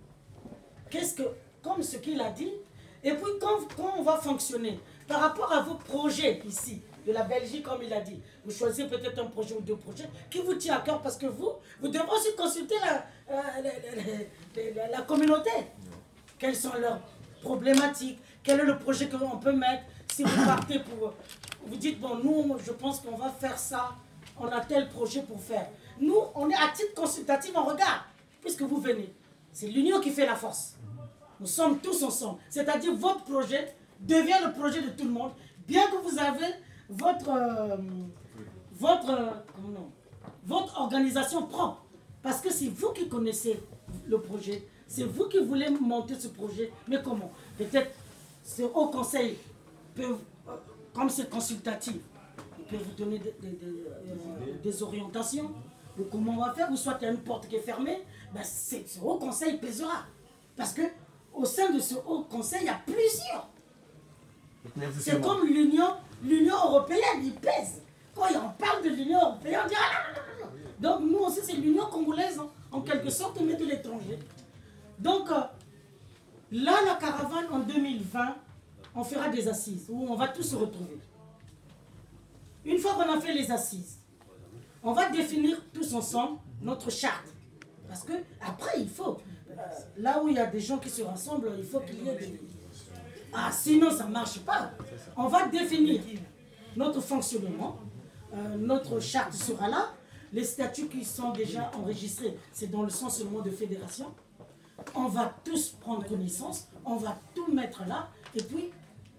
Comme ce qu'il a dit, et puis quand on va fonctionner, par rapport à vos projets ici, de la Belgique, comme il a dit, vous choisissez peut-être un projet ou deux projets qui vous tient à cœur parce que vous devez aussi consulter la communauté. Quelles sont leurs problématiques, quel est le projet qu'on peut mettre. Si vous partez pour... Vous dites, bon, nous, je pense qu'on va faire ça, on a tel projet pour faire. Nous, on est à titre consultatif, on regarde, puisque vous venez. C'est l'union qui fait la force. Nous sommes tous ensemble. C'est-à-dire, votre projet devient le projet de tout le monde, bien que vous avez votre organisation propre. Parce que c'est vous qui connaissez le projet, c'est vous qui voulez monter ce projet. Mais comment? Peut-être ce haut conseil peut, comme c'est consultatif, il peut vous donner des orientations de comment on va faire, ou soit il y a une porte qui est fermée, ben ce haut conseil pèsera. Parce que au sein de ce haut conseil, il y a plusieurs. C'est comme l'Union européenne, il pèse. Quand on parle de l'Union européenne, on dit ah, donc nous aussi c'est l'Union congolaise, hein, en quelque sorte, mais de l'étranger. Donc là, la caravane en 2020, on fera des assises où on va tous se retrouver. Une fois qu'on a fait les assises, on va définir tous ensemble notre charte. Parce que après, il faut, là où il y a des gens qui se rassemblent, il faut qu'il y ait des... Ah, sinon ça ne marche pas. On va définir notre fonctionnement, notre charte sera là, les statuts qui sont déjà enregistrés, c'est dans le sens seulement de fédération. On va tous prendre connaissance, on va tout mettre là, et puis,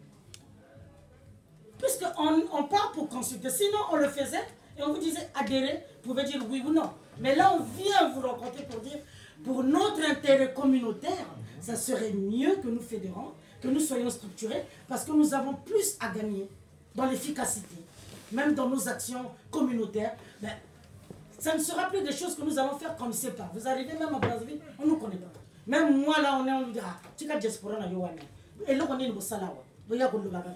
puisqu'on part pour consulter, sinon on le faisait, et on vous disait adhérer, vous pouvez dire oui ou non. Mais là, on vient vous rencontrer pour dire, pour notre intérêt communautaire, ça serait mieux que nous fédérons, que nous soyons structurés, parce que nous avons plus à gagner dans l'efficacité, même dans nos actions communautaires. Ben, ça ne sera plus des choses que nous allons faire comme c'est pas. Vous arrivez même à Brazzaville, on ne nous connaît pas. Même moi là, on nous dira, tu as diaspora na yowane. Et là, on est au Salawa. Il y a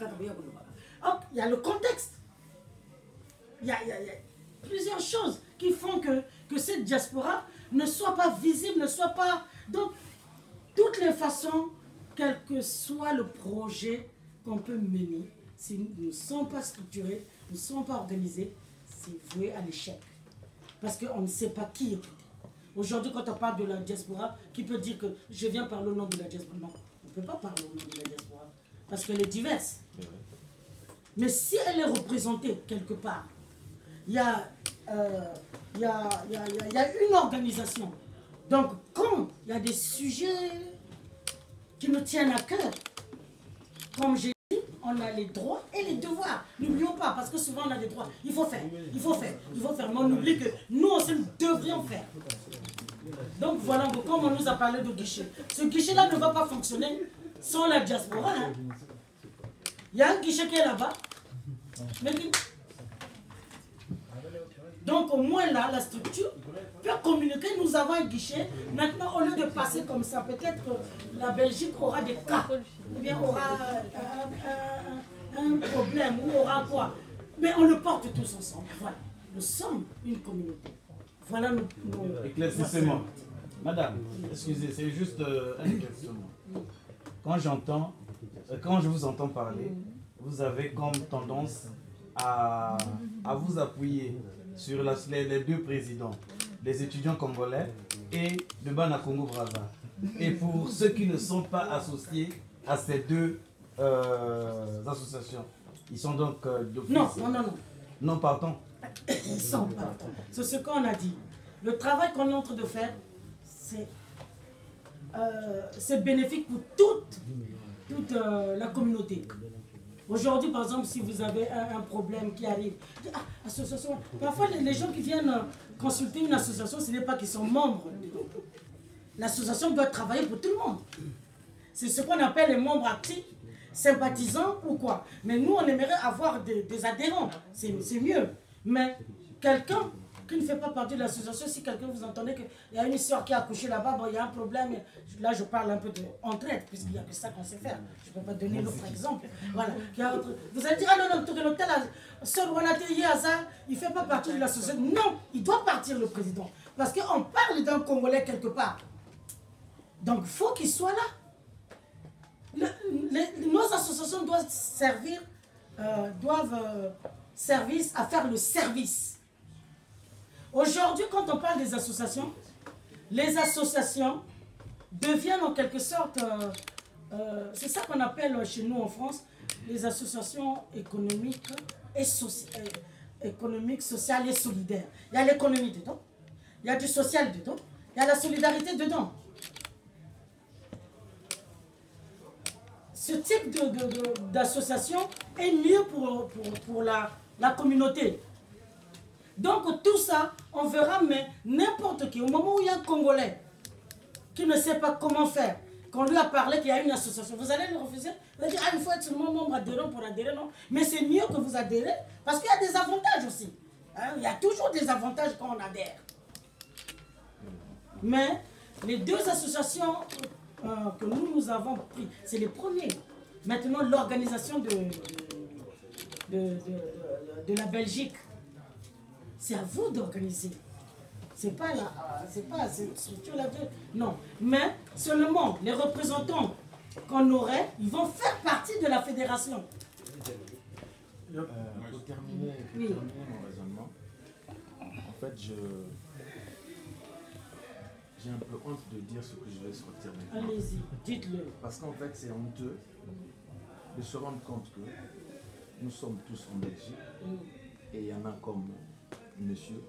le contexte. Il y a plusieurs choses qui font que cette diaspora ne soit pas visible, ne soit pas... Donc, toutes les façons, quel que soit le projet qu'on peut mener, si nous ne sommes pas structurés, nous ne sommes pas organisés, c'est voué à l'échec. Parce qu'on ne sait pas qui écouter. Aujourd'hui, quand on parle de la diaspora, qui peut dire que je viens parler au nom de la diaspora? Non, on ne peut pas parler au nom de la diaspora, parce qu'elle est diverse. Mais si elle est représentée quelque part, il y a une organisation. Donc, quand il y a des sujets qui nous tiennent à cœur, comme j'ai dit, on a les droits et les devoirs. N'oublions pas, parce que souvent on a des droits. Il faut faire, il faut faire, il faut faire. Mais on oublie que nous aussi, nous devrions faire. Donc voilà, comme on nous a parlé de guichet. Ce guichet-là ne va pas fonctionner sans la diaspora. Hein. Il y a un guichet qui est là-bas. Donc au moins là, la structure peut communiquer, nous avons un guichet. Maintenant, au lieu de passer comme ça, peut-être que la Belgique aura des cas, ou bien aura un problème, ou aura quoi. Mais on le porte tous ensemble. Voilà, nous sommes une communauté. Voilà nos... Éclaircissez-moi. Madame, excusez, c'est juste un éclaircissement. quand je vous entends parler, vous avez comme tendance à vous appuyer sur les deux présidents, les étudiants congolais et le Bana Congo-Brazza. Et pour ceux qui ne sont pas associés à ces deux associations, ils sont donc d'office. Non. Non, pardon. Ils sont pas. C'est ce qu'on a dit. Le travail qu'on est en train de faire, c'est bénéfique pour toute la communauté. Aujourd'hui, par exemple, si vous avez un problème qui arrive, association. Parfois, les gens qui viennent consulter une association, ce n'est pas qu'ils sont membres. L'association doit travailler pour tout le monde. C'est ce qu'on appelle les membres actifs, sympathisants ou quoi. Mais nous, on aimerait avoir des adhérents. C'est mieux. Mais quelqu'un qui ne fait pas partie de l'association, si quelqu'un vous entendez qu'il y a une histoire qui a accouché là-bas, bon, il y a un problème, là je parle un peu d'entraide, puisqu'il n'y a que ça qu'on sait faire. Je ne peux pas donner l'autre exemple. Voilà. Vous allez dire, ah non, tel Sœur Wanaté Yaza, il ne fait pas partie de l'association. Non, il doit partir le président. Parce qu'on parle d'un Congolais quelque part. Donc il faut qu'il soit là. Nos associations doivent servir à faire le service. Aujourd'hui, quand on parle des associations, les associations deviennent en quelque sorte, c'est ça qu'on appelle chez nous en France, les associations économiques, sociales et solidaires. Il y a l'économie dedans, il y a du social dedans, il y a la solidarité dedans. Ce type d'association est mieux pour la communauté. Donc tout ça, on verra, mais n'importe qui, au moment où il y a un Congolais qui ne sait pas comment faire, qu'on lui a parlé qu'il y a une association, vous allez le refuser, vous allez dire, ah, il faut être seulement membre adhérent pour adhérer, non. Mais c'est mieux que vous adhérez, parce qu'il y a des avantages aussi. Hein? Il y a toujours des avantages quand on adhère. Mais les deux associations que nous avons pris, c'est les premiers. Maintenant, l'organisation de la Belgique, c'est à vous d'organiser. C'est pas cette structure-là. Non. Mais seulement les représentants qu'on aurait, ils vont faire partie de la fédération. Pour terminer mon raisonnement, en fait, j'ai un peu honte de dire ce que je vais sortir maintenant. Allez-y, dites-le. Parce qu'en fait, c'est honteux de se rendre compte que nous sommes tous en Belgique et il y en a comme monsieur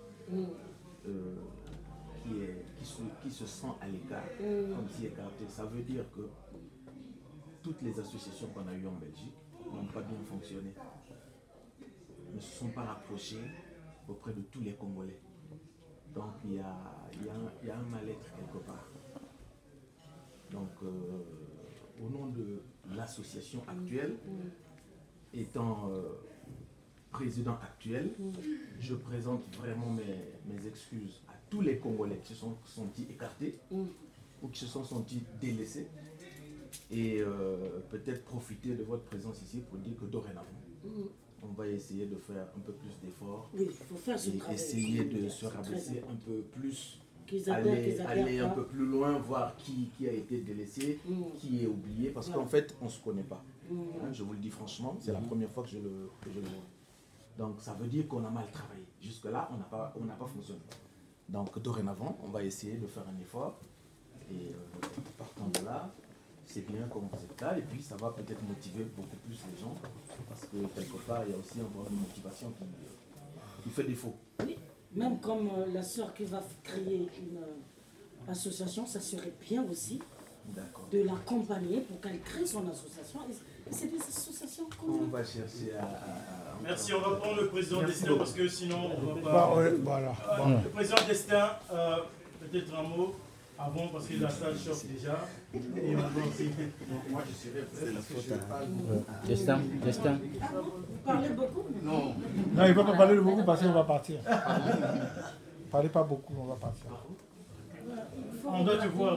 qui se sent à l'écart, comme si écarté. Ça veut dire que toutes les associations qu'on a eues en Belgique n'ont pas bien fonctionné, ne se sont pas rapprochées auprès de tous les Congolais. Donc il y a un mal-être quelque part. Donc au nom de l'association actuelle, étant président actuel, je présente vraiment mes excuses à tous les Congolais qui se sont sentis écartés ou qui se sont sentis délaissés et peut-être profiter de votre présence ici pour dire que dorénavant, on va essayer de faire un peu plus d'efforts et essayer de se rabaisser un peu plus, aller un peu plus loin, voir qui a été délaissé, qui est oublié, parce qu'en fait, on ne se connaît pas. Hein, je vous le dis franchement, c'est la première fois que je le vois. Donc ça veut dire qu'on a mal travaillé. Jusque-là, on n'a pas fonctionné. Donc dorénavant, on va essayer de faire un effort. Et partant de là, c'est bien comme vous êtes là. Et puis ça va peut-être motiver beaucoup plus les gens. Parce que quelque part, il y a aussi encore une motivation qui fait défaut. Oui, même comme la sœur qui va créer une association, ça serait bien aussi de l'accompagner pour qu'elle crée son association. Et c'est des associations communes. On va chercher à... Merci, on va prendre le président Destin parce que sinon on va pas... Voilà. Le président Destin, peut-être un mot avant parce que la salle chauffe déjà. Et on va aussi... Moi je serais prêt parce que je parle Destin. Vous parlez beaucoup? Non, il ne va pas parler beaucoup parce qu'on va partir. Ne parlez pas beaucoup, on va partir. On doit te voir.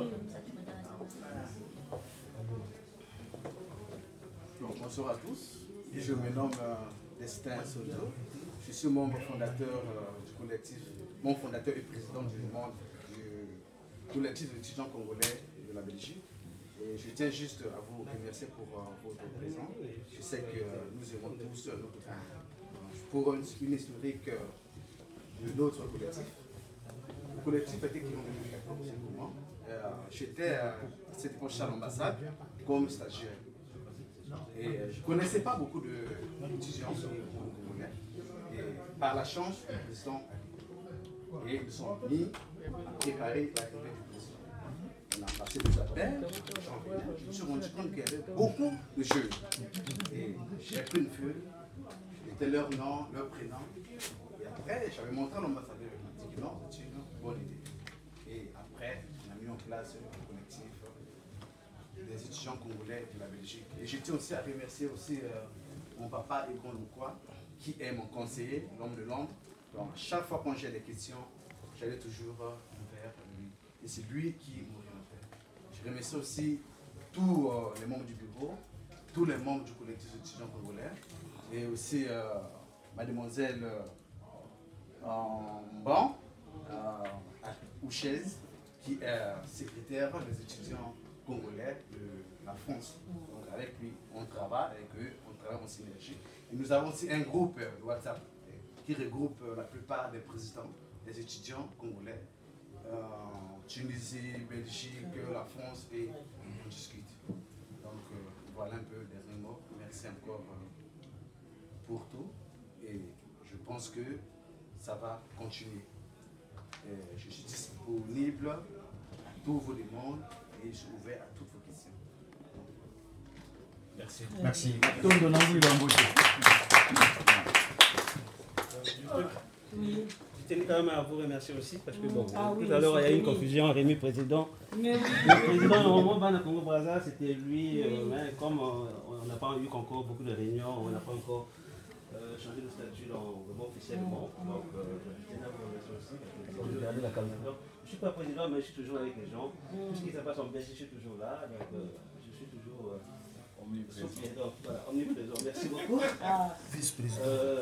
Bonsoir à tous, je me nomme Destin Soto, je suis membre fondateur du collectif, membre fondateur et président du collectif d'étudiants congolais de la Belgique. Et Et je tiens juste à vous remercier pour votre présence. Je sais que nous aurons tous notre pour une historique de notre collectif. Le collectif était qui en 2014, c'est pour moi. J'étais à cette époque à l'ambassade comme stagiaire. Et je ne connaissais pas beaucoup d'étudiants congolais. Et par la chance, ils sont mis à préparer l'arrivée du président. On a passé des appels, je me suis rendu compte qu'il y avait beaucoup de jeunes. Et j'ai pris une feuille, c'était leur nom, leur prénom. Et après, j'avais montré à l'ambassadeur, il m'a dit que non, c'est une bonne idée. Et après, on a mis en place un collectif des étudiants congolais de la Belgique. Et je tiens aussi à remercier aussi mon papa Egon Lukwa, qui est mon conseiller, l'homme de l'ombre. Donc, chaque fois quand j'ai des questions, j'allais toujours vers lui. Et c'est lui qui m'orientait. Je remercie aussi tous les membres du bureau, tous les membres du collectif étudiant congolais, et aussi mademoiselle Ban Ouchez, qui est secrétaire des étudiants congolais de la France. Donc avec lui, on travaille, avec eux, on travaille en synergie. Et nous avons aussi un groupe de WhatsApp qui regroupe la plupart des présidents des étudiants congolais. Tunisie, Belgique, la France, et on discute. Donc voilà un peu les derniers mots. Merci encore pour tout. Et je pense que ça va continuer. Et je suis disponible à tous vos demandes et je suis ouvert à toutes vos questions. Merci. Merci. Je tenais quand même à vous remercier aussi parce que bon, tout oui, à l'heure il y a eu une confusion, Rémi président. Le président normalement Bana Congo Brazza, c'était lui, mais comme on n'a pas eu encore beaucoup de réunions, on n'a pas encore changé de statut vraiment officiellement. Donc je tenais à vous remercier aussi parce que je regardais la caméra. Je ne suis pas président mais je suis toujours avec les gens. Tout ce qui se passe en Belgique, je suis toujours là. Donc je suis toujours omniprésent. Voilà, omniprésent. Merci beaucoup. Vice-président.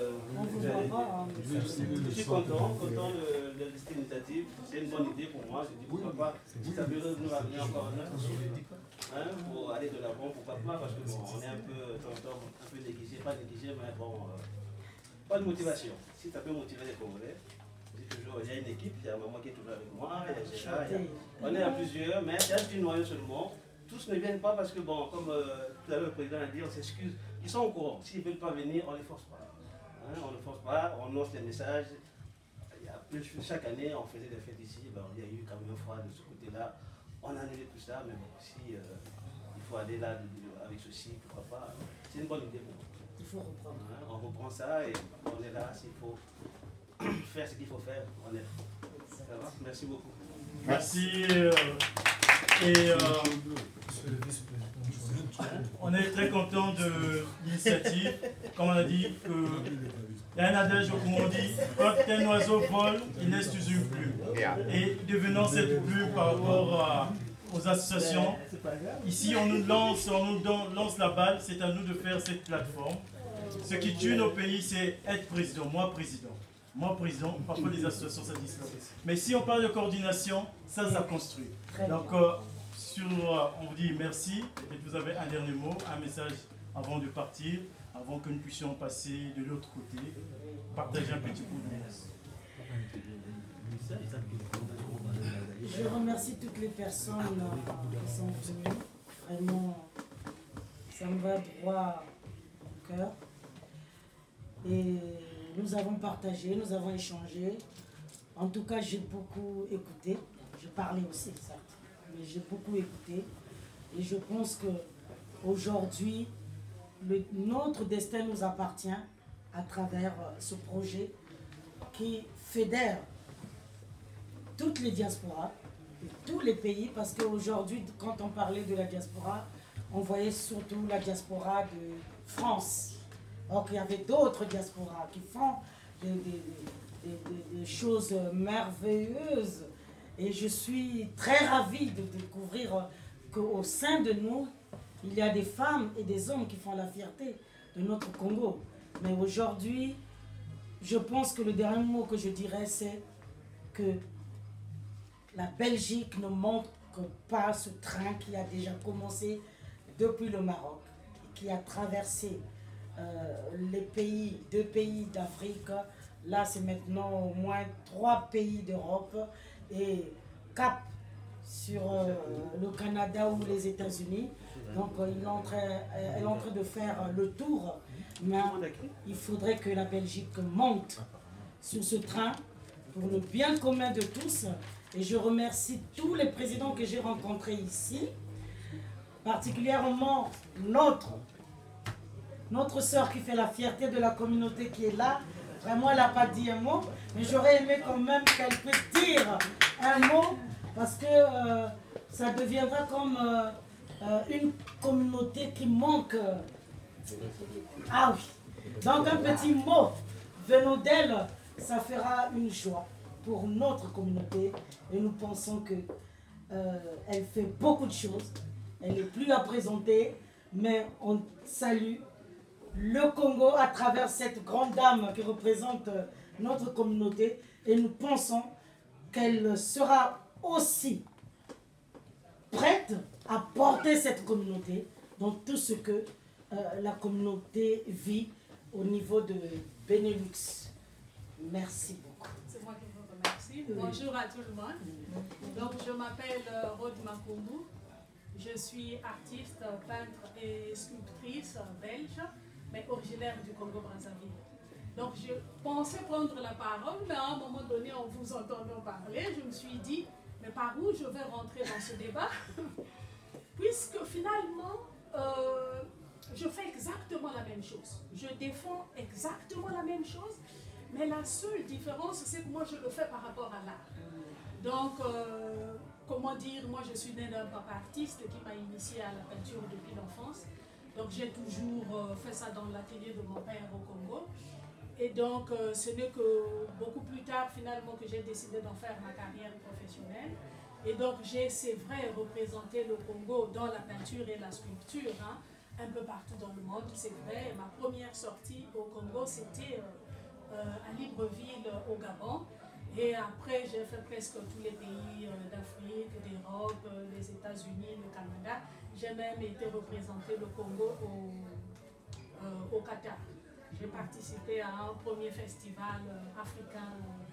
Je suis content de cette initiative. C'est une bonne idée pour moi. Je dis pourquoi pas. Si ça veut nous ramener encore un autre pour aller de l'avant, pourquoi pas. Parce que bon, on est un peu négligé, pas négligé, mais bon, pas de motivation. Si ça peut motiver les Congolais, je dis toujours, il y a une équipe, il y a maman qui est toujours avec moi, il y a Gérard, on est à plusieurs, mais il y a un petit noyau seulement. Tous ne viennent pas parce que, bon, comme tout à l'heure le président a dit, on s'excuse. Ils sont au courant. S'ils ne veulent pas venir, on ne les force pas. On ne force pas, on lance les messages. Chaque année, on faisait des fêtes ici. Ben, il y a eu quand même un froid de ce côté-là. On a annulé tout ça, mais bon, si il faut aller là avec ceci, pourquoi pas. C'est une bonne idée pour moi. Il faut reprendre. On reprend ça et on est là. S'il faut faire ce qu'il faut faire, on est là. Ça va? Merci beaucoup. Merci. On est très content de l'initiative. Comme on a dit, il y a un adage où on dit quand un oiseau vole, il laisse toujours une plume. Et devenant cette plume par rapport aux associations, ici on nous lance la balle, c'est à nous de faire cette plateforme. Ce qui tue nos pays, c'est être président, moi président. Moi, président, parfois les associations, ça disloque. Mais si on parle de coordination, ça construit. Donc, on vous dit merci. Et vous avez un dernier mot, un message avant de partir, avant que nous puissions passer de l'autre côté, partager un petit coup de messe. Je remercie toutes les personnes qui sont venues. Vraiment, ça me va droit au cœur. Et nous avons partagé, nous avons échangé. En tout cas, j'ai beaucoup écouté. Je parlais aussi, certes, mais j'ai beaucoup écouté. Et je pense qu'aujourd'hui, notre destin nous appartient à travers ce projet qui fédère toutes les diasporas, tous les pays, parce qu'aujourd'hui, quand on parlait de la diaspora, on voyait surtout la diaspora de France. Or qu'il y avait d'autres diasporas qui font des choses merveilleuses. Et je suis très ravie de découvrir qu'au sein de nous, il y a des femmes et des hommes qui font la fierté de notre Congo. Mais aujourd'hui, je pense que le dernier mot que je dirais, c'est que la Belgique ne manque par ce train qui a déjà commencé depuis le Maroc, qui a traversé les pays, 2 pays d'Afrique. Là, c'est maintenant au moins 3 pays d'Europe et cap sur le Canada ou les États-Unis. Donc, elle est en train de faire le tour. Mais il faudrait que la Belgique monte sur ce train pour le bien commun de tous. Et je remercie tous les présidents que j'ai rencontrés ici, particulièrement notre sœur qui fait la fierté de la communauté qui est là. Vraiment, elle n'a pas dit un mot, mais j'aurais aimé quand même qu'elle puisse dire un mot, parce que ça deviendra comme une communauté qui manque. Ah oui. Donc un petit mot venant d'elle, ça fera une joie pour notre communauté. Et nous pensons que elle fait beaucoup de choses. Elle n'est plus à présenter, mais on salue le Congo à travers cette grande dame qui représente notre communauté. Et nous pensons qu'elle sera aussi prête à porter cette communauté dans tout ce que la communauté vit au niveau de Benelux. Merci beaucoup. C'est moi qui vous remercie. Bonjour à tout le monde. Donc, je m'appelle Rode Makumbu. Je suis artiste, peintre et sculptrice belge, mais originaire du Congo-Brazzaville. Donc, je pensais prendre la parole, mais à un moment donné, en vous entendant parler, je me suis dit, mais par où je vais rentrer dans ce débat? Puisque finalement, je fais exactement la même chose. Je défends exactement la même chose, mais la seule différence, c'est que moi, je le fais par rapport à l'art. Donc, comment dire, moi, je suis née d'un papa artiste qui m'a initiée à la peinture depuis l'enfance. Donc, j'ai toujours fait ça dans l'atelier de mon père au Congo. Et donc, ce n'est que beaucoup plus tard, finalement, que j'ai décidé d'en faire ma carrière professionnelle. Et donc, j'ai, c'est vrai, représenté le Congo dans la peinture et la sculpture, hein, un peu partout dans le monde, c'est vrai. Ma première sortie au Congo, c'était à Libreville, au Gabon. Et après, j'ai fait presque tous les pays d'Afrique, d'Europe, les États-Unis, le Canada. J'ai même été représenter le Congo au Qatar. J'ai participé à un premier festival africain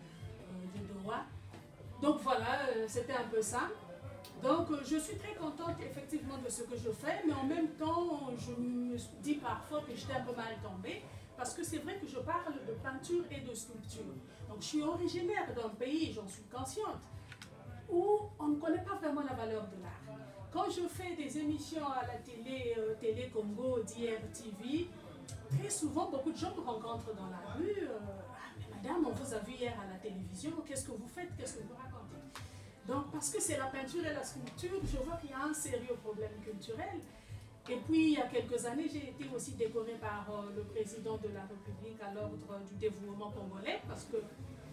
de Doha. Donc voilà, c'était un peu ça. Donc je suis très contente effectivement de ce que je fais, mais en même temps, je me dis parfois que j'étais un peu mal tombée, parce que c'est vrai que je parle de peinture et de sculpture. Donc je suis originaire d'un pays, j'en suis consciente, où on ne connaît pas vraiment la valeur de l'art. Quand je fais des émissions à la télé Congo, d'IRTV, très souvent, beaucoup de gens me rencontrent dans la rue. Ah, mais madame, on vous a vu hier à la télévision, qu'est-ce que vous faites, qu'est-ce que vous racontez? Donc, parce que c'est la peinture et la sculpture, je vois qu'il y a un sérieux problème culturel. Et puis, il y a quelques années, j'ai été aussi décorée par le président de la République à l'ordre du dévouement congolais, parce que,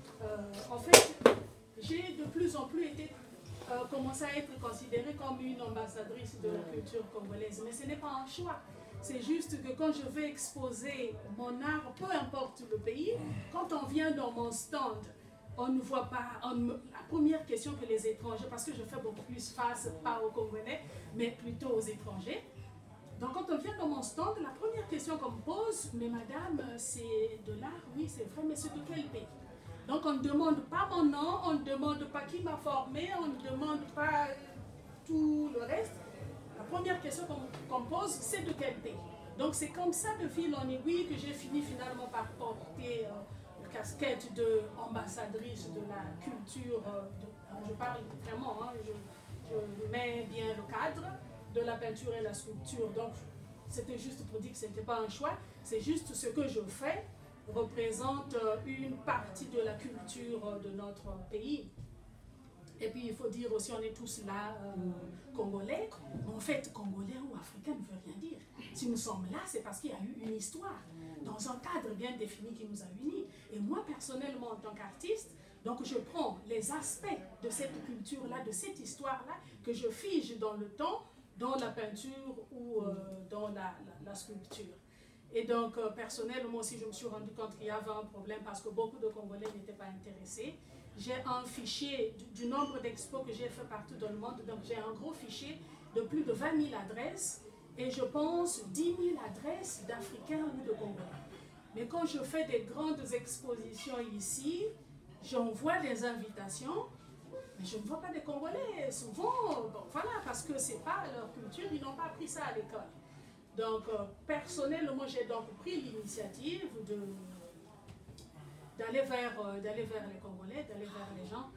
en fait, j'ai de plus en plus été commencé à être considérée comme une ambassadrice de la culture congolaise. Mais ce n'est pas un choix. C'est juste que quand je vais exposer mon art, peu importe le pays, quand on vient dans mon stand, on ne voit pas, la première question que les étrangers, parce que je fais beaucoup plus face, pas aux Congolais, mais plutôt aux étrangers. Donc quand on vient dans mon stand, la première question qu'on me pose, mais madame, c'est de l'art? Oui, c'est vrai, mais c'est de quel pays? Donc on ne demande pas mon nom, on ne demande pas qui m'a formé, on ne demande pas tout le reste. La première question qu'on me pose, c'est de quel pays? Donc c'est comme ça, de fil en aiguille, que j'ai fini finalement par porter une casquette d'ambassadrice de la culture. Je parle vraiment, hein, je mets bien le cadre de la peinture et la sculpture. Donc c'était juste pour dire que ce n'était pas un choix, c'est juste ce que je fais représente une partie de la culture de notre pays. Et puis il faut dire aussi, on est tous là, Congolais. En fait, Congolais ou Africain ne veut rien dire. Si nous sommes là, c'est parce qu'il y a eu une histoire, dans un cadre bien défini qui nous a unis. Et moi, personnellement, en tant qu'artiste, donc je prends les aspects de cette culture-là, de cette histoire-là, que je fige dans le temps, dans la peinture ou dans la sculpture. Et donc, personnellement aussi, je me suis rendu compte qu'il y avait un problème parce que beaucoup de Congolais n'étaient pas intéressés. j'ai un fichier du nombre d'expos que j'ai fait partout dans le monde. Donc j'ai un gros fichier de plus de 20 000 adresses et je pense 10 000 adresses d'Africains ou de Congolais. Mais quand je fais des grandes expositions ici, j'envoie des invitations, mais je ne vois pas des Congolais. Souvent, bon, voilà, parce que ce n'est pas leur culture, ils n'ont pas appris ça à l'école. Donc, personnellement, j'ai donc pris l'initiative d'aller vers les Congolais, d'aller vers les gens.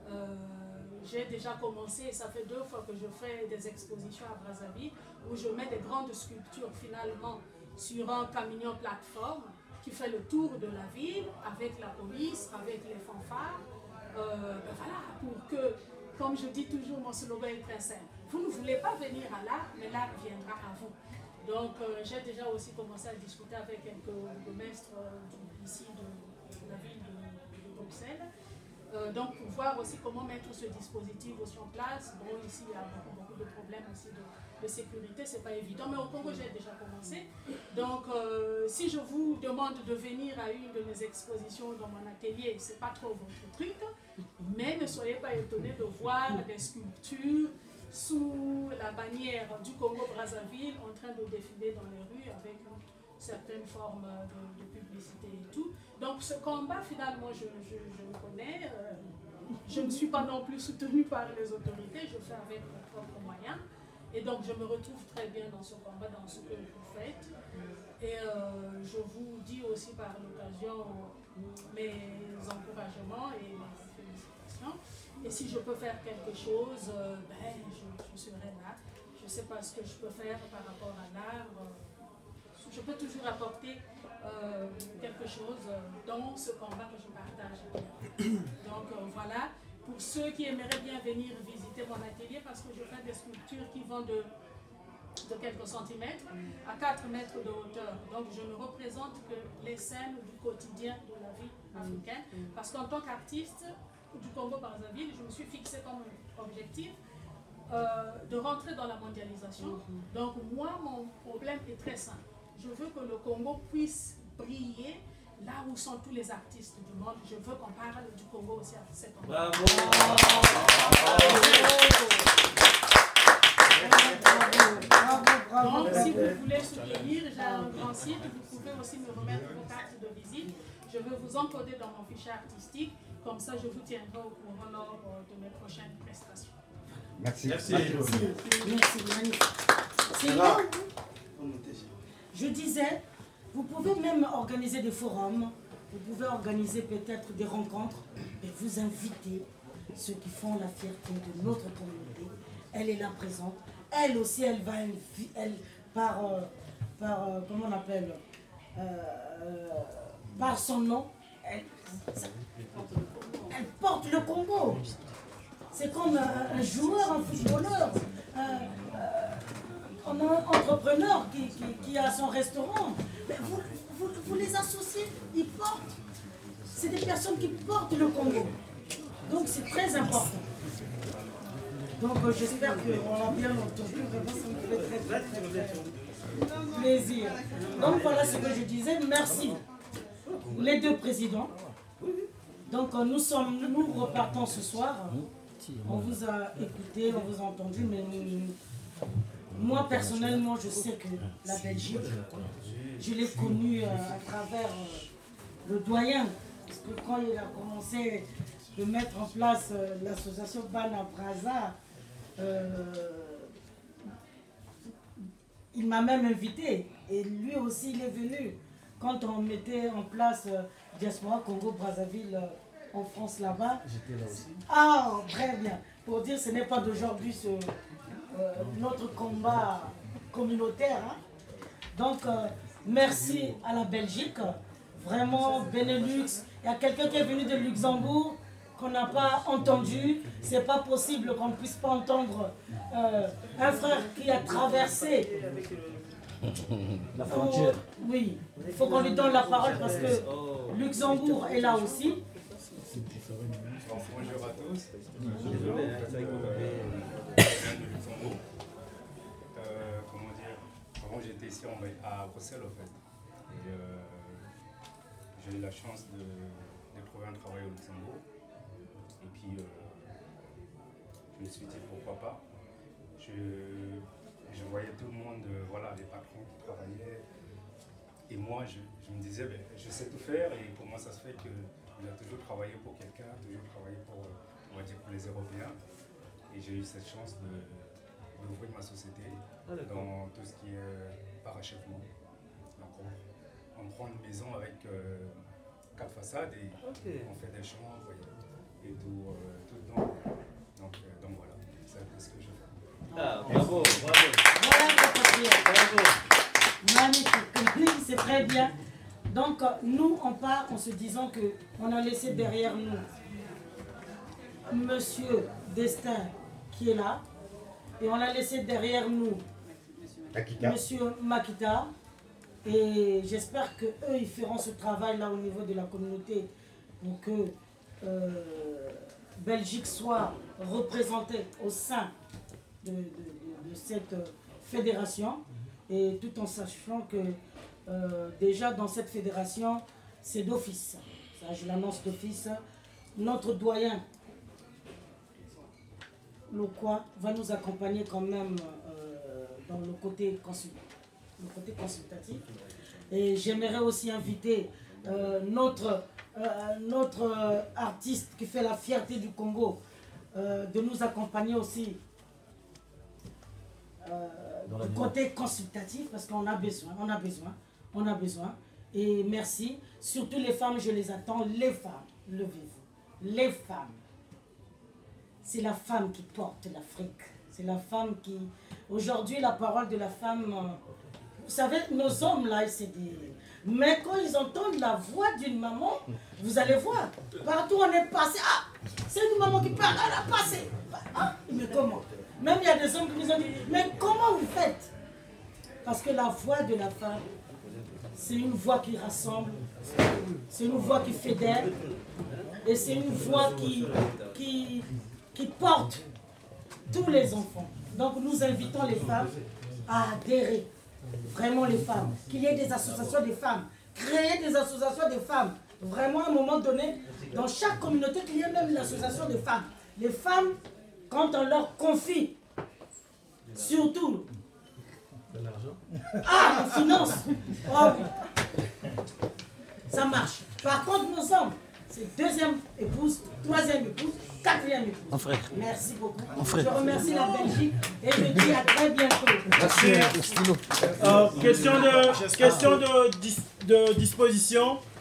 J'ai déjà commencé, ça fait 2 fois que je fais des expositions à Brazzaville, où je mets des grandes sculptures finalement sur un camion plateforme qui fait le tour de la ville avec la police, avec les fanfares. Ben voilà, pour que, comme je dis toujours, mon slogan est très simple. Vous ne voulez pas venir à l'art, mais l'art viendra à vous. Donc j'ai déjà aussi commencé à discuter avec quelques bourgmestres ici de la ville de Bruxelles. Donc pour voir aussi comment mettre ce dispositif aussi en place. Bon, ici il y a beaucoup de problèmes aussi de sécurité, c'est pas évident, mais au Congo j'ai déjà commencé. Donc si je vous demande de venir à une de mes expositions dans mon atelier, c'est pas trop votre truc, mais ne soyez pas étonnés de voir des sculptures sous la bannière du Congo-Brazzaville en train de défiler dans les rues avec une certaine forme de publicité et tout. Donc ce combat, finalement, je le connais. Je ne suis pas non plus soutenue par les autorités, je fais avec mes propres moyens. Et donc je me retrouve très bien dans ce combat, dans ce que vous faites. Et je vous dis aussi par l'occasion mes encouragements et mes félicitations. Et si je peux faire quelque chose, ben, je serai là. Je ne sais pas ce que je peux faire par rapport à l'art. Je peux toujours apporter quelque chose dans ce combat que je partage. Donc voilà, pour ceux qui aimeraient bien venir visiter mon atelier, parce que je fais des sculptures qui vont de quelques centimètres à 4 mètres de hauteur. Donc je ne représente que les scènes du quotidien de la vie africaine, parce qu'en tant qu'artiste du Congo-Brazzaville, je me suis fixé comme objectif de rentrer dans la mondialisation. Donc moi, mon problème est très simple. Je veux que le Congo puisse briller là où sont tous les artistes du monde. Je veux qu'on parle du Congo aussi à cet endroit. Bravo. Donc si vous voulez soutenir, j'ai un grand site, vous pouvez aussi me remettre vos cartes de visite. Je vais vous encoder dans mon fichier artistique, comme ça je vous tiendrai au courant lors de mes prochaines prestations. Merci. Merci. C'est là. Je disais, vous pouvez même organiser des forums, vous pouvez organiser peut-être des rencontres et vous inviter ceux qui font la fierté de notre communauté. Elle est là présente. Elle aussi, elle va, comment on appelle, par son nom, elle porte le Congo. C'est comme un joueur, un footballeur, un entrepreneur qui a son restaurant. Mais vous les associez, ils portent. C'est des personnes qui portent le Congo. Donc c'est très important. Donc j'espère qu'on l'a bien entendu. Vraiment, ça me fait très plaisir. Donc voilà ce que je disais. Merci les 2 présidents. Donc nous repartons ce soir. On vous a écouté, on vous a entendu, mais moi personnellement, je sais que la Belgique, je l'ai connue à travers le doyen. Parce que quand il a commencé de mettre en place l'association Bana Brazza, il m'a même invité. Et lui aussi, il est venu. Quand on mettait en place Diaspora Congo-Brazzaville en France là-bas. J'étais là aussi. Ah, très bien. Pour dire, ce n'est pas d'aujourd'hui notre combat communautaire. Hein. Donc, merci à la Belgique. Vraiment, Benelux. Il y a quelqu'un qui est venu de Luxembourg qu'on n'a pas entendu. C'est pas possible qu'on ne puisse pas entendre un frère qui a traversé la frontière. Oui, il faut qu'on lui donne la parole parce que Luxembourg est là aussi. Bonjour à tous. Comment dire, avant j'étais ici à Bruxelles en fait. Et j'ai eu la chance de trouver un travail au Luxembourg. Et puis, je me suis dit pourquoi pas. Je voyais tout le monde, voilà, les patrons qui travaillaient. Et moi, je me disais, ben, je sais tout faire et comment ça se fait que j'ai toujours travaillé pour quelqu'un, toujours travaillé pour, on va dire, pour les Européens. Et j'ai eu cette chance d'ouvrir ma société dans tout ce qui est parachèvement. Donc on prend une maison avec 4 façades et on fait des chambres et tout dedans. Donc voilà, c'est un peu ce que je fais. Ah, bravo, bravo. Voilà, bravo. Magnifique, c'est très bien. Donc nous, on part en se disant qu'on a laissé derrière nous Monsieur Destin qui est là, et on a laissé derrière nous Monsieur Makita, et j'espère qu'eux ils feront ce travail là au niveau de la communauté pour que Belgique soit représentée au sein de cette fédération, et tout en sachant que déjà dans cette fédération c'est d'office, ça je l'annonce d'office, notre doyen Lokwa va nous accompagner quand même dans le côté consultatif. Et j'aimerais aussi inviter notre artiste qui fait la fierté du Congo de nous accompagner aussi du côté consultatif, parce qu'on a besoin. Et merci. Surtout les femmes, je les attends. Les femmes, levez-vous. Les femmes. C'est la femme qui porte l'Afrique. C'est la femme qui... Aujourd'hui, la parole de la femme... Vous savez, nos hommes, là, c'est des... Mais quand ils entendent la voix d'une maman, vous allez voir. Partout, on est passé. Ah, c'est une maman qui parle. Elle a passé. Ah, mais comment? Même il y a des hommes qui nous ont dit, mais comment vous faites? Parce que la voix de la femme, c'est une voix qui rassemble. C'est une voix qui fédère. Et c'est une voix qui porte tous les enfants. Donc nous invitons les femmes à adhérer, vraiment les femmes, qu'il y ait des associations de femmes, créer des associations de femmes, vraiment à un moment donné, dans chaque communauté, qu'il y ait même une association de femmes. Les femmes, quand on leur confie, surtout, de l'argent. Ah, on finance, oh oui, ça marche. Par contre, nos hommes, c'est deuxième épouse, troisième épouse, quatrième épouse. Mon frère. Merci beaucoup. Mon frère. Je remercie la Belgique et je dis à très bientôt. Merci. Question de disposition.